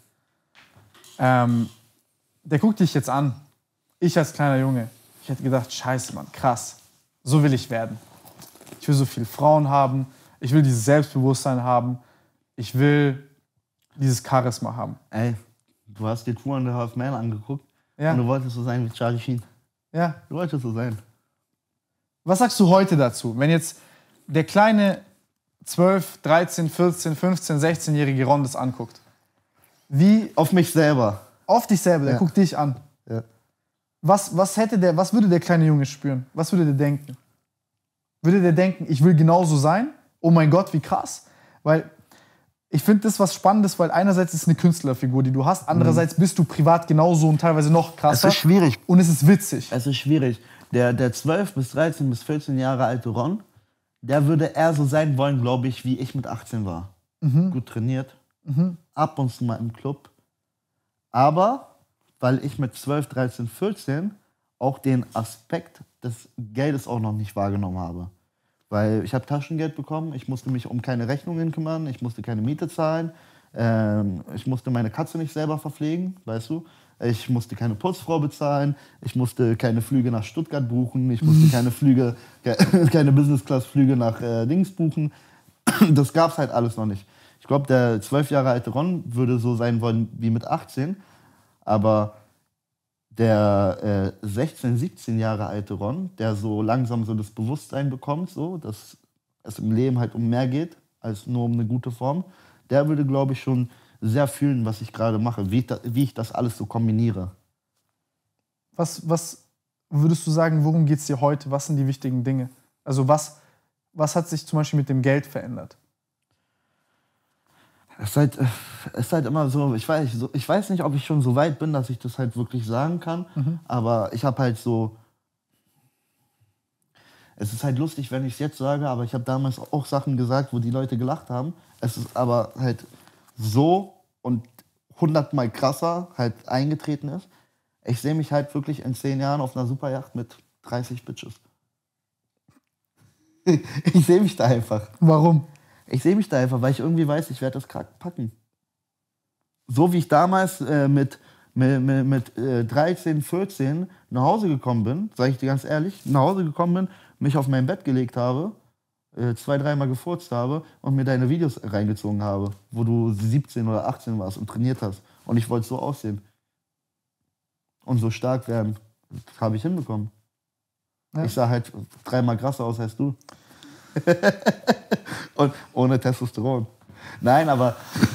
Ähm, der guckt dich jetzt an. Ich als kleiner Junge, ich hätte gedacht, scheiße, Mann, krass, so will ich werden. Ich will so viele Frauen haben, ich will dieses Selbstbewusstsein haben, ich will dieses Charisma haben.
Ey, du hast dir Two and a Half Men angeguckt
Ja.
und du wolltest so sein wie Charlie Sheen.
Ja.
Du wolltest so sein.
Was sagst du heute dazu, wenn jetzt der kleine zwölf, dreizehn, vierzehn, fünfzehn, sechzehnjährige Ron das anguckt? Wie
Auf mich selber.
auf dich selber, der
Ja.
guckt dich an.
Ja.
Was, was, hätte der, was würde der kleine Junge spüren? Was würde der denken? Würde der denken, ich will genauso sein? Oh mein Gott, wie krass. Weil ich finde das was Spannendes, weil einerseits ist es eine Künstlerfigur, die du hast, andererseits bist du privat genauso und teilweise noch krasser.
Es ist schwierig.
Und es ist witzig.
Es ist schwierig. Der, der zwölf bis dreizehn bis vierzehn Jahre alte Ron, der würde eher so sein wollen, glaube ich, wie ich mit achtzehn war. Gut trainiert, ab und zu mal im Club. Aber weil ich mit zwölf, dreizehn, vierzehn auch den Aspekt des Geldes auch noch nicht wahrgenommen habe. Weil ich habe Taschengeld bekommen, ich musste mich um keine Rechnungen kümmern, ich musste keine Miete zahlen, ähm, ich musste meine Katze nicht selber verpflegen, weißt du? Ich musste keine Putzfrau bezahlen, ich musste keine Flüge nach Stuttgart buchen, ich musste keine Flüge, keine Business-Class-Flüge nach äh, Dings buchen. Das gab's halt alles noch nicht. Ich glaube, der zwölf Jahre alte Ron würde so sein wollen wie mit achtzehn, aber der äh, sechzehn, siebzehn Jahre alte Ron, der so langsam so das Bewusstsein bekommt, so, dass es im Leben halt um mehr geht als nur um eine gute Form, der würde, glaube ich, schon sehr fühlen, was ich gerade mache, wie ich, da, wie ich das alles so kombiniere.
Was, was würdest du sagen, worum geht es dir heute? Was sind die wichtigen Dinge? Also was, was hat sich zum Beispiel mit dem Geld verändert?
Es ist halt, es ist halt immer so, ich weiß, so, ich weiß nicht, ob ich schon so weit bin, dass ich das halt wirklich sagen kann,
Mhm.
aber ich habe halt so, es ist halt lustig, wenn ich es jetzt sage, aber ich habe damals auch Sachen gesagt, wo die Leute gelacht haben. Es ist aber halt so und hundertmal krasser halt eingetreten ist. Ich sehe mich halt wirklich in zehn Jahren auf einer Superjacht mit dreißig Bitches. Ich sehe mich da einfach.
Warum?
Ich sehe mich da einfach, weil ich irgendwie weiß, ich werde das krack packen. So wie ich damals äh, mit, mit, mit, mit äh, dreizehn, vierzehn nach Hause gekommen bin, sage ich dir ganz ehrlich, nach Hause gekommen bin, mich auf mein Bett gelegt habe, äh, zwei, dreimal gefurzt habe und mir deine Videos reingezogen habe, wo du siebzehn oder achtzehn warst und trainiert hast. Und ich wollte so aussehen. Und so stark werden. Das habe ich hinbekommen.
Ja.
Ich sah halt dreimal krasser aus als du. Und ohne Testosteron. Nein, aber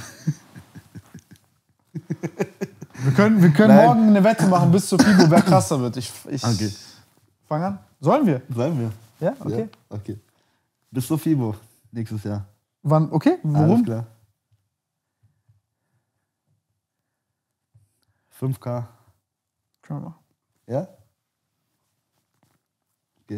Wir können, wir können
Nein.
morgen eine Wette machen bis zur FIBO, wer krasser wird. Ich, ich
Okay.
fang an. Sollen wir?
Sollen wir?
Ja, okay.
Ja, okay. Bis zur FIBO nächstes Jahr.
Wann? Okay,
Alles
worum?
klar. fünf K.
Können wir machen.
Ja? Okay.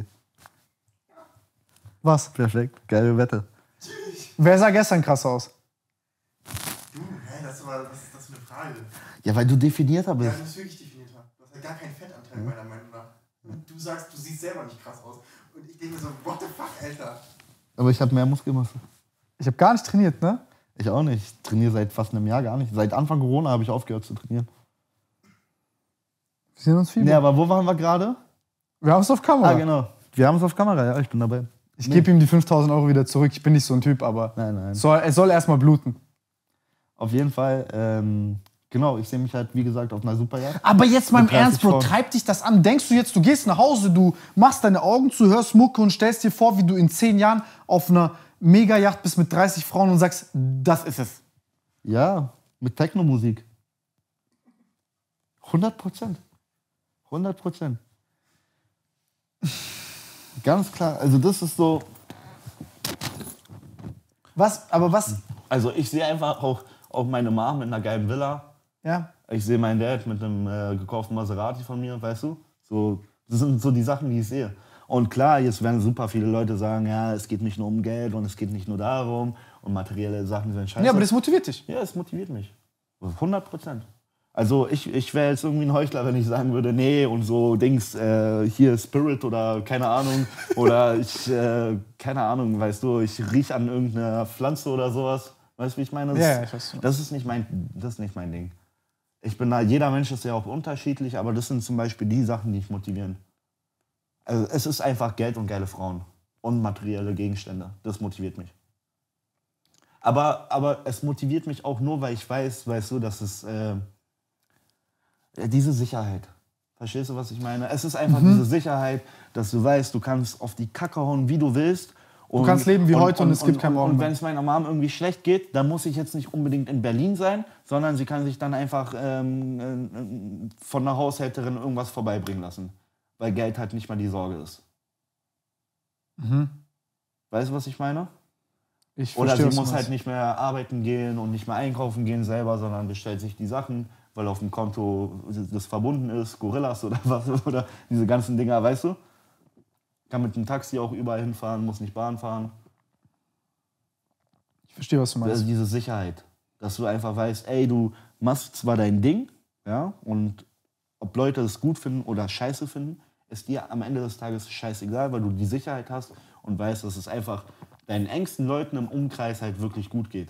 Was?
Perfekt. Geile Wette.
Wer sah gestern krass aus?
Du, hä, das war, was ist das für eine Frage?
Ja, weil du definierter
Ja,
bist.
das ist wirklich definierter. Du hast ja gar keinen Fettanteil, meiner Meinung nach. Und du sagst, du siehst selber nicht krass aus. Und ich denke mir so, what the fuck, Alter?
Aber ich habe mehr Muskelmasse.
Ich habe gar nicht trainiert, ne?
Ich auch nicht. Ich trainiere seit fast einem Jahr gar nicht. Seit Anfang Corona habe ich aufgehört zu trainieren.
Wir sehen uns FIBO.
Nee, aber wo waren wir gerade?
Wir haben es auf Kamera.
Ah, genau. Wir haben es auf Kamera, ja, ich bin dabei.
Ich gebe ihm die fünftausend Euro wieder zurück. Ich bin nicht so ein Typ, aber
Nein, nein.
soll, es soll erstmal bluten.
Auf jeden Fall, ähm, genau, ich sehe mich halt, wie gesagt, auf einer Superjagd.
Aber jetzt mal im
Mit dreißig
Ernst, Bro,
Frauen.
treibt dich das an? Denkst du jetzt, du gehst nach Hause, du machst deine Augen zu, hörst Mucke und stellst dir vor, wie du in zehn Jahren auf einer Mega-Yacht bist mit dreißig Frauen und sagst, das ist es.
Ja, mit Techno-Musik. hundert Prozent. hundert Prozent. Ganz klar, also das ist so...
Was, aber was...
Also ich sehe einfach auch, auch meine Mom in einer geilen Villa.
Ja.
Ich sehe meinen Dad mit einem äh, gekauften Maserati von mir, weißt du? So, das sind so die Sachen, die ich sehe. Und klar, jetzt werden super viele Leute sagen, ja, es geht nicht nur um Geld und es geht nicht nur darum und materielle Sachen sind scheiße.
Ja, aber das motiviert dich.
Ja, es motiviert mich. hundert Prozent. Also ich, ich wäre jetzt irgendwie ein Heuchler, wenn ich sagen würde, nee, und so Dings, äh, hier Spirit oder keine Ahnung. Oder ich, äh, keine Ahnung, weißt du, ich riech an irgendeiner Pflanze oder sowas. Weißt du, wie ich meine? Das,
Ja, ich weiß schon.
das, ist nicht mein, das ist nicht mein Ding. Ich bin da, jeder Mensch ist ja auch unterschiedlich, aber das sind zum Beispiel die Sachen, die mich motivieren. Also es ist einfach Geld und geile Frauen und materielle Gegenstände. Das motiviert mich. Aber, aber es motiviert mich auch nur, weil ich weiß, weißt du, dass es äh, diese Sicherheit. Verstehst du, was ich meine? Es ist einfach mhm. diese Sicherheit, dass du weißt, du kannst auf die Kacke hauen, wie du willst. Und,
du kannst leben wie
und,
heute und,
und
es gibt
und,
keinen Morgen.
Und wenn es meiner Mom irgendwie schlecht geht, dann muss ich jetzt nicht unbedingt in Berlin sein, sondern sie kann sich dann einfach ähm, von einer Haushälterin irgendwas vorbeibringen lassen. Weil Geld halt nicht mal die Sorge ist.
Mhm.
Weißt du, was ich meine?
Ich
Oder
verstehe,
sie muss halt nicht mehr arbeiten gehen und nicht mehr einkaufen gehen selber, sondern bestellt sich die Sachen, weil auf dem Konto das verbunden ist, Gorillas oder was, oder diese ganzen Dinger, weißt du? Kann mit dem Taxi auch überall hinfahren, muss nicht Bahn fahren.
Ich verstehe, was du meinst.
Also diese Sicherheit, dass du einfach weißt, ey, du machst zwar dein Ding, ja, und ob Leute es gut finden oder scheiße finden, ist dir am Ende des Tages scheißegal, weil du die Sicherheit hast und weißt, dass es einfach deinen engsten Leuten im Umkreis halt wirklich gut geht.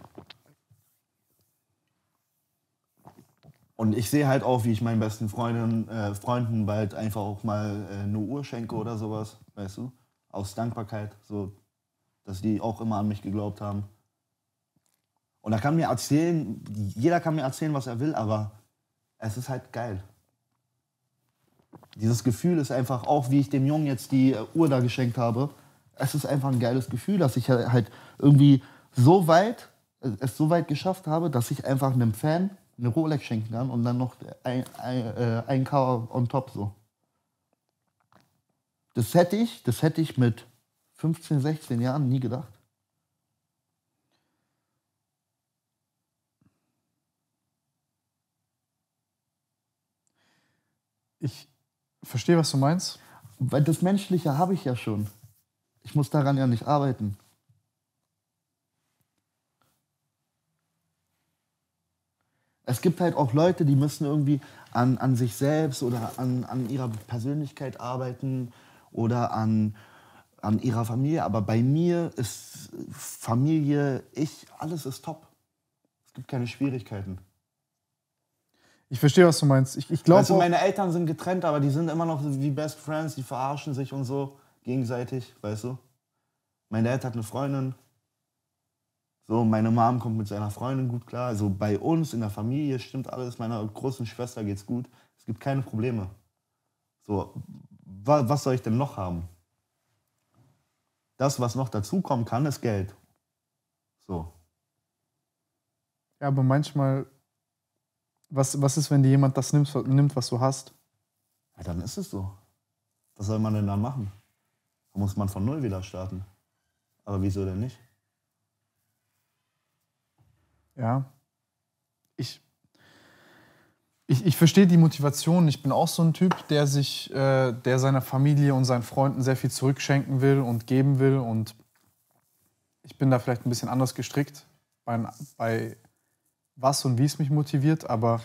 Und ich sehe halt auch, wie ich meinen besten Freundinnen, äh, Freunden bald einfach auch mal äh, eine Uhr schenke oder sowas, weißt du? Aus Dankbarkeit, so, dass die auch immer an mich geglaubt haben. Und da kann mir erzählen, jeder kann mir erzählen, was er will, aber es ist halt geil. Dieses Gefühl ist einfach, auch wie ich dem Jungen jetzt die äh, Uhr da geschenkt habe, es ist einfach ein geiles Gefühl, dass ich halt irgendwie so weit, äh, es so weit geschafft habe, dass ich einfach einem Fan eine Rolex schenken kann und dann noch ein, ein, äh, ein K on top so. Das hätte ich, das hätte ich mit fünfzehn, sechzehn Jahren nie gedacht.
Ich verstehe, was du meinst.
Weil das Menschliche habe ich ja schon. Ich muss daran ja nicht arbeiten. Es gibt halt auch Leute, die müssen irgendwie an, an sich selbst oder an, an ihrer Persönlichkeit arbeiten oder an, an ihrer Familie. Aber bei mir ist Familie, ich, alles ist top. Es gibt keine Schwierigkeiten.
Ich verstehe, was du meinst. Ich, ich glaube
weißt du, meine Eltern sind getrennt, aber die sind immer noch wie Best Friends, die verarschen sich und so gegenseitig, weißt du. Mein Dad hat eine Freundin. So, meine Mom kommt mit seiner Freundin gut klar. Also bei uns in der Familie stimmt alles. Meiner großen Schwester geht's gut. Es gibt keine Probleme. So, wa was soll ich denn noch haben? Das, was noch dazukommen kann, ist Geld. So.
Ja, aber manchmal, was, was ist, wenn dir jemand das nimmt, nimmt, was du hast?
Ja, dann ist es so. Was soll man denn dann machen? Da muss man von Null wieder starten. Aber wieso denn nicht?
Ja, ich, ich, ich verstehe die Motivation. Ich bin auch so ein Typ, der sich, äh, der seiner Familie und seinen Freunden sehr viel zurückschenken will und geben will. Und ich bin da vielleicht ein bisschen anders gestrickt bei, bei was und wie es mich motiviert. Aber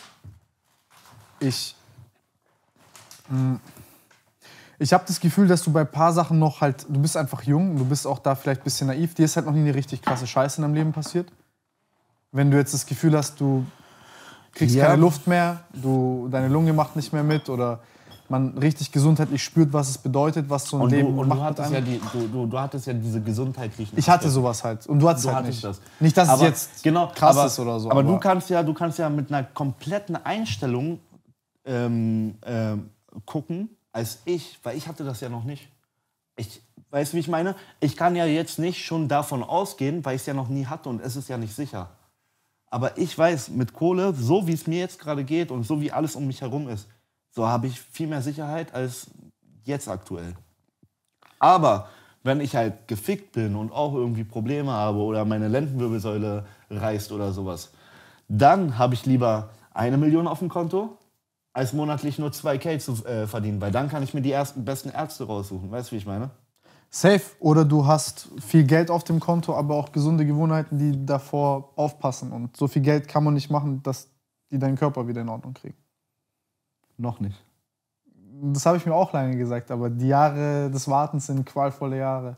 ich, mh, ich habe das Gefühl, dass du bei ein paar Sachen noch halt, du bist einfach jung, du bist auch da vielleicht ein bisschen naiv. Dir ist halt noch nie eine richtig krasse Scheiße in deinem Leben passiert. Wenn du jetzt das Gefühl hast, du kriegst ja. keine Luft mehr, du, deine Lunge macht nicht mehr mit oder man richtig gesundheitlich spürt, was es bedeutet, was so ein
und
Leben
du, und
macht.
Du hattest, ja die, du, du, du hattest ja diese gesundheitlichen
Ich hatte sowas halt und du hattest
du
halt
hattest
nicht.
Das.
Nicht, dass
aber,
es jetzt
genau,
krass
aber,
ist oder so.
Aber,
aber
du, kannst ja, du kannst ja mit einer kompletten Einstellung ähm, ähm, gucken, als ich, weil ich hatte das ja noch nicht. Ich, weißt du, wie ich meine? Ich kann ja jetzt nicht schon davon ausgehen, weil ich es ja noch nie hatte und es ist ja nicht sicher. Aber ich weiß, mit Kohle, so wie es mir jetzt gerade geht und so wie alles um mich herum ist, so habe ich viel mehr Sicherheit als jetzt aktuell. Aber wenn ich halt gefickt bin und auch irgendwie Probleme habe oder meine Lendenwirbelsäule reißt oder sowas, dann habe ich lieber eine Million auf dem Konto, als monatlich nur zwei K zu äh, verdienen. Weil dann kann ich mir die ersten besten Ärzte raussuchen. Weißt du, wie ich meine?
Safe. Oder du hast viel Geld auf dem Konto, aber auch gesunde Gewohnheiten, die davor aufpassen. Und so viel Geld kann man nicht machen, dass die deinen Körper wieder in Ordnung kriegen.
Noch nicht.
Das habe ich mir auch lange gesagt, aber die Jahre des Wartens sind qualvolle Jahre.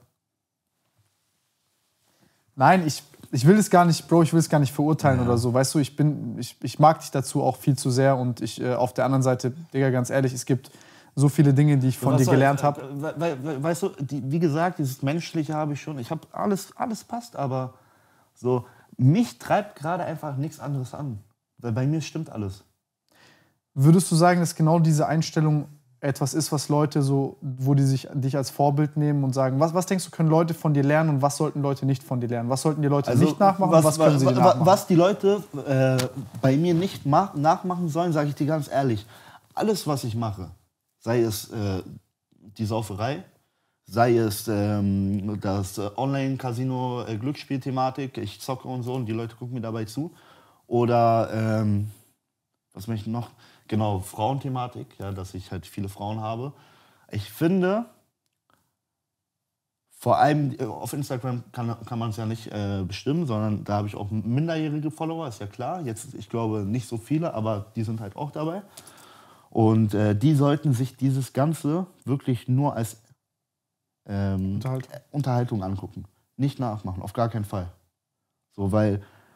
Nein, ich, ich will es gar nicht, Bro, ich will es gar nicht verurteilen ja. oder so. Weißt du, ich bin, ich, ich mag dich dazu auch viel zu sehr und ich äh, auf der anderen Seite, Digga, ganz ehrlich, es gibt so viele Dinge, die ich von dir gelernt habe.
We, we, we, weißt du, die, wie gesagt, dieses Menschliche habe ich schon. Ich habe alles, alles passt, aber so, mich treibt gerade einfach nichts anderes an. Weil bei mir stimmt alles.
Würdest du sagen, dass genau diese Einstellung etwas ist, was Leute so, wo die sich dich als Vorbild nehmen und sagen, was, was denkst du, können Leute von dir lernen und was sollten Leute nicht von dir lernen? Was sollten die Leute also, nicht nachmachen
was,
und was können sie dir nachmachen?
Was die Leute äh, bei mir nicht ma- nachmachen sollen, sage ich dir ganz ehrlich. Alles, was ich mache, sei es äh, die Sauferei, sei es ähm, das äh, Online-Casino-Glücksspiel-Thematik, ich zocke und so und die Leute gucken mir dabei zu. Oder, ähm, was möchte ich noch? Genau, Frauenthematik, ja, dass ich halt viele Frauen habe. Ich finde, vor allem auf Instagram kann, kann man es ja nicht äh, bestimmen, sondern da habe ich auch minderjährige Follower, ist ja klar. Jetzt, ich glaube, nicht so viele, aber die sind halt auch dabei. Und äh, die sollten sich dieses Ganze wirklich nur als ähm, Unterhaltung. Unterhaltung angucken. Nicht nachmachen, auf gar keinen Fall. So, weil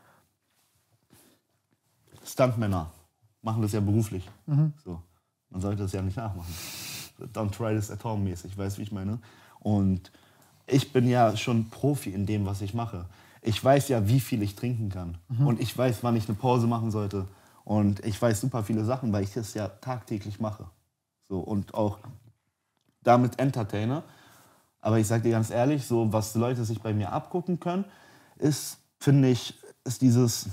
Stuntmänner machen das ja beruflich. Mhm. So. Man sollte das ja nicht nachmachen. Don't try this at home mäßig, weißt du, wie ich meine? Und ich bin ja schon Profi in dem, was ich mache. Ich weiß ja, wie viel ich trinken kann. Mhm. Und ich weiß, wann ich eine Pause machen sollte. Und ich weiß super viele Sachen, weil ich das ja tagtäglich mache. So, und auch damit entertaine. Aber ich sag dir ganz ehrlich, so, was die Leute sich bei mir abgucken können, ist, finde ich, ist dieses...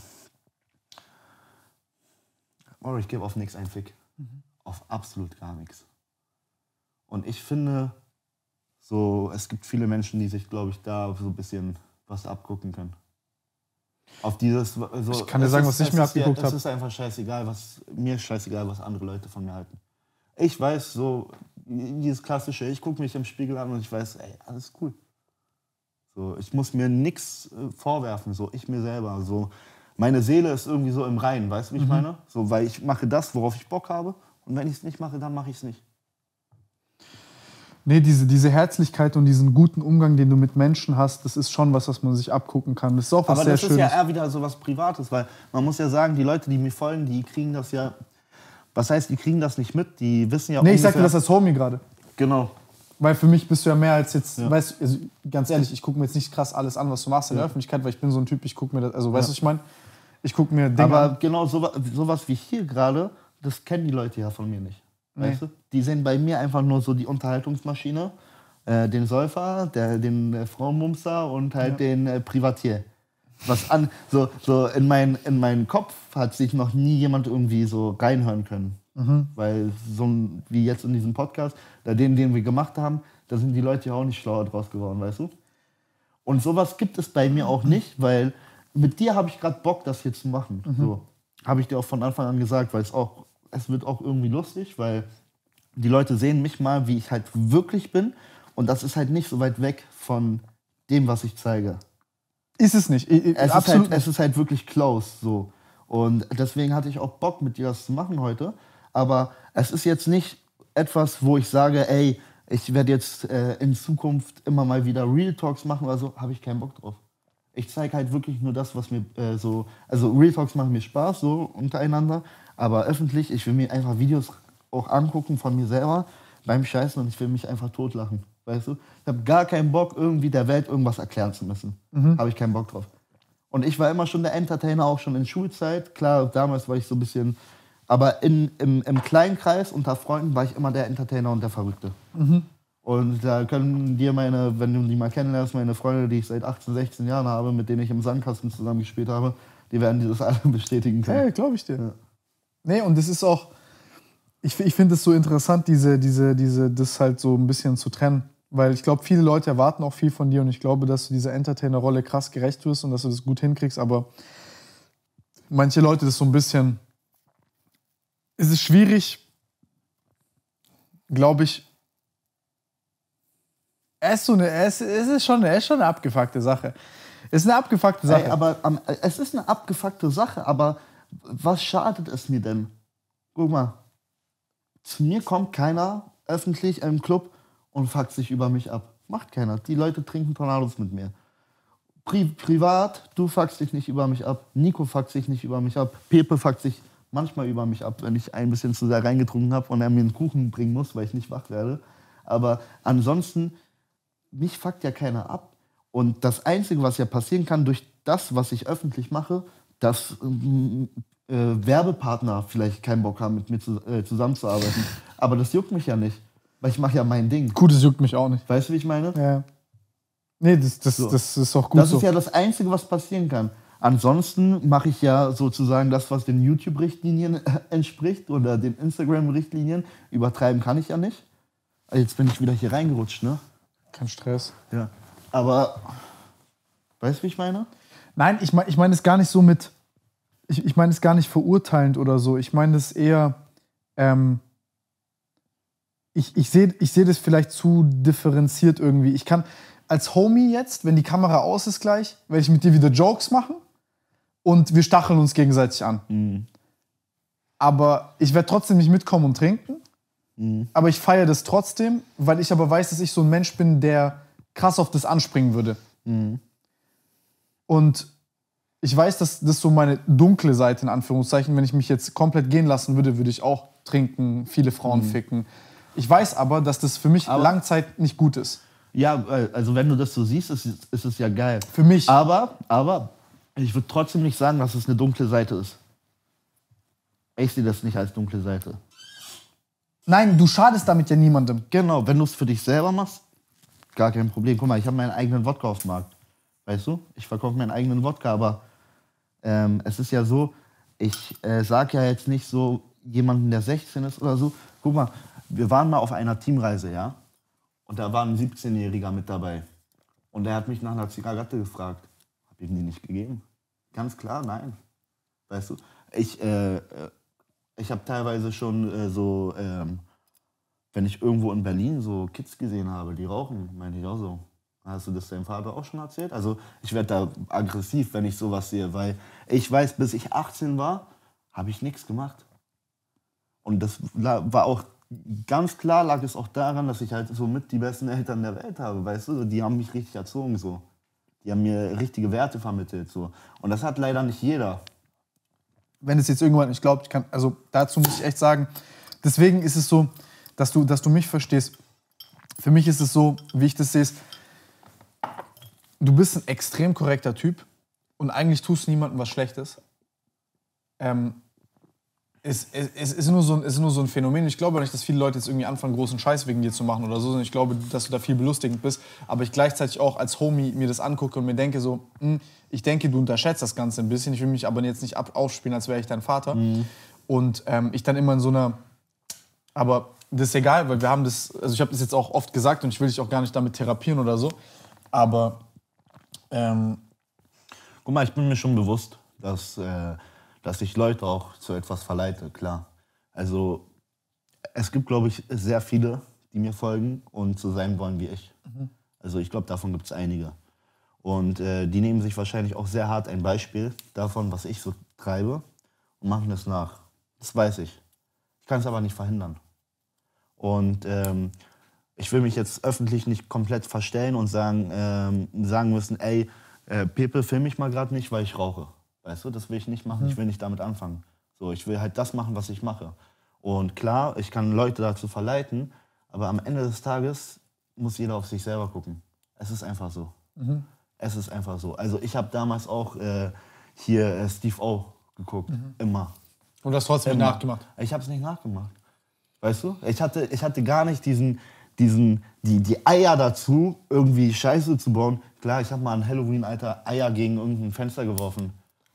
Oh, ich gebe auf nichts einen Fick. Mhm. Auf absolut gar nichts. Und ich finde, so, es gibt viele Menschen, die sich, glaube ich, da so ein bisschen was abgucken können. Auf dieses, so,
ich kann dir sagen,
ist,
was ich mir abgeguckt habe.
Es ist einfach scheißegal, was, mir ist scheißegal, was andere Leute von mir halten. Ich weiß, so, dieses klassische, ich gucke mich im Spiegel an und ich weiß, ey, alles cool. So, ich muss mir nichts äh, vorwerfen, so, ich mir selber, so. Meine Seele ist irgendwie so im Reinen, weißt du, wie ich mhm. meine? So, weil ich mache das, worauf ich Bock habe. Und wenn ich es nicht mache, dann mache ich es nicht.
Nee, diese, diese Herzlichkeit und diesen guten Umgang, den du mit Menschen hast, das ist schon was, was man sich abgucken kann. Das ist auch was
Aber
sehr
Schönes. Aber das ist ja eher wieder so was Privates, weil man muss ja sagen, die Leute, die mir folgen, die kriegen das ja... Was heißt, die kriegen das nicht mit? Die wissen ja
Nee, ich sag dir das als Homie gerade.
Genau.
Weil für mich bist du ja mehr als jetzt, ja. weißt also ganz ehrlich, ich gucke mir jetzt nicht krass alles an, was du machst in der ja. Öffentlichkeit, weil ich bin so ein Typ, ich gucke mir das, also weißt du, ja. was ich meine? Ich gucke mir Dinge
Aber
an.
genau sowas so wie hier gerade, das kennen die Leute ja von mir nicht. Nee. Weißt du? Die sehen bei mir einfach nur so die Unterhaltungsmaschine, äh, den Säufer, der, den äh, Frauenmumser und halt ja. den äh, Privatier. Was an, so, so in, mein, in meinen Kopf hat sich noch nie jemand irgendwie so reinhören können. Mhm. Weil so wie jetzt in diesem Podcast, da den, den wir gemacht haben, da sind die Leute ja auch nicht schlauer draus geworden, weißt du? Und sowas gibt es bei mir auch nicht, weil mit dir habe ich gerade Bock, das hier zu machen. Mhm. So, habe ich dir auch von Anfang an gesagt, weil es auch, es wird auch irgendwie lustig, weil die Leute sehen mich mal, wie ich halt wirklich bin. Und das ist halt nicht so weit weg von dem, was ich zeige.
Ist es nicht. Ich,
es, ist halt, es ist halt wirklich close. So. Und deswegen hatte ich auch Bock, mit dir das zu machen heute. Aber es ist jetzt nicht etwas, wo ich sage, ey, ich werde jetzt äh, in Zukunft immer mal wieder Real Talks machen oder so. Habe ich keinen Bock drauf. Ich zeige halt wirklich nur das, was mir äh, so... Also Real Talks machen mir Spaß, so untereinander. Aber öffentlich, ich will mir einfach Videos auch angucken von mir selber beim Scheißen und ich will mich einfach totlachen. Weißt du? Ich habe gar keinen Bock, irgendwie der Welt irgendwas erklären zu müssen. Mhm. Habe ich keinen Bock drauf. Und ich war immer schon der Entertainer, auch schon in Schulzeit. Klar, damals war ich so ein bisschen... Aber in, im, im kleinen Kreis unter Freunden war ich immer der Entertainer und der Verrückte. Mhm. Und da können dir meine, wenn du die mal kennenlernst, meine Freunde, die ich seit achtzehn, sechzehn Jahren habe, mit denen ich im Sandkasten zusammen gespielt habe, Die werden dir das alle bestätigen können.
Hey, glaube ich dir.
Ja.
Nee, und das ist auch, ich, ich finde es so interessant, diese, diese, diese, das halt so ein bisschen zu trennen. Weil ich glaube, viele Leute erwarten auch viel von dir und ich glaube, dass du dieser Entertainer-Rolle krass gerecht wirst und dass du das gut hinkriegst, aber manche Leute das so ein bisschen, es ist schwierig, glaube ich. Es ist, so eine, es, es, ist schon, es ist schon eine abgefuckte Sache. Es ist eine abgefuckte Sache.
Ey, aber um, es ist eine abgefuckte Sache, aber was schadet es mir denn? Guck mal, zu mir kommt keiner öffentlich im Club und fuckt sich über mich ab. Macht keiner. Die Leute trinken Tornados mit mir. Pri privat, du fuckst dich nicht über mich ab. Nico fuckt sich nicht über mich ab. Pepe fuckt sich manchmal über mich ab, wenn ich ein bisschen zu sehr reingetrunken habe und er mir einen Kuchen bringen muss, weil ich nicht wach werde. Aber ansonsten, mich fuckt ja keiner ab. Und das Einzige, was ja passieren kann durch das, was ich öffentlich mache, dass äh, Werbepartner vielleicht keinen Bock haben, mit mir zu, äh, zusammenzuarbeiten. Aber das juckt mich ja nicht, weil ich mache ja mein Ding.
Gut, das juckt mich auch nicht.
Weißt du, wie ich meine?
Ja. Nee, das, das,
So.
das ist auch gut
Das
so.
ist ja das Einzige, was passieren kann. Ansonsten mache ich ja sozusagen das, was den YouTube-Richtlinien entspricht oder den Instagram-Richtlinien. Übertreiben kann ich ja nicht. Jetzt bin ich wieder hier reingerutscht, ne?
Kein Stress.
Ja. Aber, weißt du, wie ich meine?
Nein, ich meine ich mein es gar nicht so mit, ich, ich meine es gar nicht verurteilend oder so. Ich meine es eher, ähm, ich, ich sehe ich seh das vielleicht zu differenziert irgendwie. Ich kann als Homie jetzt, wenn die Kamera aus ist gleich, werde ich mit dir wieder Jokes machen und wir stacheln uns gegenseitig an.
Mhm.
Aber ich werde trotzdem nicht mitkommen und trinken.
Mhm.
Aber ich feiere das trotzdem, weil ich aber weiß, dass ich so ein Mensch bin, der krass auf das anspringen würde.
Mhm.
Und ich weiß, dass das so meine dunkle Seite, in Anführungszeichen, wenn ich mich jetzt komplett gehen lassen würde, würde ich auch trinken, viele Frauen
Mhm.
ficken. Ich weiß aber, dass das für mich
Aber-
Langzeit nicht gut ist.
Ja, also wenn du das so siehst, ist, ist es ja geil.
Für mich.
Aber, aber ich würde trotzdem nicht sagen, dass es eine dunkle Seite ist. Ich sehe das nicht als dunkle Seite.
Nein, du schadest damit ja niemandem.
Genau, wenn du es für dich selber machst, gar kein Problem. Guck mal, ich habe meinen eigenen Wodka auf dem Markt. Weißt du? Ich verkaufe meinen eigenen Wodka, aber ähm, es ist ja so, ich äh, sage ja jetzt nicht so jemanden, der sechzehn ist oder so. Guck mal, wir waren mal auf einer Teamreise, ja? Und da war ein siebzehnjähriger mit dabei. Und der hat mich nach einer Zigarette gefragt. Hab ihm die nicht gegeben. Ganz klar, nein. Weißt du? Ich, äh, ich habe teilweise schon äh, so, ähm, wenn ich irgendwo in Berlin so Kids gesehen habe, die rauchen, meinte ich auch so. Hast du das deinem Vater auch schon erzählt? Also ich werde da aggressiv, wenn ich sowas sehe, weil ich weiß, bis ich achtzehn war, habe ich nichts gemacht. Und das war auch ganz klar, lag es auch daran, dass ich halt so mit die besten Eltern der Welt habe, weißt du? Die haben mich richtig erzogen so. Die haben mir richtige Werte vermittelt so. Und das hat leider nicht jeder.
Wenn es jetzt irgendwann, ich glaube, ich kann, also dazu muss ich echt sagen, deswegen ist es so, dass du, dass du mich verstehst. Für mich ist es so, wie ich das sehe, du bist ein extrem korrekter Typ und eigentlich tust du niemandem was Schlechtes. Ähm, es, es, es, ist nur so ein, es ist nur so ein Phänomen. Ich glaube nicht, dass viele Leute jetzt irgendwie anfangen, großen Scheiß wegen dir zu machen oder so, sondern ich glaube, dass du da viel belustigend bist. Aber ich gleichzeitig auch als Homie mir das angucke und mir denke so, hm, ich denke, du unterschätzt das Ganze ein bisschen. Ich will mich aber jetzt nicht ab aufspielen, als wäre ich dein Vater. Mhm. Und ähm, ich dann immer in so einer, aber das ist egal, weil wir haben das, also ich habe das jetzt auch oft gesagt und ich will dich auch gar nicht damit therapieren oder so, aber ähm,
guck mal, ich bin mir schon bewusst, dass, äh, dass ich Leute auch zu etwas verleite, klar. Also es gibt, glaube ich, sehr viele, die mir folgen und so sein wollen wie ich. Mhm. Also ich glaube, davon gibt es einige. Und äh, die nehmen sich wahrscheinlich auch sehr hart ein Beispiel davon, was ich so treibe und machen es nach. Das weiß ich. Ich kann es aber nicht verhindern. Und ähm, ich will mich jetzt öffentlich nicht komplett verstellen und sagen, ähm, sagen müssen, ey, äh, Pepe, film mich mal gerade nicht, weil ich rauche. Weißt du, das will ich nicht machen, mhm. ich will nicht damit anfangen. So, ich will halt das machen, was ich mache. Und klar, ich kann Leute dazu verleiten, aber am Ende des Tages muss jeder auf sich selber gucken. Es ist einfach so. Mhm. Es ist einfach so. Also ich habe damals auch äh, hier äh, Steve O geguckt, mhm. immer.
Und das trotzdem
immer.
nachgemacht?
Ich habe es nicht nachgemacht. Weißt du? Ich hatte, ich hatte gar nicht diesen, diesen, die, die Eier dazu, irgendwie Scheiße zu bauen. Klar, ich habe mal an Halloween, Alter, Eier gegen irgendein Fenster geworfen.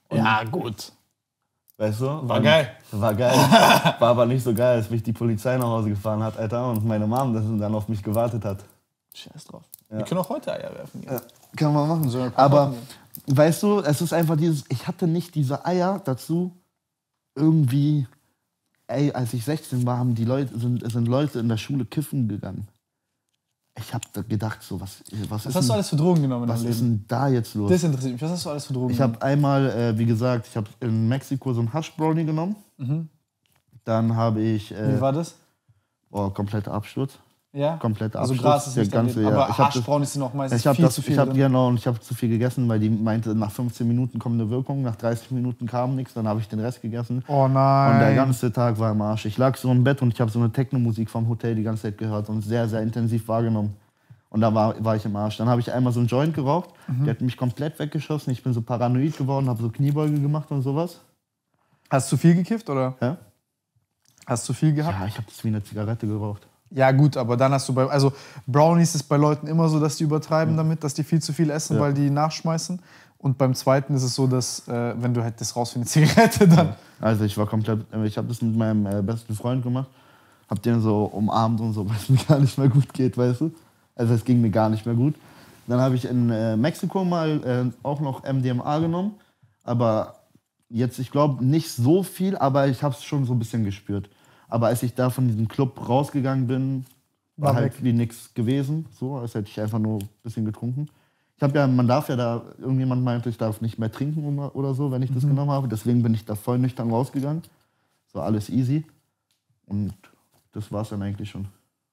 Und
ja, gut.
Weißt du?
War
und
geil.
War geil. War aber nicht so geil, als mich die Polizei nach Hause gefahren hat, Alter, und meine Mom dann auf mich gewartet hat.
Scheiß drauf.
Ja.
Wir können auch heute Eier werfen gehen.
Ja, kann man machen.
So,
aber, weißt du, es ist einfach dieses, ich hatte nicht diese Eier dazu, irgendwie, ey, als ich sechzehn war, haben die Leute, sind, sind Leute in der Schule kiffen gegangen. Ich hab da gedacht, so, was, was,
was
ist
hast
denn,
du alles für Drogen genommen in
was
deinem
ist
Leben?
denn da jetzt los?
Das interessiert mich. Was hast du alles für Drogen
Ich
genommen?
habe einmal, äh, wie gesagt, ich habe in Mexiko so einen Hash-Brownie genommen.
Mhm.
Dann habe ich, äh,
Wie war das?
oh, kompletter Absturz.
Ja?
Kompletter
Also
Absturz.
Gras ist
der
nicht dein
ganze,
Leben.
ja.
Aber
Ich hab das-
Haschbrownies sind auch meistens
Ich habe
viel
das,
zu viel
ich habe
drin.
genau, und ich habe zu viel gegessen, weil die meinte, nach fünfzehn Minuten kommt eine Wirkung, nach dreißig Minuten kam nichts, dann habe ich den Rest gegessen.
Oh nein.
Und der ganze Tag war im Arsch. Ich lag so im Bett und ich habe so eine Techno-Musik vom Hotel die ganze Zeit gehört und sehr, sehr intensiv wahrgenommen. Und da war, war ich im Arsch. Dann habe ich einmal so einen Joint geraucht,
Mhm.
der hat mich komplett weggeschossen. Ich bin so paranoid geworden, habe so Kniebeuge gemacht und sowas.
Hast du viel gekifft oder?
Ja,
Hast du viel gehabt?
ja ich habe das wie eine Zigarette geraucht.
Ja gut, aber dann hast du bei, also Brownies ist bei Leuten immer so, dass die übertreiben damit, dass die viel zu viel essen,
Ja.
weil die nachschmeißen. Und beim zweiten ist es so, dass äh, wenn du halt das raus für eine Zigarette, dann...
Also ich war komplett, ich habe das mit meinem äh, besten Freund gemacht, hab den so umarmt und so, weil es mir gar nicht mehr gut geht, weißt du? Also es ging mir gar nicht mehr gut. Dann habe ich in äh, Mexiko mal äh, auch noch M D M A genommen, aber jetzt, ich glaube, nicht so viel, aber ich habe es schon so ein bisschen gespürt. Aber als ich da von diesem Club rausgegangen bin, war,
War
halt
weg.
wie nichts gewesen, so, als hätte ich einfach nur ein bisschen getrunken. Ich habe ja, man darf ja da, irgendjemand meinte, ich darf nicht mehr trinken oder, oder so, wenn ich das genommen habe. Deswegen bin ich da voll nüchtern rausgegangen. So, alles easy. Und das war's dann eigentlich schon.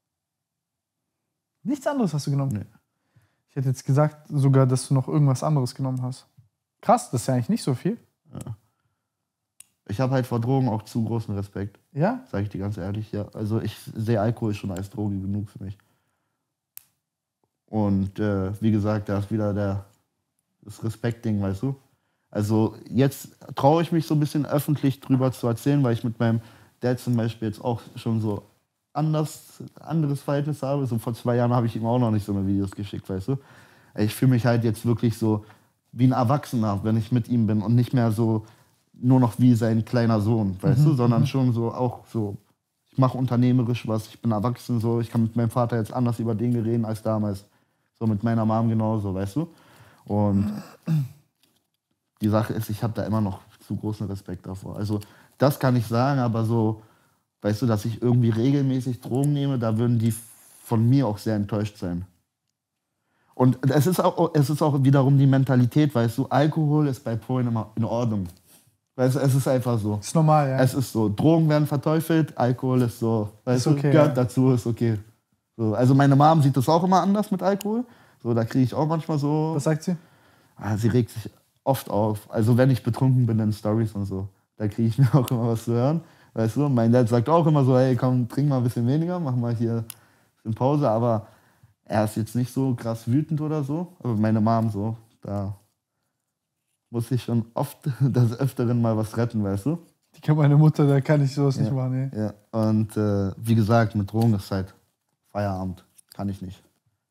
Nichts anderes hast du genommen?
Nee.
Ich hätte jetzt gesagt sogar, dass du noch irgendwas anderes genommen hast. Krass, das ist ja eigentlich nicht so viel.
Ich habe halt vor Drogen auch zu großen Respekt,
Ja?
sage ich dir ganz ehrlich. Ja. Also ich sehe Alkohol schon als Droge genug für mich. Und äh, wie gesagt, da ist wieder der, das Respektding, weißt du. Also jetzt traue ich mich so ein bisschen öffentlich drüber zu erzählen, weil ich mit meinem Dad zum Beispiel jetzt auch schon so anders, anderes Verhältnis habe. So vor zwei Jahren habe ich ihm auch noch nicht so eine Videos geschickt, weißt du. Ich fühle mich halt jetzt wirklich so wie ein Erwachsener, wenn ich mit ihm bin und nicht mehr so nur noch wie sein kleiner Sohn, weißt
Mhm,
du, sondern schon so auch so, ich mache unternehmerisch was, ich bin erwachsen so, ich kann mit meinem Vater jetzt anders über Dinge reden als damals. So mit meiner Mom genauso, weißt du. Und die Sache ist, ich habe da immer noch zu großen Respekt davor. Also das kann ich sagen, aber so, weißt du, dass ich irgendwie regelmäßig Drogen nehme, da würden die von mir auch sehr enttäuscht sein. Und es ist auch, es ist auch wiederum die Mentalität, weißt du, Alkohol ist bei Polen immer in Ordnung. Weißt du, es ist einfach so.
Ist normal, ja.
Es ist so, Drogen werden verteufelt, Alkohol ist so, weißt
Ist
du,
okay,
gehört
ja.
dazu, ist okay. So, also meine Mom sieht das auch immer anders mit Alkohol. So, da kriege ich auch manchmal so,
Was sagt sie?
ah, sie regt sich oft auf. Also wenn ich betrunken bin in Stories und so, da kriege ich mir auch immer was zu hören. Weißt du, mein Dad sagt auch immer so, hey komm, trink mal ein bisschen weniger, mach mal hier ein bisschen Pause, aber er ist jetzt nicht so krass wütend oder so. Aber meine Mom so, da muss ich schon oft des Öfteren mal was retten, weißt du?
Die kann meine Mutter, da kann ich sowas
Ja.
nicht machen. Nee.
Ja. Und äh, wie gesagt, mit Drogen ist halt Feierabend. Kann ich nicht.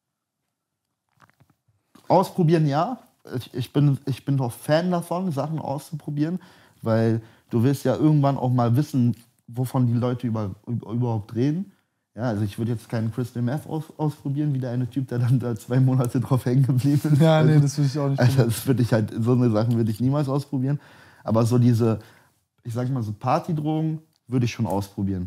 Ausprobieren ja. Ich, ich, bin, ich bin doch Fan davon, Sachen auszuprobieren, weil du willst ja irgendwann auch mal wissen, wovon die Leute über, über, überhaupt reden. Ja, also ich würde jetzt keinen Crystal Meth aus, ausprobieren, wie der eine Typ, der dann da zwei Monate drauf hängen geblieben ist.
Ja, nee,
Also,
das will ich auch nicht.
also das würde ich halt, so eine Sachen würde ich niemals ausprobieren. Aber so diese, ich sag mal so Partydrogen, würde ich schon ausprobieren.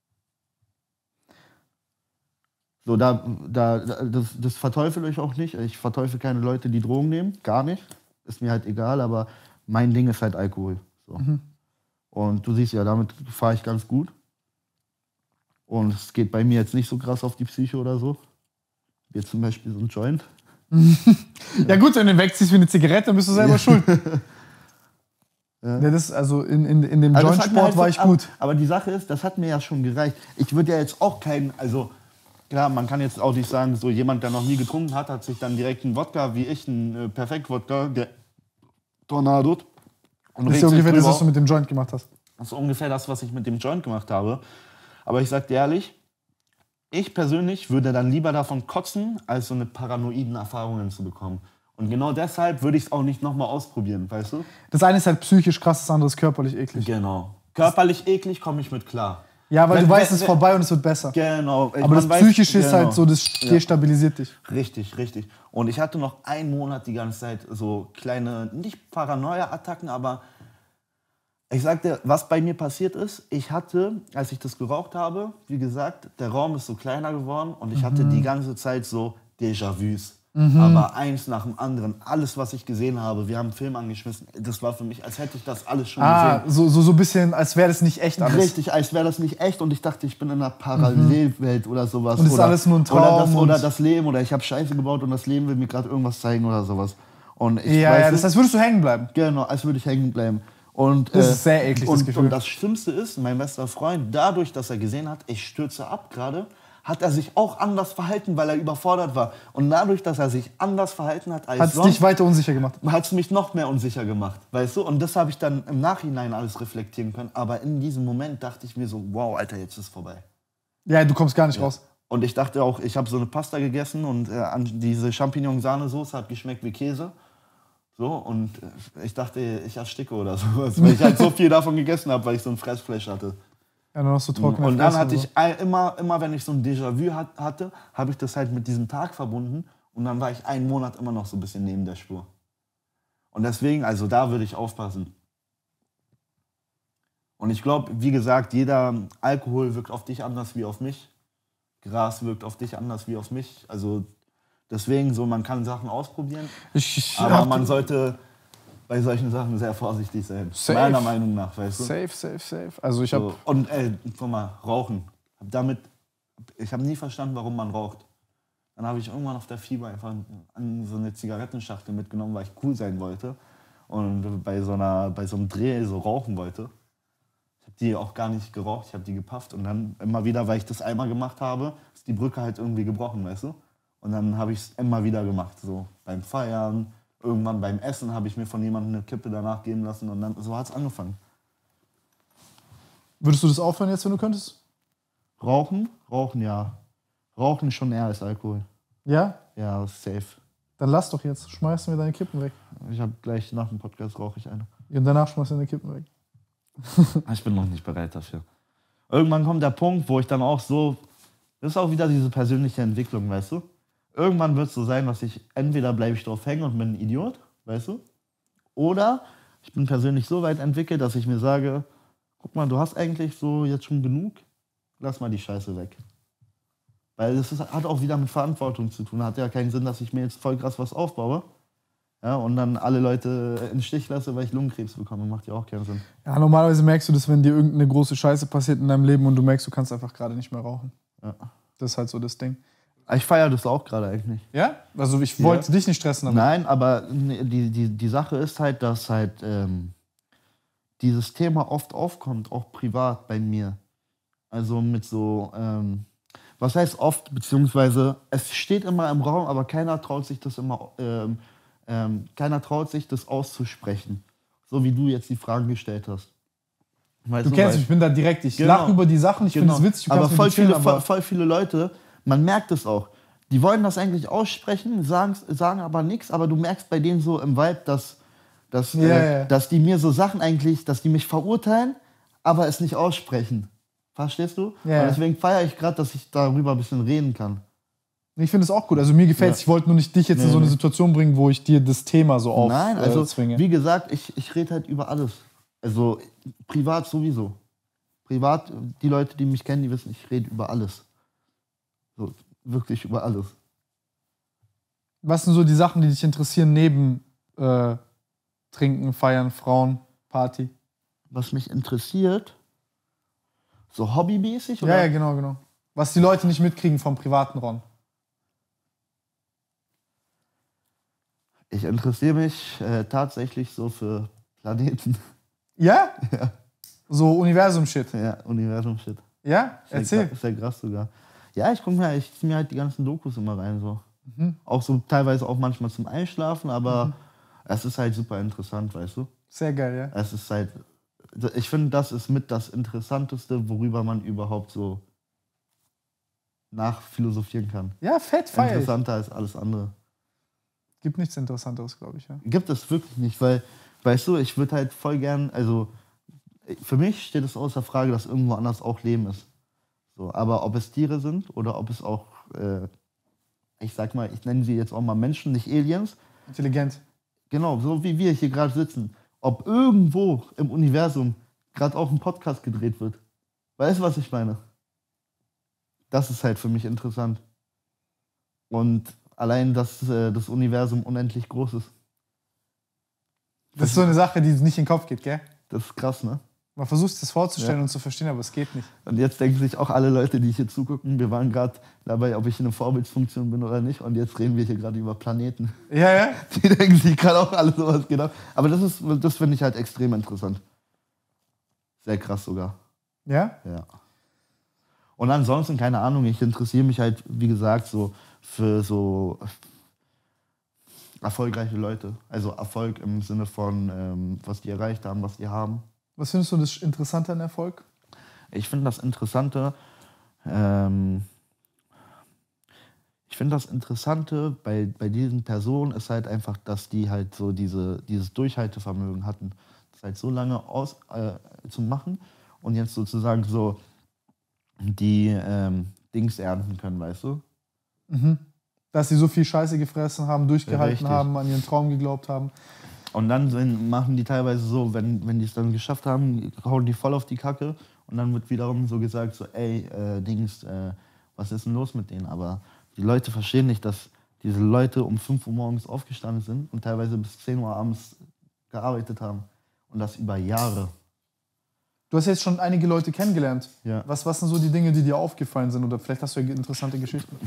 So, da, da, das, das verteufel ich auch nicht. Ich verteufel keine Leute, die Drogen nehmen. Gar nicht. Ist mir halt egal, aber mein Ding ist halt Alkohol. So.
Mhm.
Und du siehst ja, damit fahre ich ganz gut. Und es geht bei mir jetzt nicht so krass auf die Psyche oder so. Wie jetzt zum Beispiel so ein Joint.
Ja gut, wenn du ihn wegziehst wie eine Zigarette, dann bist du selber
Ja.
schuld.
Ja.
Ja, das, also in, in, in dem
Also das hat mir
Joint-Sport
halt
war
so-
ich
aber,
gut.
Aber die Sache ist, das hat mir ja schon gereicht. Ich würde ja jetzt auch keinen, also klar, man kann jetzt auch nicht sagen, so jemand, der noch nie getrunken hat, hat sich dann direkt einen Wodka, wie ich, einen äh, Perfekt-Wodka, der Tornado. Und
Das ist
regt
ja
sich
ungefähr das,
drüber
was du mit dem Joint gemacht hast.
Das ist ungefähr das, was ich mit dem Joint gemacht habe. Aber ich sag dir ehrlich, ich persönlich würde dann lieber davon kotzen, als so eine paranoiden Erfahrungen zu bekommen. Und genau deshalb würde ich es auch nicht nochmal ausprobieren, weißt du?
Das eine ist halt psychisch krass, das andere ist körperlich eklig.
Genau. Körperlich eklig komme ich mit klar.
Ja, weil
Wenn-
du weißt,
wenn-
es ist vorbei und es wird besser.
Genau. Ich-
Aber
man
das
weiß-
Psychische ist
genau.
halt so, das
Ja.
destabilisiert dich.
Richtig, richtig. Und ich hatte noch einen Monat die ganze Zeit so kleine, nicht Paranoia-Attacken, aber ich sag dir, was bei mir passiert ist, ich hatte, als ich das geraucht habe, wie gesagt, der Raum ist so kleiner geworden und ich hatte die ganze Zeit so Déjà-vus. Aber eins nach dem anderen, alles, was ich gesehen habe, wir haben einen Film angeschmissen, das war für mich, als hätte ich das alles schon
Ah,
gesehen.
so, so, so ein bisschen, als wäre das nicht echt alles.
Richtig, als wäre das nicht echt und ich dachte, ich bin in einer Parallelwelt oder sowas.
Und es ist
oder,
alles nur ein
Oder das,
Traum
oder
und-
das Leben oder ich habe Scheiße gebaut und das Leben will mir gerade irgendwas zeigen oder sowas. Und ich
Ja,
weiß
ja,
nicht-
das heißt, würdest du hängen bleiben.
Genau, als würde ich hängen bleiben. Und,
Das
äh,
ist sehr eklig, das
und,
Gefühl.
Und das Schlimmste ist, mein bester Freund, dadurch, dass er gesehen hat, ich stürze ab gerade, hat er sich auch anders verhalten, weil er überfordert war. Und dadurch, dass er sich anders verhalten hat als
Hat es
sonst,
dich weiter unsicher gemacht.
hat es mich noch mehr unsicher gemacht, weißt du? Und das habe ich dann im Nachhinein alles reflektieren können. Aber in diesem Moment dachte ich mir so, wow, Alter, jetzt ist es vorbei.
Ja, du kommst gar nicht raus.
Und ich dachte auch, ich habe so eine Pasta gegessen und äh, an diese Champignon-Sahnesoße hat geschmeckt wie Käse. So, und äh, ich dachte, ich ersticke oder sowas, weil ich halt so viel davon gegessen habe, weil ich so ein Fressfleisch hatte.
Ja, nur noch so trockene
Und dann
Fresse
hatte
so.
ich ein- immer, immer wenn ich so ein Déjà-vu hat, hatte, habe ich das halt mit diesem Tag verbunden. Und dann war ich einen Monat immer noch so ein bisschen neben der Spur. Und deswegen, also da würde ich aufpassen. Und ich glaube, wie gesagt, jeder Alkohol wirkt auf dich anders wie auf mich. Gras wirkt auf dich anders wie auf mich. Also deswegen so, man kann Sachen ausprobieren.
Ich, ich
Aber
hab-
man sollte bei solchen Sachen sehr vorsichtig sein.
Safe.
Meiner Meinung nach, weißt du?
Safe, safe, safe. Also ich habe
So. Und ey, guck mal, rauchen. Hab damit, ich habe nie verstanden, warum man raucht. Dann habe ich irgendwann auf der Fieber einfach an so eine Zigarettenschachtel mitgenommen, weil ich cool sein wollte. Und bei so, einer, bei so einem Dreh so rauchen wollte. Ich habe die auch gar nicht geraucht, ich habe die gepafft. Und dann immer wieder, weil ich das einmal gemacht habe, ist die Brücke halt irgendwie gebrochen, weißt du? Und dann habe ich es immer wieder gemacht, so beim Feiern. Irgendwann beim Essen habe ich mir von jemandem eine Kippe danach geben lassen und dann so hat es angefangen.
Würdest du das aufhören jetzt, wenn du könntest?
Rauchen? Rauchen, ja. Rauchen schon eher als Alkohol.
Ja?
Ja, safe.
Dann lass doch jetzt. Schmeiß mir deine Kippen weg.
Ich habe gleich nach dem Podcast rauche ich eine.
Und danach schmeiß mir deine Kippen weg.
Ich bin noch nicht bereit dafür. Irgendwann kommt der Punkt, wo ich dann auch so... Das ist auch wieder diese persönliche Entwicklung, weißt du? Irgendwann wird es so sein, dass ich... Entweder bleibe ich drauf hängen und bin ein Idiot, weißt du? Oder ich bin persönlich so weit entwickelt, dass ich mir sage... Guck mal, du hast eigentlich so jetzt schon genug. Lass mal die Scheiße weg. Weil das ist, hat auch wieder mit Verantwortung zu tun. Hat ja keinen Sinn, dass ich mir jetzt voll krass was aufbaue. Ja, und dann alle Leute im Stich lasse, weil ich Lungenkrebs bekomme. Macht ja auch keinen Sinn.
Ja, normalerweise merkst du das, wenn dir irgendeine große Scheiße passiert in deinem Leben und du merkst, du kannst einfach gerade nicht mehr rauchen.
Ja.
Das ist halt so das Ding.
Ich feiere das auch gerade eigentlich.
Ja? Also ich
Ja.
wollte dich nicht stressen damit.
Nein, aber nee, die, die, die Sache ist halt, dass halt ähm, dieses Thema oft aufkommt, auch privat bei mir. Also mit so, ähm, was heißt oft, beziehungsweise es steht immer im Raum, aber keiner traut sich das immer, ähm, ähm, keiner traut sich das auszusprechen. So wie du jetzt die Fragen gestellt hast. Weißt
Du kennst
weil-
mich, ich bin da direkt. Ich
Genau.
lache über die Sachen, ich finde
Genau.
es witzig, du
aber
kannst
voll
mit mir chillen,
viele, voll,
aber
voll viele Leute, man merkt es auch. Die wollen das eigentlich aussprechen, sagen, sagen aber nichts, aber du merkst bei denen so im Vibe, dass, dass,
Ja,
äh,
ja.
dass die mir so Sachen eigentlich, dass die mich verurteilen, aber es nicht aussprechen. Verstehst du?
Ja, ja.
Und deswegen feiere ich gerade, dass ich darüber ein bisschen reden kann.
ich finde es auch gut. Also mir gefällt es,
Ja.
ich wollte nur nicht dich jetzt in
Nee,
so eine
nee.
Situation bringen, wo ich dir das Thema so auf
Nein, also
äh, zwinge.
wie gesagt, ich, ich rede halt über alles. Also privat sowieso. Privat, die Leute, die mich kennen, die wissen, ich rede über alles. So, wirklich über alles.
Was sind so die Sachen, die dich interessieren neben äh, Trinken, Feiern, Frauen, Party?
Was mich interessiert, so hobbymäßig, oder?
Ja, ja, genau, genau. Was die Leute nicht mitkriegen vom privaten Ron.
Ich interessiere mich äh, tatsächlich so für Planeten.
Ja?
Ja.
So Universum-Shit.
Ja, Universum-Shit.
Ja?
Sehr
Erzähl.
gra- Sehr krass sogar. Ja, ich gucke mir, ich zieh mir halt die ganzen Dokus immer rein. So.
Mhm.
Auch so teilweise auch manchmal zum Einschlafen, aber es ist halt super interessant, weißt du?
Sehr geil, ja.
Es ist halt, ich finde, das ist mit das Interessanteste, worüber man überhaupt so nachphilosophieren kann.
Ja, fett, feier ich.
Interessanter als alles andere.
Gibt nichts Interessanteres, glaube ich. Ja.
Gibt es wirklich nicht, weil, weißt du, ich würde halt voll gern, also für mich steht es außer Frage, dass irgendwo anders auch Leben ist. So, aber ob es Tiere sind oder ob es auch, äh, ich sag mal, ich nenne sie jetzt auch mal Menschen, nicht Aliens.
Intelligent.
Genau, so wie wir hier gerade sitzen. Ob irgendwo im Universum gerade auch ein Podcast gedreht wird. Weißt du, was ich meine? Das ist halt für mich interessant. Und allein, dass äh, das Universum unendlich groß ist.
Das ist so eine Sache, die nicht in den Kopf geht, gell?
Das ist krass, ne?
Man versucht es vorzustellen
Ja.
und zu verstehen, aber es geht nicht.
Und jetzt denken sich auch alle Leute, die hier zugucken, wir waren gerade dabei, ob ich in einer Vorbildsfunktion bin oder nicht. Und jetzt reden wir hier gerade über Planeten.
Ja, ja.
Die denken sich gerade auch alle sowas, genau. Aber das ist, das finde ich halt extrem interessant. Sehr krass sogar.
Ja?
Ja. Und ansonsten, keine Ahnung, ich interessiere mich halt, wie gesagt, so für so erfolgreiche Leute. Also Erfolg im Sinne von, ähm, was die erreicht haben, was die haben.
Was findest du das Interessante an Erfolg?
Ich finde das Interessante, ähm, ich finde das Interessante bei, bei diesen Personen ist halt einfach, dass die halt so diese, dieses Durchhaltevermögen hatten, das halt so lange aus, äh, zu machen und jetzt sozusagen so die ähm, Dings ernten können, weißt du?
Mhm. Dass sie so viel Scheiße gefressen haben, durchgehalten
Richtig.
haben, an ihren Traum geglaubt haben.
Und dann sind, machen die teilweise so, wenn, wenn die es dann geschafft haben, hauen die voll auf die Kacke und dann wird wiederum so gesagt, so ey, äh, Dings, äh, was ist denn los mit denen? Aber die Leute verstehen nicht, dass diese Leute um fünf Uhr morgens aufgestanden sind und teilweise bis zehn Uhr abends gearbeitet haben. Und das über Jahre.
Du hast jetzt schon einige Leute kennengelernt.
Ja.
Was, was sind so die Dinge, die dir aufgefallen sind? Oder vielleicht hast du ja interessante Geschichten.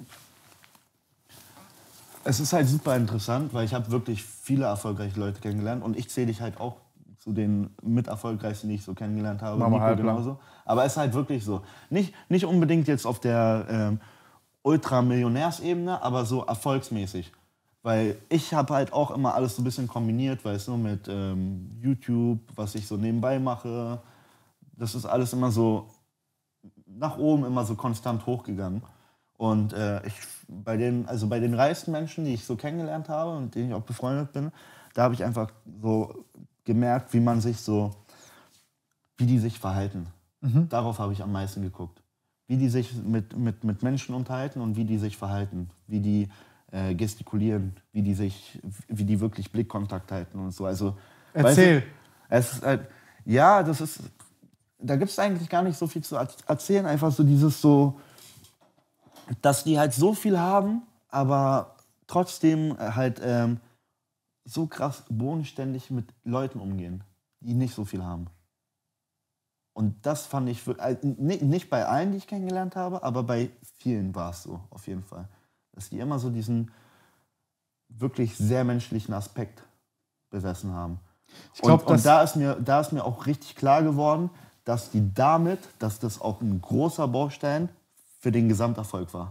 Es ist halt super interessant, weil ich habe wirklich viele erfolgreiche Leute kennengelernt und ich zähle dich halt auch zu den mit erfolgreichsten, die ich so kennengelernt habe.
Mama
Nico
Halblang.
genauso. Aber es ist halt wirklich so. Nicht, nicht unbedingt jetzt auf der ähm, Ultramillionärsebene, aber so erfolgsmäßig. Weil ich habe halt auch immer alles so ein bisschen kombiniert, weißt du, mit ähm, YouTube, was ich so nebenbei mache. Das ist alles immer so nach oben, immer so konstant hochgegangen. Und äh, ich, bei, den, also bei den reichsten Menschen, die ich so kennengelernt habe und mit denen ich auch befreundet bin, da habe ich einfach so gemerkt, wie man sich so, wie die sich verhalten.
Mhm.
Darauf habe ich am meisten geguckt. Wie die sich mit, mit, mit Menschen unterhalten und wie die sich verhalten. Wie die äh, gestikulieren, wie die sich, wie die wirklich Blickkontakt halten und so. Also,
Erzähl.
weißt du, es ist halt, ja, das ist, da gibt es eigentlich gar nicht so viel zu erzählen. Einfach so dieses so, dass die halt so viel haben, aber trotzdem halt ähm, so krass bodenständig mit Leuten umgehen, die nicht so viel haben. Und das fand ich, also nicht bei allen, die ich kennengelernt habe, aber bei vielen war es so, auf jeden Fall. Dass die immer so diesen wirklich sehr menschlichen Aspekt besessen haben.
Ich glaub,
und und da, ist mir, da ist mir auch richtig klar geworden, dass die damit, dass das auch ein großer Baustein für den Gesamterfolg war.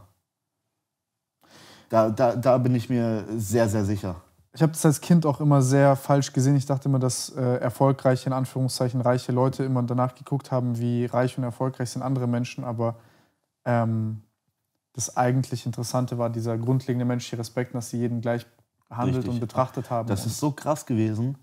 Da, da, da bin ich mir sehr, sehr sicher.
Ich habe das als Kind auch immer sehr falsch gesehen. Ich dachte immer, dass äh, erfolgreiche, in Anführungszeichen, reiche Leute immer danach geguckt haben, wie reich und erfolgreich sind andere Menschen. Aber ähm, das eigentlich Interessante war dieser grundlegende menschliche Respekt, dass sie jeden gleich behandelt
Richtig.
und betrachtet haben.
Das ist so krass gewesen.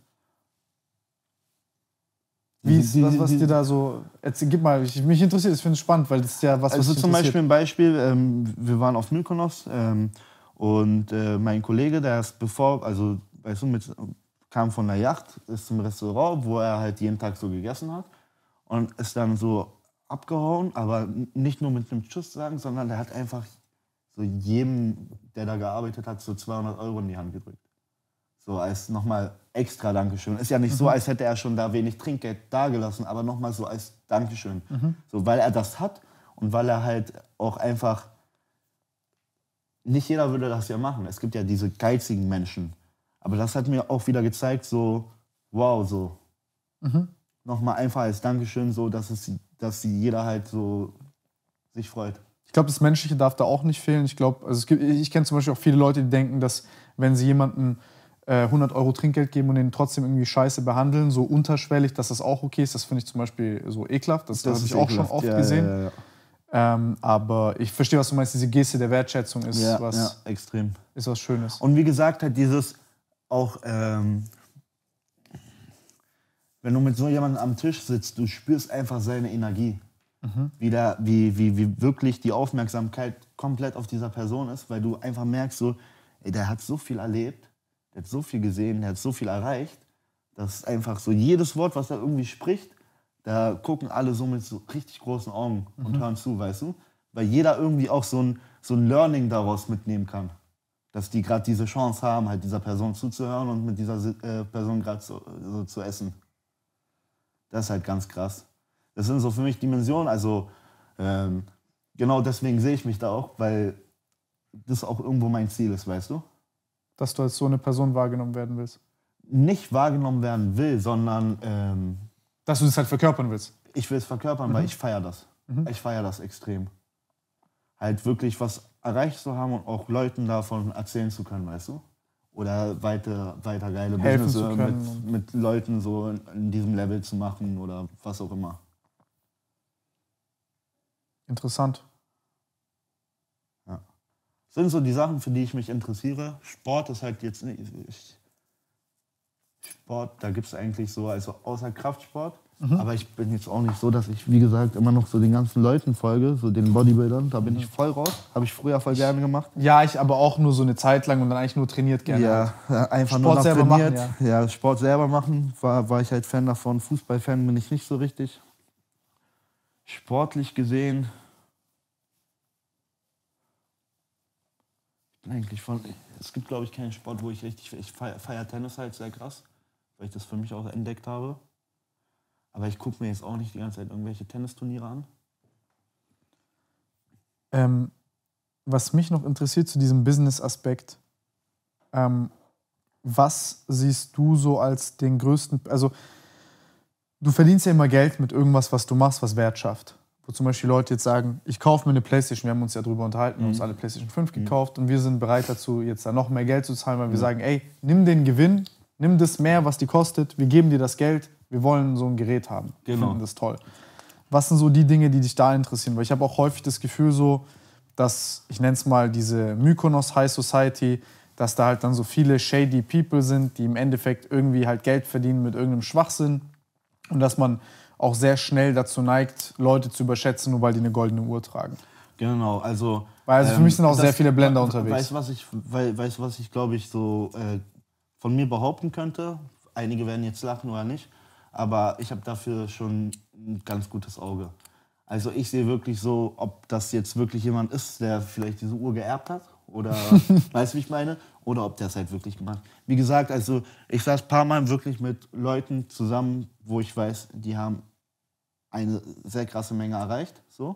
Wie ist,
Die-
was,
die-
was
die-
dir da so... Erzähl, gib mal, ich, mich interessiert, ich finde es spannend, weil das ist ja was, was
Also
dich
zum
interessiert.
Beispiel ein Beispiel, ähm, wir waren auf Mykonos ähm, und äh, mein Kollege, der ist bevor, also weißt du, mit, kam von der Yacht, ist zum Restaurant, wo er halt jeden Tag so gegessen hat und ist dann so abgehauen, aber n- nicht nur mit einem Tschüss sagen, sondern der hat einfach so jedem, der da gearbeitet hat, so zweihundert Euro in die Hand gedrückt. So als nochmal extra Dankeschön. Ist ja nicht so, als hätte er schon da wenig Trinkgeld dagelassen, aber nochmal so als Dankeschön. So, weil er das hat und weil er halt auch einfach, nicht jeder würde das ja machen. Es gibt ja diese geizigen Menschen. Aber das hat mir auch wieder gezeigt, so, wow, so.
Mhm.
Nochmal einfach als Dankeschön, so, dass, es, dass jeder halt so sich freut.
Ich glaube, das Menschliche darf da auch nicht fehlen. Ich glaube, also es gibt, ich kenne zum Beispiel auch viele Leute, die denken, dass wenn sie jemandem äh, hundert Euro Trinkgeld geben und den trotzdem irgendwie scheiße behandeln, so unterschwellig, dass das auch okay ist. Das finde ich zum Beispiel so ekelhaft. Das, das habe ich auch schon
ekelhaft.
oft
Ja,
gesehen.
ja, ja.
Ähm, aber ich verstehe, was du meinst. Diese Geste der Wertschätzung ist,
Ja,
was,
ja, extrem.
ist was Schönes.
Und wie gesagt, halt dieses auch, ähm, wenn du mit so jemandem am Tisch sitzt, du spürst einfach seine Energie. Mhm. Wie, der, wie, wie, wie wirklich die Aufmerksamkeit komplett auf dieser Person ist, weil du einfach merkst, so, ey, der hat so viel erlebt, der hat so viel gesehen, der hat so viel erreicht, dass einfach so jedes Wort, was er irgendwie spricht, da gucken alle so mit so richtig großen Augen und mhm. hören zu, weißt du? Weil jeder irgendwie auch so ein, so ein Learning daraus mitnehmen kann. Dass die gerade diese Chance haben, halt dieser Person zuzuhören und mit dieser äh, Person gerade so, so zu essen. Das ist halt ganz krass. Das sind so für mich Dimensionen, also ähm, genau deswegen sehe ich mich da auch, weil das auch irgendwo mein Ziel ist, weißt du?
Dass du als so eine Person wahrgenommen werden willst?
Nicht wahrgenommen werden will, sondern... Ähm,
dass du das halt verkörpern willst?
Ich will es verkörpern, mhm. weil ich feiere das. Mhm. Ich feiere das extrem. Halt wirklich was erreicht zu haben und auch Leuten davon erzählen zu können, weißt du? Oder weiter, weiter geile Business mit, mit Leuten so in, in diesem Level zu machen oder was auch immer.
Interessant.
Ja. Das sind so die Sachen, für die ich mich interessiere. Sport ist halt jetzt nicht... Ich, Sport, da gibt es eigentlich so, also außer Kraftsport. Mhm. Aber ich bin jetzt auch nicht so, dass ich, wie gesagt, immer noch so den ganzen Leuten folge, so den Bodybuildern. Da bin mhm. ich voll raus. Habe ich früher voll gerne gemacht.
Ja, ich aber auch nur so eine Zeit lang und dann eigentlich nur trainiert gerne.
Ja,
halt.
einfach
Sport
nur noch
selber
trainiert.
Machen, ja.
ja, Sport selber machen, war, war ich halt Fan davon. Fußballfan bin ich nicht so richtig. Sportlich gesehen, ich bin eigentlich von, es gibt glaube ich keinen Sport, wo ich richtig, ich feiere feier Tennis halt sehr krass, weil ich das für mich auch entdeckt habe. Aber ich gucke mir jetzt auch nicht die ganze Zeit irgendwelche Tennisturniere an.
Ähm, was mich noch interessiert zu diesem Business-Aspekt, ähm, was siehst du so als den größten, also du verdienst ja immer Geld mit irgendwas, was du machst, was Wert schafft. Wo zum Beispiel Leute jetzt sagen, ich kaufe mir eine Playstation, wir haben uns ja drüber unterhalten, wir mhm. haben uns alle Playstation fünf gekauft mhm. und wir sind bereit dazu, jetzt da noch mehr Geld zu zahlen, weil mhm. wir sagen, ey, nimm den Gewinn, nimm das mehr, was die kostet, wir geben dir das Geld, wir wollen so ein Gerät haben. Wir
genau.
finden das toll. Was sind so die Dinge, die dich da interessieren? Weil ich habe auch häufig das Gefühl so, dass, ich nenne es mal diese Mykonos High Society, dass da halt dann so viele shady People sind, die im Endeffekt irgendwie halt Geld verdienen mit irgendeinem Schwachsinn und dass man auch sehr schnell dazu neigt, Leute zu überschätzen, nur weil die eine goldene Uhr tragen.
Genau, also...
Weil also für ähm, mich sind auch sehr viele Blender unterwegs.
Weißt du, was ich, weil, weißt, was ich glaube ich, so äh, von mir behaupten könnte? Einige werden jetzt lachen oder nicht. Aber ich habe dafür schon ein ganz gutes Auge. Also ich sehe wirklich so, ob das jetzt wirklich jemand ist, der vielleicht diese Uhr geerbt hat oder, weißt du, wie ich meine? Oder ob der es halt wirklich gemacht hat. Wie gesagt, also ich saß ein paar Mal wirklich mit Leuten zusammen, wo ich weiß, die haben eine sehr krasse Menge erreicht. So.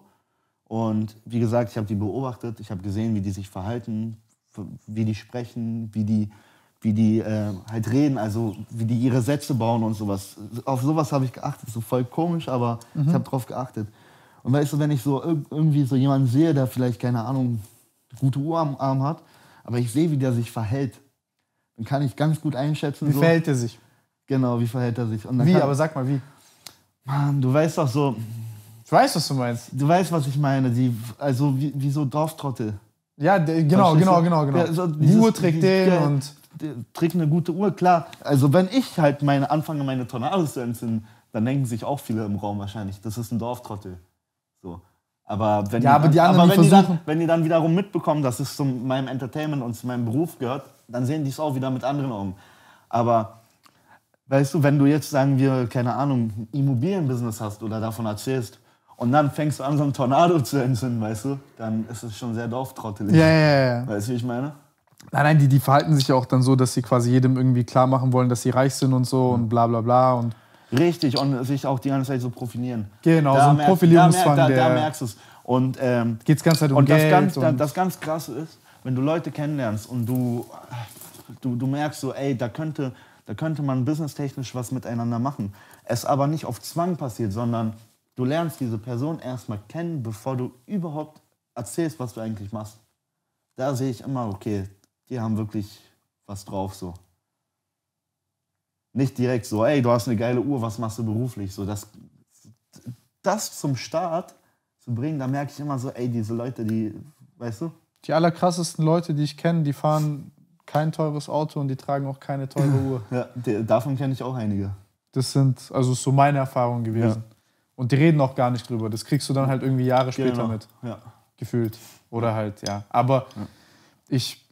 Und wie gesagt, ich habe die beobachtet, ich habe gesehen, wie die sich verhalten, wie die sprechen, wie die... wie die äh, halt reden, also wie die ihre Sätze bauen und sowas. Auf sowas habe ich geachtet, so voll komisch, aber mhm. ich habe drauf geachtet. Und weißt du, wenn ich so irgendwie so jemanden sehe, der vielleicht, keine Ahnung, eine gute Uhr am Arm hat, aber ich sehe, wie der sich verhält, dann kann ich ganz gut einschätzen.
Wie
so,
verhält er sich?
Genau, wie verhält er sich. Und dann
wie,
kann,
aber sag mal wie.
Mann, du weißt doch so...
Ich weiß, was du meinst.
Du weißt, was ich meine, die, also wie, wie so Dorftrottel.
Ja, genau, genau, genau, genau. Ja, so die Uhr trägt den ja, und...
trägt eine gute Uhr, klar. Also wenn ich halt meine anfange, meine Tornados zu entzünden, dann denken sich auch viele im Raum wahrscheinlich, das ist ein Dorftrottel. So. Aber wenn,
ja,
die,
aber die anderen,
aber wenn,
die
die dann, wenn die dann wiederum mitbekommen, dass es zu meinem Entertainment und zu meinem Beruf gehört, dann sehen die es auch wieder mit anderen Augen. Aber weißt du, wenn du jetzt, sagen wir, keine Ahnung, ein Immobilienbusiness hast oder davon erzählst und dann fängst du an, so einen Tornado zu entzünden, weißt du, dann ist es schon sehr dorftrottelig.
Ja, ja, ja.
Weißt du, wie ich meine?
Nein, nein, die, die verhalten sich ja auch dann so, dass sie quasi jedem irgendwie klar machen wollen, dass sie reich sind und so und bla bla bla. Und
richtig, und sich auch die ganze Zeit so profilieren.
Genau,
da
so ein
merk,
Profilierungsfang.
Da, merk, da, da merkst du es. Und ähm,
geht's ganz halt um
und
Geld.
Das ganz,
und
das ganz Krasse ist, wenn du Leute kennenlernst und du, du, du merkst so, ey, da könnte, da könnte man businesstechnisch was miteinander machen. Es aber nicht auf Zwang passiert, sondern du lernst diese Person erstmal kennen, bevor du überhaupt erzählst, was du eigentlich machst. Da sehe ich immer, okay, die haben wirklich was drauf, so. Nicht direkt so, ey, du hast eine geile Uhr, was machst du beruflich? So, das, das zum Start zu bringen, da merke ich immer so, ey, diese Leute, die, weißt du?
Die allerkrassesten Leute, die ich kenne, die fahren kein teures Auto und die tragen auch keine teure Uhr.
Ja, die, davon kenne ich auch einige.
Das sind, also ist so meine Erfahrung gewesen. Ja. Und die reden auch gar nicht drüber. Das kriegst du dann halt irgendwie Jahre später
genau.
mit.
Ja.
Gefühlt. Oder halt, ja. Aber ja. ich,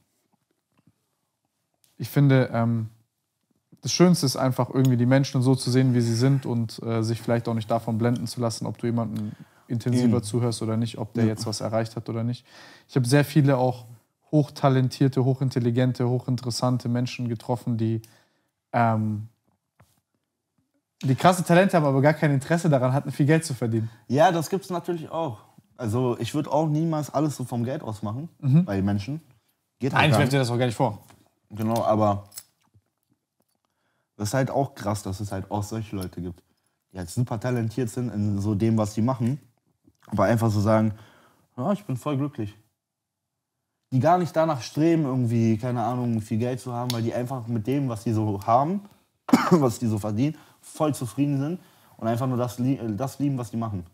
ich finde, ähm, das Schönste ist einfach irgendwie die Menschen so zu sehen, wie sie sind und äh, sich vielleicht auch nicht davon blenden zu lassen, ob du jemanden intensiver mhm. zuhörst oder nicht, ob der ja. jetzt was erreicht hat oder nicht. Ich habe sehr viele auch hochtalentierte, hochintelligente, hochinteressante Menschen getroffen, die, ähm, die krasse Talente haben, aber gar kein Interesse daran hatten, viel Geld zu verdienen.
Ja, das gibt es natürlich auch. Also ich würde auch niemals alles so vom Geld aus machen, mhm. bei Menschen.
Geht halt Nein, ich werfe dir das auch gar nicht vor.
Genau, aber das ist halt auch krass, dass es halt auch solche Leute gibt, die halt super talentiert sind in so dem, was sie machen, aber einfach so sagen, ja, ich bin voll glücklich. Die gar nicht danach streben, irgendwie, keine Ahnung, viel Geld zu haben, weil die einfach mit dem, was die so haben, was die so verdienen, voll zufrieden sind und einfach nur das, das lieben, was die machen.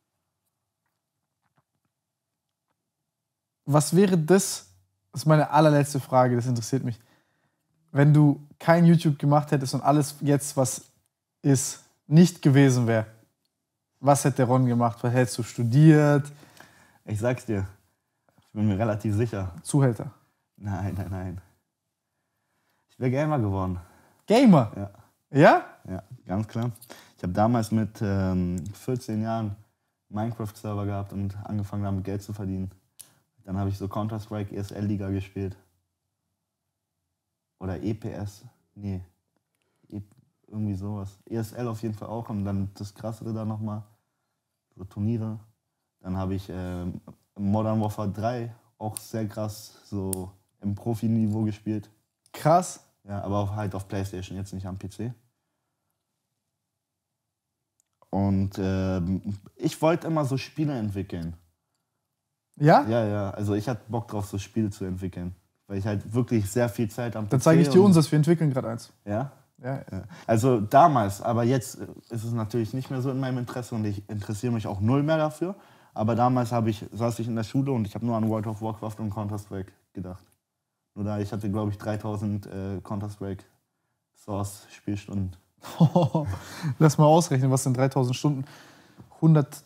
Was wäre das, das ist meine allerletzte Frage, das interessiert mich, wenn du kein YouTube gemacht hättest und alles jetzt, was ist, nicht gewesen wäre? Was hätte Ron gemacht? Was hättest du studiert?
Ich sag's dir, ich bin mir relativ sicher.
Zuhälter?
Nein, nein, nein. Ich wäre Gamer geworden.
Gamer?
Ja.
Ja?
Ja, ganz klar. Ich habe damals mit ähm, vierzehn Jahren Minecraft-Server gehabt und angefangen damit Geld zu verdienen. Dann habe ich so Counter-Strike E S L-Liga gespielt. Oder E P S. Nee. E irgendwie sowas. E S L auf jeden Fall auch. Und dann das Krassere da nochmal. So Turniere. Dann habe ich äh, Modern Warfare drei auch sehr krass so im Profiniveau gespielt.
Krass.
Ja, aber auch halt auf PlayStation, jetzt nicht am P C. Und äh, ich wollte immer so Spiele entwickeln.
Ja?
Ja, ja. Also ich hatte Bock drauf, so Spiele zu entwickeln. Weil ich halt wirklich sehr viel Zeit am P C...
Dann zeige ich dir unseres, wir entwickeln gerade eins.
Ja?
Ja,
ja? Also damals, aber jetzt ist es natürlich nicht mehr so in meinem Interesse und ich interessiere mich auch null mehr dafür. Aber damals habe ich, saß ich in der Schule und ich habe nur an World of Warcraft und Counter-Strike gedacht. Nur da, ich hatte, glaube ich, dreitausend äh, Counter-Strike Source-Spielstunden.
Lass mal ausrechnen, was sind dreitausend Stunden? hundert...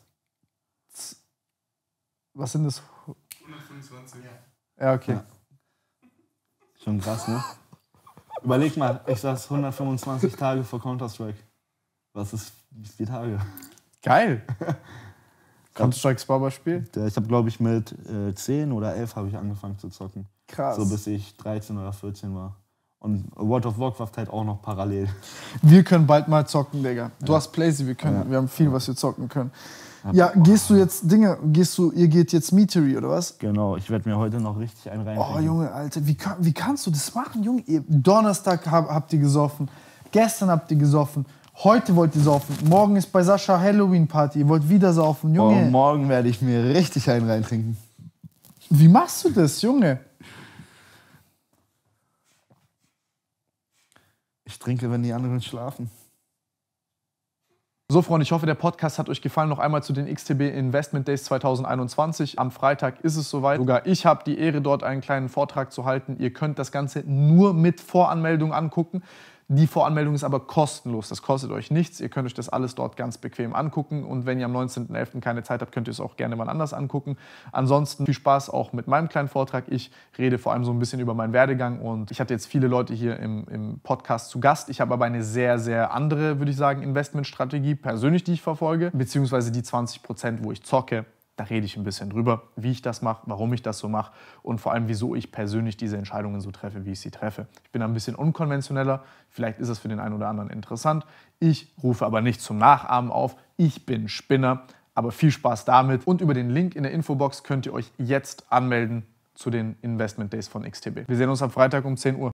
Was sind das?
hundertfünfundzwanzig, ja.
Ja, okay. Ja.
Schon krass, ne? Überleg mal, ich saß hundertfünfundzwanzig Tage vor Counter-Strike. Was ist wie viele Tage?
Geil! Counter-Strike Spaba spielen?
Ich habe, glaube ich, mit äh, zehn oder elf habe ich angefangen zu zocken.
Krass.
So bis ich dreizehn oder vierzehn war. Und World of Warcraft halt auch noch parallel.
Wir können bald mal zocken, Digga. Du ja. hast Playsee, wir können, ja. wir haben viel, was wir zocken können. Ja, gehst du jetzt Dinge, gehst du, ihr geht jetzt Meatery oder was?
Genau, ich werde mir heute noch richtig einen rein.
Oh Junge, Alter, wie, kann, wie kannst du das machen, Junge? Ihr, Donnerstag hab, habt ihr gesoffen, gestern habt ihr gesoffen, heute wollt ihr saufen, morgen ist bei Sascha Halloween-Party, ihr wollt wieder saufen, Junge.
Oh, morgen werde ich mir richtig einen reintrinken.
Wie machst du das, Junge?
Ich trinke, wenn die anderen schlafen.
So, Freunde, ich hoffe, der Podcast hat euch gefallen. Noch einmal zu den X T B Investment Days zwanzig einundzwanzig. Am Freitag ist es soweit. Sogar ich habe die Ehre, dort einen kleinen Vortrag zu halten. Ihr könnt das Ganze nur mit Voranmeldung angucken. Die Voranmeldung ist aber kostenlos. Das kostet euch nichts. Ihr könnt euch das alles dort ganz bequem angucken. Und wenn ihr am neunzehnten elften keine Zeit habt, könnt ihr es auch gerne mal anders angucken. Ansonsten viel Spaß auch mit meinem kleinen Vortrag. Ich rede vor allem so ein bisschen über meinen Werdegang. Und ich hatte jetzt viele Leute hier im, im Podcast zu Gast. Ich habe aber eine sehr, sehr andere, würde ich sagen, Investmentstrategie persönlich, die ich verfolge. Beziehungsweise die zwanzig Prozent, wo ich zocke. Da rede ich ein bisschen drüber, wie ich das mache, warum ich das so mache und vor allem, wieso ich persönlich diese Entscheidungen so treffe, wie ich sie treffe. Ich bin ein bisschen unkonventioneller, vielleicht ist es für den einen oder anderen interessant. Ich rufe aber nicht zum Nachahmen auf, ich bin Spinner, aber viel Spaß damit. Und über den Link in der Infobox könnt ihr euch jetzt anmelden zu den Investment Days von X T B. Wir sehen uns am Freitag um zehn Uhr.